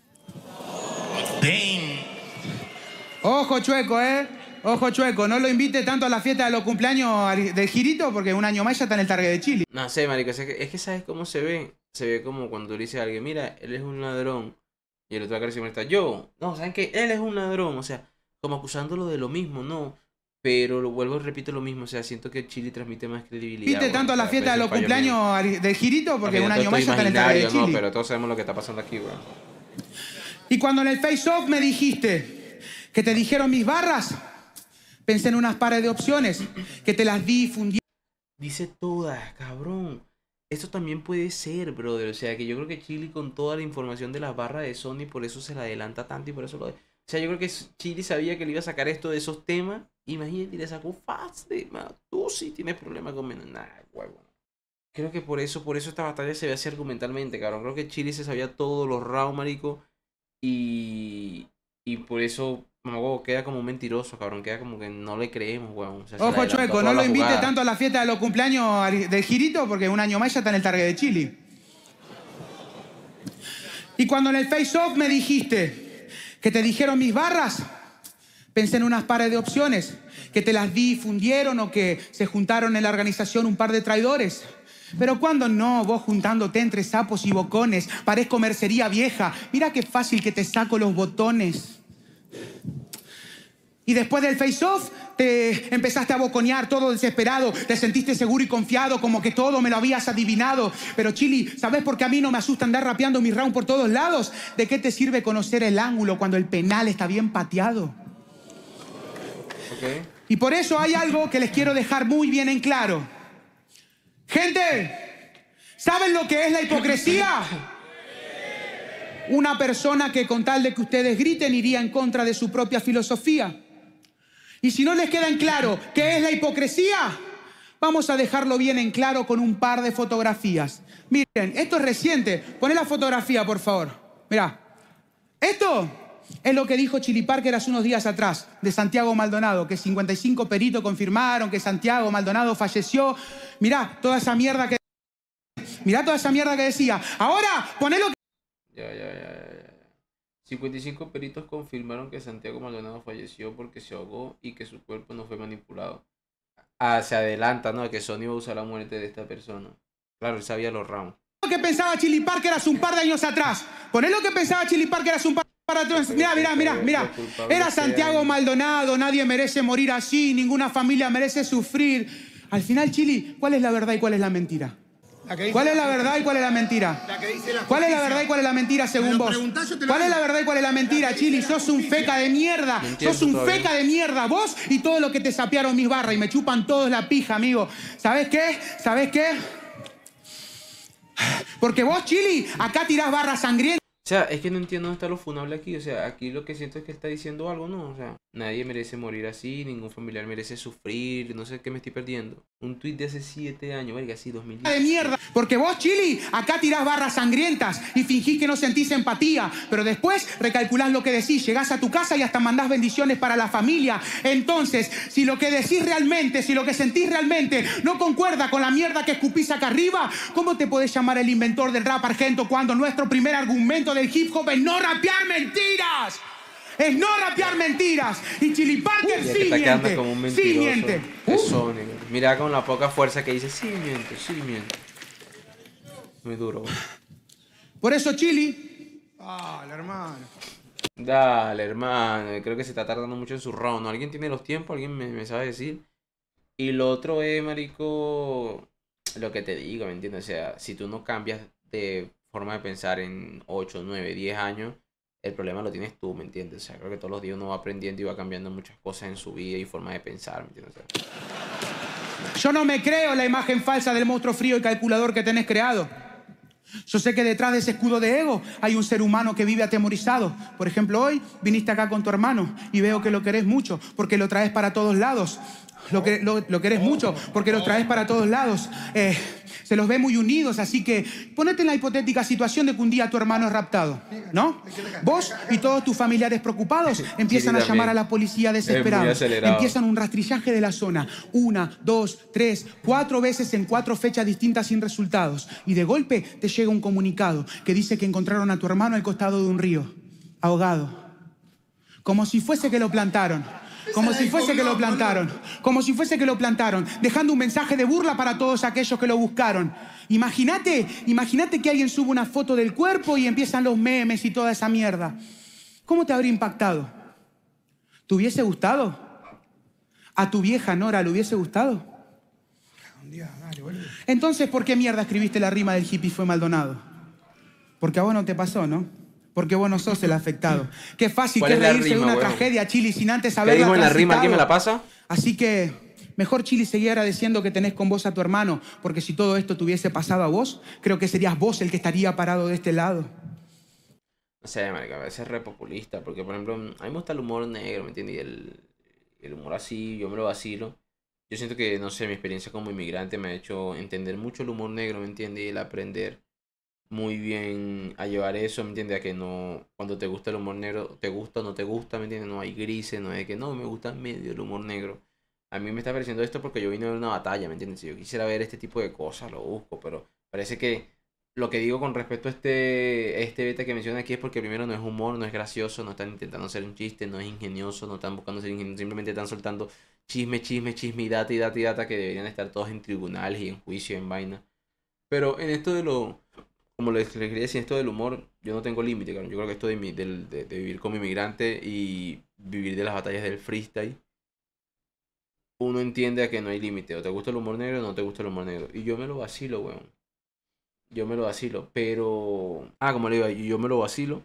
Ojo chueco, Ojo chueco. No lo invite tanto a la fiesta de los cumpleaños del girito porque un año más ya está en el target de Chili. No sé, marico. Es que ¿sabes cómo se ve? Se ve como cuando le dice a alguien, mira, él es un ladrón. Y el otro acá está, yo. No, ¿saben qué? Él es un ladrón. O sea, como acusándolo de lo mismo, ¿no? Pero lo vuelvo y repito lo mismo, o sea, siento que Chili transmite más credibilidad. ¿Viste tanto a la fiesta de los cumpleaños del girito? Porque un año más ya está en el target de Chili. No, pero todos sabemos lo que está pasando aquí, bro. Y cuando en el face-off me dijiste que te dijeron mis barras, pensé en unas pares de opciones que te las difundí. Dice todas, cabrón. Esto también puede ser, brother. O sea, que yo creo que Chili con toda la información de las barras de Sony, por eso se la adelanta tanto y por eso lo... O sea, yo creo que Chili sabía que le iba a sacar esto de esos temas. Imagínate, le sacó fácil, mano. Tú sí tienes problemas con menos. Nah, huevo. Creo que por eso esta batalla se ve así argumentalmente, cabrón. Creo que Chili se sabía todos los rounds, marico. Y por eso, mamá, queda como un mentiroso, cabrón. Queda como que no le creemos, weón. O sea, ojo, Chueco, no lo invite tanto a la fiesta de los cumpleaños del Girito, porque un año más ya está en el target de Chili. Y cuando en el face-off me dijiste que te dijeron mis barras, pensé en unas pares de opciones, que te las difundieron o que se juntaron en la organización un par de traidores. Pero cuando no, vos juntándote entre sapos y bocones, parezco mercería vieja. Mira qué fácil que te saco los botones. Y después del face-off, te empezaste a boconear todo desesperado. Te sentiste seguro y confiado, como que todo me lo habías adivinado. Pero Chili, ¿sabes por qué a mí no me asusta andar rapeando mi round por todos lados? ¿De qué te sirve conocer el ángulo cuando el penal está bien pateado? Okay. Y por eso hay algo que les quiero dejar muy bien en claro. Gente, ¿saben lo que es la hipocresía? Una persona que con tal de que ustedes griten iría en contra de su propia filosofía. Y si no les queda en claro qué es la hipocresía, vamos a dejarlo bien en claro con un par de fotografías. Miren, esto es reciente. Poné la fotografía, por favor. Mirá. Esto es lo que dijo Chili Parker hace unos días atrás de Santiago Maldonado, que 55 peritos confirmaron que Santiago Maldonado falleció. Mirá toda esa mierda que... Mirá toda esa mierda que decía. Ahora, ponelo que... Ya. 55 peritos confirmaron que Santiago Maldonado falleció porque se ahogó y que su cuerpo no fue manipulado. Ah, se adelanta, ¿no? Que Sony va a usar la muerte de esta persona. Claro, él sabía los rounds. Lo que pensaba Chili Parker hace un par de años atrás. Poné lo que pensaba Chili Parker hace un par de años. Mirá. Era Santiago Maldonado, nadie merece morir así, ninguna familia merece sufrir. Al final, Chili, ¿cuál es la verdad y cuál es la mentira? ¿Cuál es la verdad y cuál es la mentira? ¿Cuál es la verdad y cuál es la mentira según vos? ¿Cuál es la verdad y cuál es la mentira, Chili? Sos un feca de mierda. Sos un feca de mierda. Vos y todo lo que te sapearon mis barras y me chupan todos la pija, amigo. ¿Sabés qué? Porque vos, Chili, acá tirás barras sangrientas. O sea, es que no entiendo dónde está lo funable aquí. O sea, aquí lo que siento es que está diciendo algo, ¿no? O sea, nadie merece morir así, ningún familiar merece sufrir, no sé qué me estoy perdiendo. Un tuit de hace 7 años, verga, así 2010. De mierda, porque vos, Chili, acá tirás barras sangrientas y fingís que no sentís empatía, pero después recalculás lo que decís, llegás a tu casa y hasta mandás bendiciones para la familia. Entonces, si lo que decís realmente, si lo que sentís realmente no concuerda con la mierda que escupís acá arriba, ¿cómo te podés llamar el inventor del rap argento cuando nuestro primer argumento del hip hop es no rapear mentiras? Es no rapear mentiras. Y Chili Parker sí miente. Como un sí miente. Mira con la poca fuerza que dice, sí miente. Muy duro, güey. Por eso, Chili. Dale, hermano. Creo que se está tardando mucho en su round, ¿no? ¿Alguien tiene los tiempos? ¿Alguien me sabe decir? Y lo otro es, marico, lo que te digo, ¿me entiendes? O sea, si tú no cambias de forma de pensar en 8, 9, 10 años, el problema lo tienes tú, ¿me entiendes? O sea, creo que todos los días uno va aprendiendo y va cambiando muchas cosas en su vida y forma de pensar, ¿me entiendes? O sea, yo no me creo la imagen falsa del monstruo frío y calculador que tenés creado. Yo sé que detrás de ese escudo de ego hay un ser humano que vive atemorizado. Por ejemplo, hoy viniste acá con tu hermano y veo que lo querés mucho porque lo traes para todos lados. Lo querés mucho porque lo traes para todos lados. Se los ve muy unidos, así que ponete en la hipotética situación de que un día tu hermano es raptado, ¿no? Vos y todos tus familiares preocupados empiezan a llamar a la policía desesperados. Empiezan un rastrillaje de la zona. 1, 2, 3, 4 veces en 4 fechas distintas sin resultados. Y de golpe te llega un comunicado que dice que encontraron a tu hermano al costado de un río, ahogado. Como si fuese que lo plantaron. Como si fuese que lo plantaron, dejando un mensaje de burla para todos aquellos que lo buscaron. Imagínate que alguien sube una foto del cuerpo y empiezan los memes y toda esa mierda. ¿Cómo te habría impactado? ¿Te hubiese gustado? ¿A tu vieja Nora le hubiese gustado? Entonces, ¿por qué mierda escribiste la rima del hippie fue Maldonado? Porque a vos no te pasó, ¿no? Porque vos no sos el afectado. Qué fácil que es reírse de una tragedia, Chili, sin antes saberla. ¿Qué dijo en la rima? ¿Quién me la pasa? Así que mejor, Chili, seguí agradeciendo que tenés con vos a tu hermano, porque si todo esto te hubiese pasado a vos, creo que serías vos el que estaría parado de este lado. No sé, marica, a veces es re populista, porque por ejemplo, a mí me gusta el humor negro, ¿me entiendes? Y el humor así, yo me lo vacilo. Yo siento que, no sé, mi experiencia como inmigrante me ha hecho entender mucho el humor negro, ¿me entiendes? Y el aprender muy bien a llevar eso, ¿me entiendes? A que no, cuando te gusta el humor negro, te gusta o no te gusta, ¿me entiendes? No hay grises, no es que no, me gusta medio el humor negro. A mí me está pareciendo esto porque yo vine a ver una batalla, ¿me entiendes? Si yo quisiera ver este tipo de cosas, lo busco, pero parece que lo que digo con respecto a este beta que menciona aquí es porque primero no es humor, no es gracioso, no están intentando hacer un chiste, no es ingenioso, no están buscando ser ingenioso, simplemente están soltando chisme, chisme, chisme y data y data y data que deberían estar todos en tribunales y en juicio, en vaina. Pero en esto de lo, como les quería decir, esto del humor, yo no tengo límite, claro. Yo creo que esto de vivir como inmigrante y vivir de las batallas del freestyle, uno entiende a que no hay límite. O te gusta el humor negro o no te gusta el humor negro. Y yo me lo vacilo, weón. Yo me lo vacilo, pero... como le digo, yo me lo vacilo.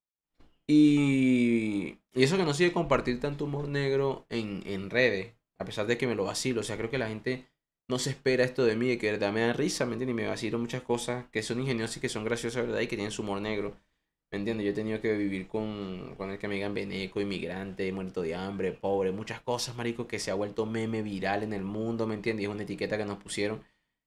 Y eso que no sigue compartir tanto humor negro en redes, a pesar de que me lo vacilo. O sea, creo que la gente no se espera esto de mí, de que de verdad me da risa, ¿me entiendes? Y me vacilo muchas cosas que son ingeniosas y que son graciosas, ¿verdad? Y que tienen su humor negro, ¿me entiendes? Yo he tenido que vivir con el que me digan veneco, inmigrante, muerto de hambre, pobre, muchas cosas, marico, que se ha vuelto meme viral en el mundo, ¿me entiendes? Y es una etiqueta que nos pusieron.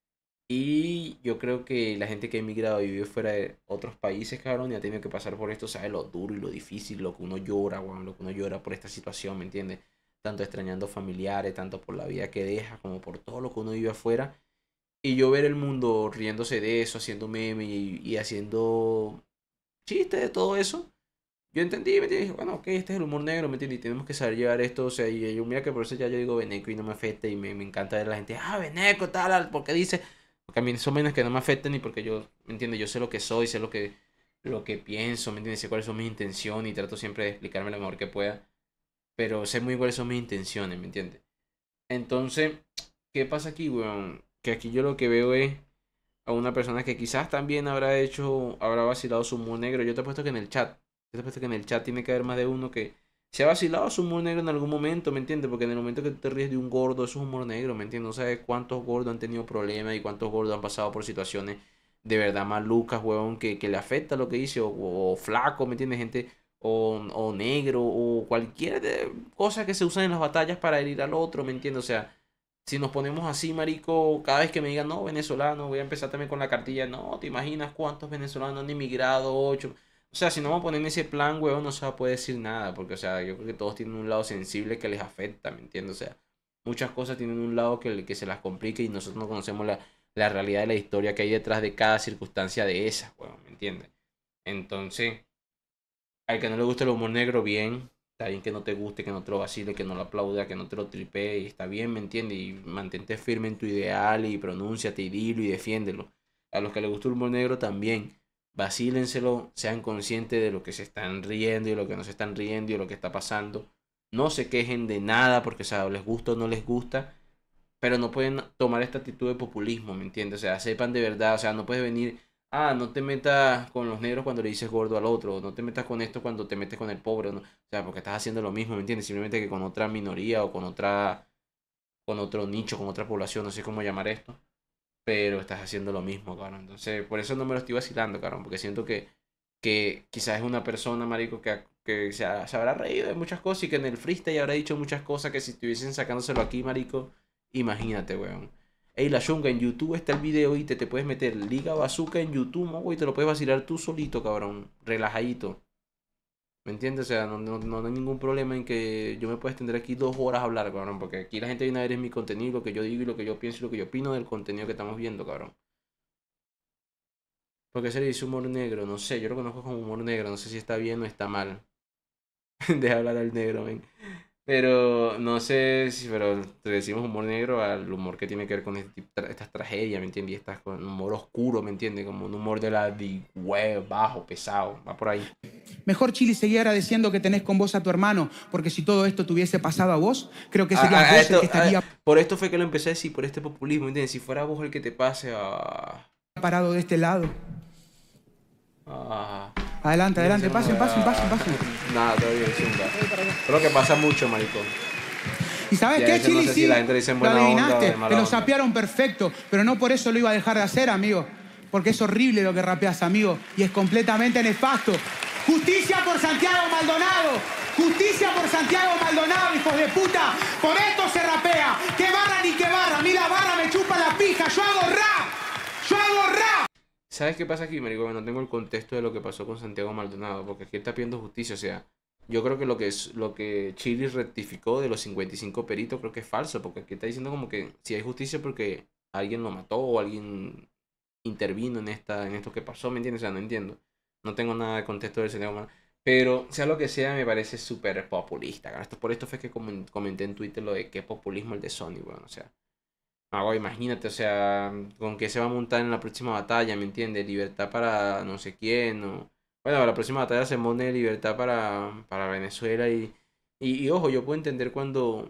Y yo creo que la gente que ha emigrado y vive fuera de otros países, cabrón, y ha tenido que pasar por esto, sabe lo duro y lo difícil, lo que uno llora, weón, lo que uno llora por esta situación, ¿me entiendes? Tanto extrañando familiares, tanto por la vida que deja, como por todo lo que uno vive afuera. Y yo ver el mundo riéndose de eso, haciendo meme y haciendo chistes de todo eso. Yo entendí, ¿me entiendes? Dije, bueno, ok, este es el humor negro, ¿me entiendes? Y tenemos que saber llevar esto, o sea, y yo mira que por eso ya yo digo veneco y no me afecta y me encanta ver a la gente, veneco, tal, porque dice... Porque a mí son menos que no me afectan ni porque yo, ¿me entiendes? Yo sé lo que soy, sé lo que pienso, ¿me entiendes? Sé cuáles son mis intenciones y trato siempre de explicarme lo mejor que pueda. Pero sé muy cuáles son mis intenciones, ¿me entiendes? Entonces, ¿qué pasa aquí, weón? Que aquí yo lo que veo es a una persona que quizás también habrá vacilado su humor negro. Yo te he puesto que en el chat, tiene que haber más de uno que se ha vacilado su humor negro en algún momento, ¿me entiendes? Porque en el momento que tú te ríes de un gordo, eso es humor negro, ¿me entiendes? No sabes cuántos gordos han tenido problemas y cuántos gordos han pasado por situaciones de verdad malucas, huevón, que le afecta lo que dice, o flaco, ¿me entiendes? Gente, o negro, o cualquier cosa que se usa en las batallas para herir al otro, ¿me entiendes? O sea, si nos ponemos así, marico, cada vez que me digan, no, venezolano, voy a empezar también con la cartilla, no, ¿te imaginas cuántos venezolanos han emigrado? 8... O sea, si no vamos a poner en ese plan, weón, no se va a poder decir nada. Porque, o sea, yo creo que todos tienen un lado sensible que les afecta, ¿me entiendes? O sea, muchas cosas tienen un lado que se las complica y nosotros no conocemos la realidad de la historia que hay detrás de cada circunstancia de esas, weón, ¿me entiendes? Entonces, al que no le guste el humor negro, bien. Está bien que no te guste, que no te lo vacile, que no lo aplauda, que no te lo tripee. Y está bien, ¿me entiendes? Y mantente firme en tu ideal y pronúnciate y dilo y defiéndelo. A los que les gusta el humor negro también. Vacílenselo, sean conscientes de lo que se están riendo y de lo que no se están riendo y de lo que está pasando. No se quejen de nada porque, o sea, les gusta o no les gusta, pero no pueden tomar esta actitud de populismo, ¿me entiendes? O sea, sepan de verdad, o sea, no puedes venir, no te metas con los negros cuando le dices gordo al otro, no te metas con esto cuando te metes con el pobre, ¿no? O sea, porque estás haciendo lo mismo, ¿me entiendes? Simplemente que con otra minoría o con otro nicho, con otra población, no sé cómo llamar esto. Pero estás haciendo lo mismo, cabrón. Entonces, por eso no me lo estoy vacilando, cabrón. Porque siento que quizás es una persona, marico, que se habrá reído de muchas cosas y que en el freestyle habrá dicho muchas cosas que si estuviesen sacándoselo aquí, marico, imagínate, weón. Ey, la chunga, en YouTube está el video y te puedes meter Liga Bazooka en YouTube, ¿no, güey? Te lo puedes vacilar tú solito, cabrón. Relajadito. ¿Me entiendes? O sea, no hay ningún problema en que yo me pueda extender aquí 2 horas a hablar, cabrón. Porque aquí la gente viene a ver mi contenido, lo que yo digo y lo que yo pienso y lo que yo opino del contenido que estamos viendo, cabrón. ¿Por qué se le dice humor negro? No sé, yo lo conozco como humor negro. No sé si está bien o está mal. Deja hablar al negro, ven. Pero no sé si, pero te decimos humor negro al humor que tiene que ver con estas tragedias, ¿me entiendes? Y estas con un humor oscuro, ¿me entiendes? Como un humor de web, bajo, pesado, va por ahí. Mejor, Chili, seguí agradeciendo que tenés con vos a tu hermano, porque si todo esto te hubiese pasado a vos, creo que serías vos el que estaría... Por esto fue que lo empecé a decir, por este populismo, ¿me entiendes? Si fuera vos el que te pase a... parado de este lado. Adelante, pasen. Nada, todavía creo que pasa mucho, maricón. ¿Y sabes qué, Chili? No sé si la gente dice en buena lo adivinaste, onda, te lo sapearon perfecto, pero no por eso lo iba a dejar de hacer, amigo. Porque es horrible lo que rapeas, amigo, y es completamente nefasto. Justicia por Santiago Maldonado. Justicia por Santiago Maldonado, hijos de puta. Por esto se rapea. ¿Qué barra ni qué barra? A mí la barra me chupa la pija. Yo hago rap. Yo hago rap. ¿Sabes qué pasa aquí, marico? No tengo el contexto de lo que pasó con Santiago Maldonado, porque aquí está pidiendo justicia, o sea, yo creo que lo que Chili rectificó de los 55 peritos creo que es falso, porque aquí está diciendo como que si hay justicia porque alguien lo mató o alguien intervino en esto que pasó, ¿me entiendes? O sea, no entiendo. No tengo nada de contexto del Santiago Maldonado. Pero, sea lo que sea, me parece súper populista. Por esto fue que comenté en Twitter lo de qué populismo el de Sony, bueno, o sea. Imagínate, o sea, con qué se va a montar en la próxima batalla, ¿me entiendes? Libertad para no sé quién, o... Bueno, la próxima batalla se pone libertad para Venezuela y ojo, yo puedo entender cuando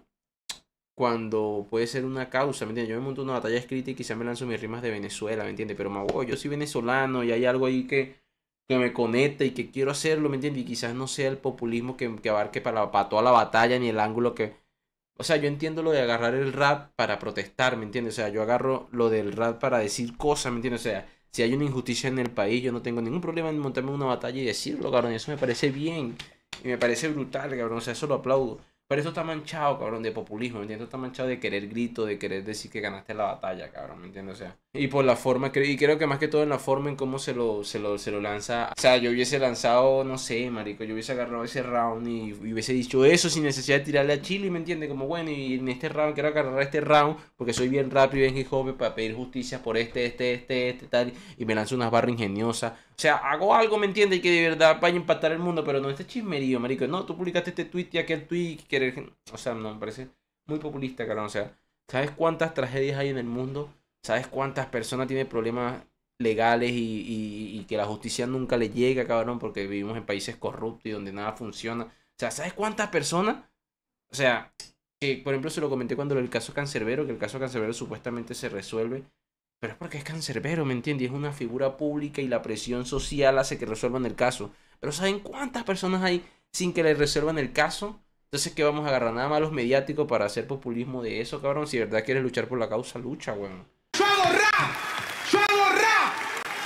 puede ser una causa, ¿me entiendes? Yo me monto una batalla escrita y quizá me lanzo mis rimas de Venezuela, ¿me entiendes? Pero, yo soy venezolano y hay algo ahí que me conecta y que quiero hacerlo, ¿me entiendes? Y quizás no sea el populismo que abarque para toda la batalla ni el ángulo que... O sea, yo entiendo lo de agarrar el rap para protestar, ¿me entiendes? O sea, yo agarro lo del rap para decir cosas, ¿me entiendes? O sea, si hay una injusticia en el país, yo no tengo ningún problema en montarme una batalla y decirlo, cabrón. Eso me parece bien y me parece brutal, cabrón. O sea, eso lo aplaudo. Pero esto está manchado, cabrón, de populismo, ¿me entiendes? Esto está manchado de querer grito, de querer decir que ganaste la batalla, cabrón, ¿me entiendes? O sea, y por la forma, y creo que más que todo en la forma en cómo se lo lanza. O sea, yo hubiese lanzado, no sé, marico, yo hubiese agarrado ese round y hubiese dicho eso sin necesidad de tirarle a Chile, ¿me entiendes? Como, bueno, y en este round quiero agarrar este round porque soy bien rápido y bien hip hop para pedir justicia por tal, y me lanzo unas barras ingeniosas. O sea, hago algo, ¿me entiendes? Y que de verdad vaya a impactar el mundo, pero no este chismerío, marico. No, tú publicaste este tweet y aquel tweet. O sea, no, me parece muy populista, cabrón. O sea, ¿sabes cuántas tragedias hay en el mundo? ¿Sabes cuántas personas tienen problemas legales y que la justicia nunca le llega, cabrón? Porque vivimos en países corruptos y donde nada funciona. O sea, ¿sabes cuántas personas? O sea, que por ejemplo se lo comenté cuando el caso Cancerbero, que el caso Cancerbero supuestamente se resuelve. Pero es porque es Cancerbero, ¿me entiendes? Es una figura pública y la presión social hace que resuelvan el caso. Pero ¿saben cuántas personas hay sin que le resuelvan el caso? Entonces, ¿qué vamos a agarrar? Nada más los mediáticos para hacer populismo de eso, cabrón. Si de verdad quieres luchar por la causa, lucha, weón. ¡Yo hago rap! ¡Yo hago rap!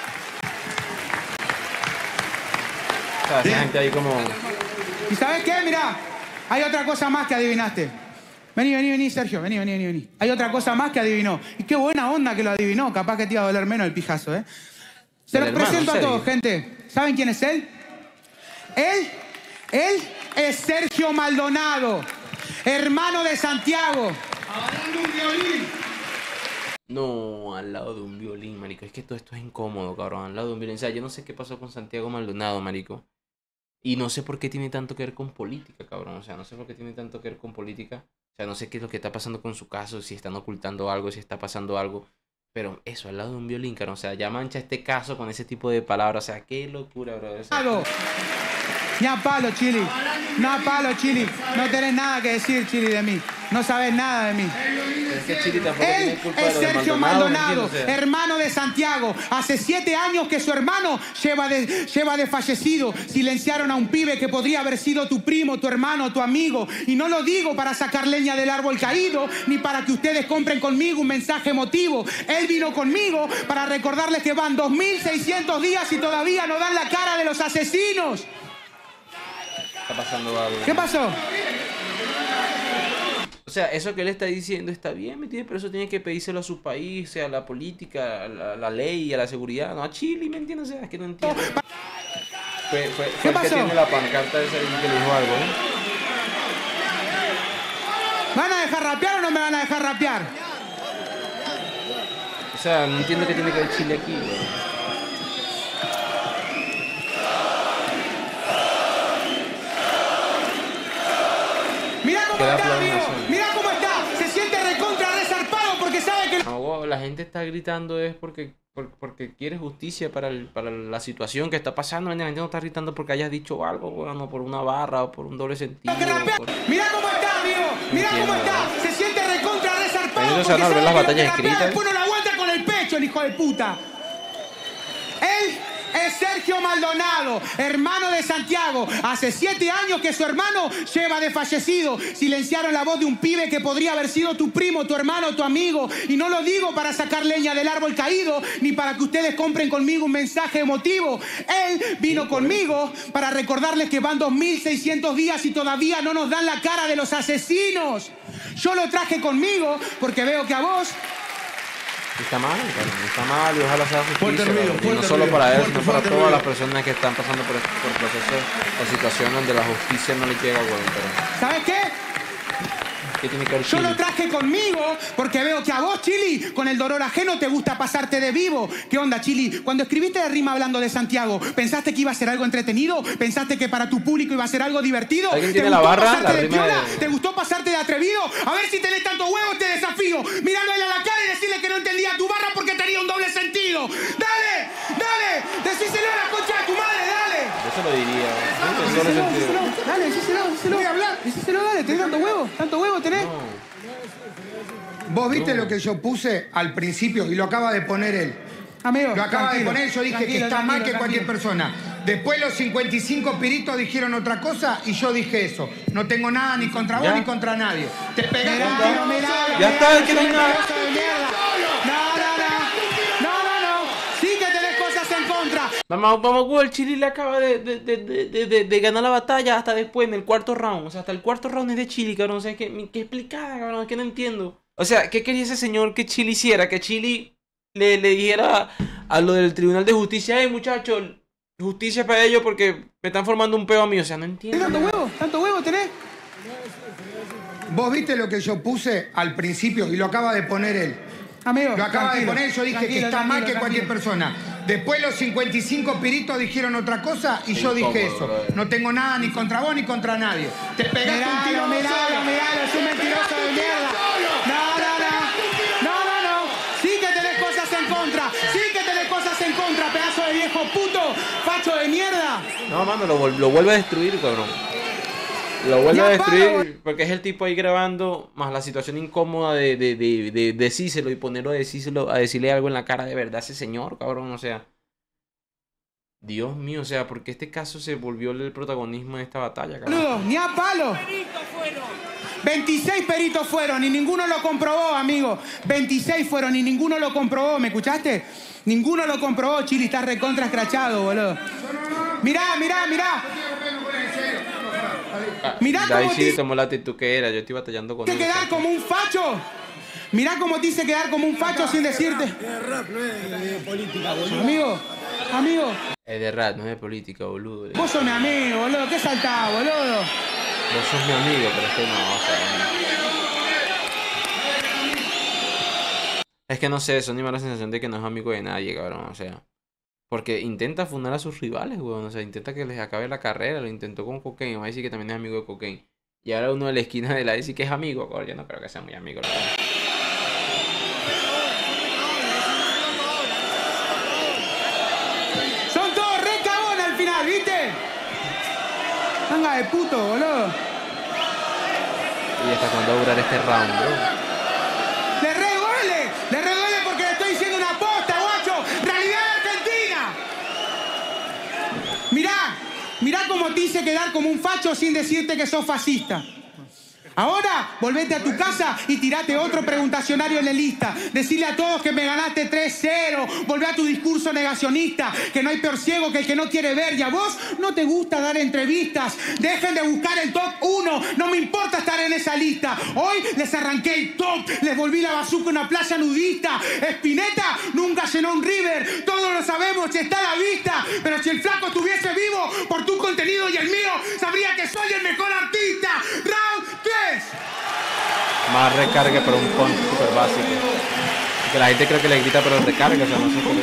O sea, esa gente ahí como... ¿Y sabes qué? Mirá, hay otra cosa más que adivinaste. Vení, Sergio, vení. Hay otra cosa más que adivinó. Y qué buena onda que lo adivinó. Capaz que te iba a doler menos el pijazo, ¿eh? Se los presento a todos, gente. ¿Saben quién es él? Él es Sergio Maldonado, hermano de Santiago. Hablando un violín. No, al lado de un violín, marico. Es que todo esto es incómodo, cabrón. Al lado de un violín. O sea, yo no sé qué pasó con Santiago Maldonado, marico. Y no sé por qué tiene tanto que ver con política, cabrón. O sea, no sé por qué tiene tanto que ver con política. O sea, no sé qué es lo que está pasando con su caso, si están ocultando algo, si está pasando algo. Pero eso, al lado de un violín, cabrón. O sea, ya mancha este caso con ese tipo de palabras. O sea, qué locura, bro. O sea, Ni a palo, Chili. No a palo, Chili. No tenés nada que decir, Chili, de mí. No sabes nada de mí. es que Chili tampoco Él tiene culpa de es lo de Sergio Maldonado, Maldonado, ¿me entiendes? O sea, hermano de Santiago. Hace 7 años que su hermano lleva de fallecido. Silenciaron a un pibe que podría haber sido tu primo, tu hermano, tu amigo. Y no lo digo para sacar leña del árbol caído, ni para que ustedes compren conmigo un mensaje emotivo. Él vino conmigo para recordarles que van 2600 días y todavía no dan la cara de los asesinos. está pasando algo. ¿Qué pasó? O sea, eso que él está diciendo está bien, ¿me entiendes? Pero eso tiene que pedírselo a su país, a la política, a la ley, a la seguridad, no a Chile, ¿me entiendes? O sea, es que no entiendo. Fue ¿Qué el pasó? que tiene la pancarta esa ahí que le dijo algo, ¿eh? ¿Van a dejar rapear o no me van a dejar rapear? O sea, no entiendo qué tiene que ver Chile aquí, güey. Mirá cómo Queda está, aplauso, amigo. sí. Mirá cómo está. Se siente recontra resarpado porque sabe que... No, güey, la gente está gritando es porque quiere justicia para la situación que está pasando. La gente no está gritando porque hayas dicho algo, güey, no por una barra o por un doble sentido. Mirá cómo está, amigo. Mirá cómo está. Se siente recontra resarpado Ellos porque van a ver sabe las que lo batallas que rapea escritas. después no la aguanta con el pecho, el hijo de puta. Él es Sergio Maldonado, hermano de Santiago. Hace 7 años que su hermano lleva de fallecido. Silenciaron la voz de un pibe que podría haber sido tu primo, tu hermano, tu amigo. Y no lo digo para sacar leña del árbol caído, ni para que ustedes compren conmigo un mensaje emotivo. Él vino conmigo para recordarles que van 2600 días y todavía no nos dan la cara de los asesinos. Yo lo traje conmigo porque veo que a vos... Está mal y ojalá sea justicia, y no solo para él, sino para todas las personas que están pasando por procesos o situaciones donde la justicia no les llega, güey. ¿Sabes qué? ¿Qué tiene que ver Yo Chili? lo traje conmigo porque veo que a vos, Chili, con el dolor ajeno te gusta pasarte de vivo. ¿Qué onda, Chili? Cuando escribiste la rima hablando de Santiago, ¿pensaste que iba a ser algo entretenido? ¿Pensaste que para tu público iba a ser algo divertido? ¿Alguien tiene la barra? Pasarte La de rima piola? de... ¿Te gustó pasarte de atrevido? A ver si tenés tanto huevo, te desafío. Míralo a él a la cara y decirle que no entendía tu barra porque tenía un doble sentido. ¡Dale! ¡Dale! ¡Decíselo a la concha de tu madre! ¡Dale! Yo se lo diría. Dale, decíselo. Voy a hablar. Decíselo, dale. ¿Tenés tanto huevo? ¿Tanto huevo tenés? Vos viste lo que yo puse al principio y lo acaba de poner él. Amigo, Lo acaba de poner, yo dije que está mal que cualquier tranquilo. persona. Después los 55 piritos dijiron otra cosa y yo dije eso. No tengo nada ni contra vos ni contra nadie. Te pegaste un tiro. Ya está, que no hay nada. No. Sí que tenés cosas en contra. Vamos, el Chile le acaba de ganar la batalla hasta después, en el cuarto round. O sea, hasta el cuarto round es de Chile, cabrón. O sea, ¿qué explicada, cabrón? Es que no entiendo. O sea, ¿qué quería ese señor que Chile hiciera? Que Chile le dijera a lo del Tribunal de Justicia, muchachos, justicia para ellos porque me están formando un peo a mí. O sea, no entiendo. ¿Tanto huevo tenés? Vos viste lo que yo puse al principio y lo acaba de poner él. Amigo, Lo acaba de poner, yo dije que está mal que cualquier tranquilo. persona. Después los 55 piritos dijeron otra cosa y yo dije eso. No tengo nada ni contra vos ni contra nadie. Te pegaste un tiro. Miralo, es un mentiroso de mierda. No. Sí que tenés cosas en contra, pedazo de viejo puto, facho de mierda. No, mano, lo vuelve a destruir, cabrón. Lo vuelve a destruir porque es el tipo ahí grabando, más la situación incómoda de decírselo y ponerlo a decirle algo en la cara de verdad a ese señor, cabrón. O sea, Dios mío, o sea, porque este caso se volvió el protagonismo de esta batalla, cabrón. Boludo, ni a palo. 26 peritos fueron y ninguno lo comprobó, amigo. 26 fueron y ninguno lo comprobó, ¿me escuchaste? Ninguno lo comprobó, Chili, estás recontra escrachado, boludo. Mirá. Mirá Ahí cómo sí te tomó la actitud que era, yo estoy batallando con hice él. quedar como un facho. Mirá cómo te hice quedar como un facho sin decirte. Amigo. Es de rap, no es de política, boludo. Vos sos mi amigo, boludo. ¿Qué saltás, boludo? Vos sos mi amigo, pero es que no, o sea... Es que no sé, Sony me da la sensación de que no es amigo de nadie, cabrón, o sea... Porque intenta fundar a sus rivales, weón. O sea, intenta que les acabe la carrera. Lo intentó con Cocaine. Va a decir que también es amigo de Cocaine. Y ahora uno de la esquina de la dice que es amigo. Cabrón, yo no creo que sea muy amigo, la verdad. Son todos re cagones al final, ¿viste? Manga de puto, boludo. Y hasta cuándo va a durar este round, bro. Le re duele porque le estoy diciendo una posta, guacho. Realidad argentina. Mirá cómo te hice quedar como un facho sin decirte que sos fascista. Ahora, volvete a tu casa y tirate otro preguntacionario en la lista. Decirle a todos que me ganaste 3-0. Volvé a tu discurso negacionista, que no hay peor ciego que el que no quiere ver. Y a vos no te gusta dar entrevistas. Dejen de buscar el top 1. No me importa estar en esa lista. Hoy les arranqué el top. Les volví la bazuca a una playa nudista. Spinetta nunca llenó un River. Todos lo sabemos y está a la vista. Pero si el flaco estuviese vivo por tu contenido y el mío, sabría que soy el mejor artista. Round 3. Más recarga, pero un punch super básico. Que la gente cree que le grita, pero recarga, o sea, no sé por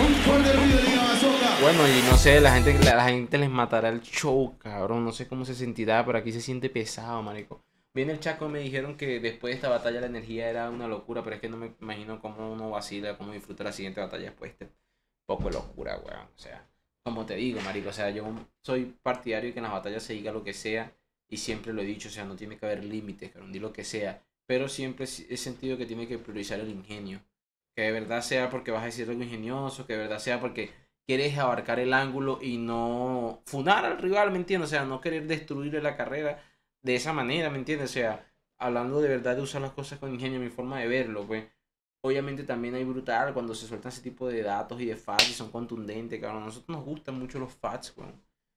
qué. Bueno, y no sé, la gente les matará el show, cabrón. No sé cómo se sentirá, pero aquí se siente pesado, marico. Viene el Chaco, me dijeron que después de esta batalla la energía era una locura, pero es que no me imagino cómo uno vacila, cómo disfruta la siguiente batalla después de poco de locura, weón. O sea, como te digo, marico, o sea, yo soy partidario de que en las batallas se diga lo que sea. Y siempre lo he dicho, o sea, no tiene que haber límites, cabrón, di lo que sea. Pero siempre he sentido que tiene que priorizar el ingenio. Que de verdad sea porque vas a decir algo ingenioso, que de verdad sea porque quieres abarcar el ángulo y no funar al rival, ¿me entiendes? O sea, no querer destruirle la carrera de esa manera, ¿me entiendes? O sea, hablando de verdad de usar las cosas con ingenio, mi forma de verlo, pues. Obviamente también hay brutal cuando se sueltan ese tipo de datos y de facts y son contundentes, cabrón. A nosotros nos gustan mucho los facts, weón.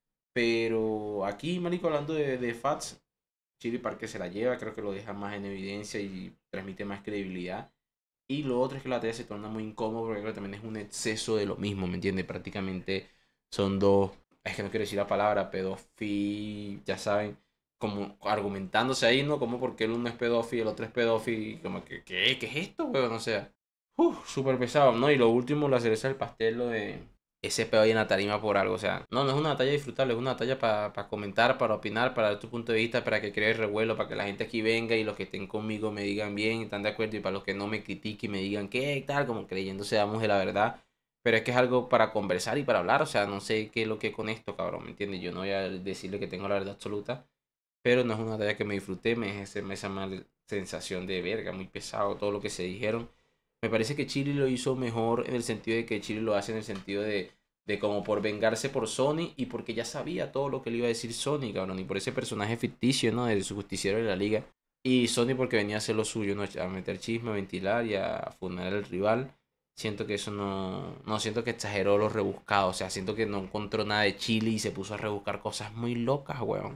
Pero aquí, marico, hablando de facts, Chili Parker se la lleva, creo que lo deja más en evidencia y transmite más credibilidad. Y lo otro es que la batalla se torna muy incómodo porque creo que también es un exceso de lo mismo, ¿me entiendes? Prácticamente son dos, es que no quiero decir la palabra, pedófilo, ya saben, como argumentándose ahí, ¿no? Como porque el uno es pedófilo y el otro es pedófilo y como que, ¿qué es esto, weón? O sea, súper pesado, ¿no? Y lo último, la cereza del pastel, lo de ese pedo ahí en la tarima por algo, o sea, no es una batalla disfrutable, es una batalla para comentar, para opinar, para dar tu punto de vista, para que crees revuelo, para que la gente aquí venga y los que estén conmigo me digan bien, están de acuerdo, y para los que no me critiquen y me digan qué tal, como creyéndose damos de la verdad. Pero es que es algo para conversar y para hablar, o sea, no sé qué es lo que es con esto, cabrón, ¿me entiendes? Yo no voy a decirle que tengo la verdad absoluta, pero no es una batalla que me disfruté, me dejé esa mala sensación de verga, muy pesado todo lo que se dijeron. Me parece que Chili lo hizo mejor en el sentido de que Chili lo hace en el sentido de como por vengarse por Sony y porque ya sabía todo lo que le iba a decir Sony, cabrón, y por ese personaje ficticio, ¿no? De su justiciero de la liga. Y Sony porque venía a hacer lo suyo, ¿no? A meter chisme, a ventilar y a funar al rival. Siento que eso no siento que exageró lo rebuscado, o sea, siento que no encontró nada de Chili y se puso a rebuscar cosas muy locas, weón.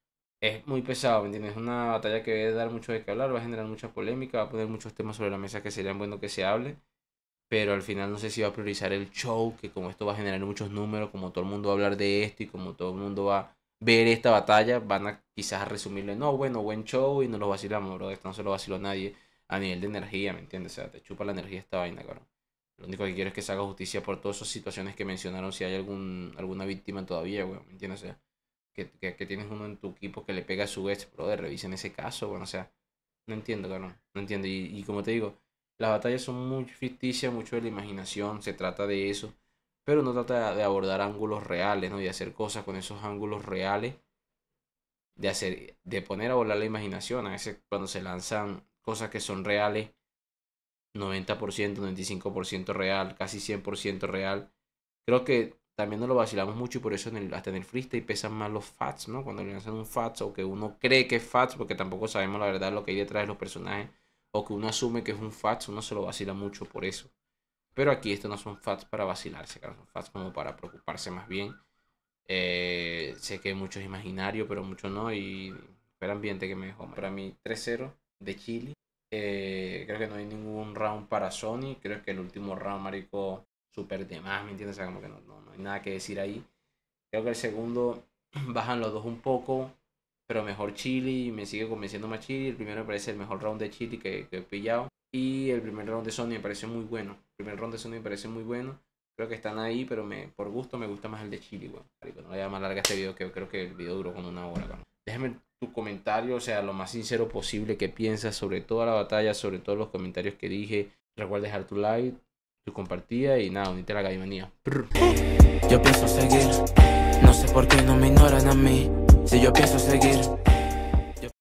Es muy pesado, ¿me entiendes? Es una batalla que debe dar mucho de qué hablar, va a generar mucha polémica, va a poner muchos temas sobre la mesa que serían buenos que se hable. Pero al final no sé si va a priorizar el show, que como esto va a generar muchos números, como todo el mundo va a hablar de esto y como todo el mundo va a ver esta batalla, van a quizás a resumirle, no, bueno, buen show y no lo vacilamos, bro. Esto no se lo vaciló a nadie a nivel de energía, ¿me entiendes? O sea, te chupa la energía esta vaina, cabrón. Lo único que quiero es que se haga justicia por todas esas situaciones que mencionaron, si hay alguna víctima todavía, weón, ¿me entiendes? O sea, que tienes uno en tu equipo que le pega a su ex, brother, revisen ese caso, bueno, o sea, no entiendo, cabrón, no entiendo. Y como te digo, las batallas son muy ficticias, mucho de la imaginación, se trata de eso, pero no trata de abordar ángulos reales, ¿no? Y hacer cosas con esos ángulos reales, de poner a volar la imaginación. A veces cuando se lanzan cosas que son reales, 90%, 95% real, casi 100% real, creo que también nos lo vacilamos mucho y por eso hasta en el freestyle pesan más los facts, ¿no? Cuando le lanzan un facts o que uno cree que es facts, porque tampoco sabemos la verdad lo que hay detrás de los personajes, o que uno asume que es un facts, uno se lo vacila mucho por eso. Pero aquí estos no son facts para vacilarse, claro, son facts como para preocuparse más bien. Sé que mucho es imaginario, pero mucho no, y el ambiente que me dejó. Para mí 3-0 de Chile. Creo que no hay ningún round para Sony. Creo que el último round, marico, súper de más, ¿me entiendes? O sea, como que no hay nada que decir ahí. Creo que el segundo bajan los dos un poco, pero mejor Chile, me sigue convenciendo más Chile. El primero me parece el mejor round de Chile que he pillado. Y el primer round de Sony me parece muy bueno. El primer round de Sony me parece muy bueno. Creo que están ahí, pero por gusto me gusta más el de Chile, güey. No voy a más larga este video, que creo que el video duró como 1 hora, güey. Déjame tu comentario, o sea, lo más sincero posible, que piensas sobre toda la batalla, sobre todos los comentarios que dije. Recuerda dejar tu like, tu compartida y nada, unite a la gallimanía. Yo pienso seguir, no sé por qué no me ignoran a mí. Si yo pienso seguir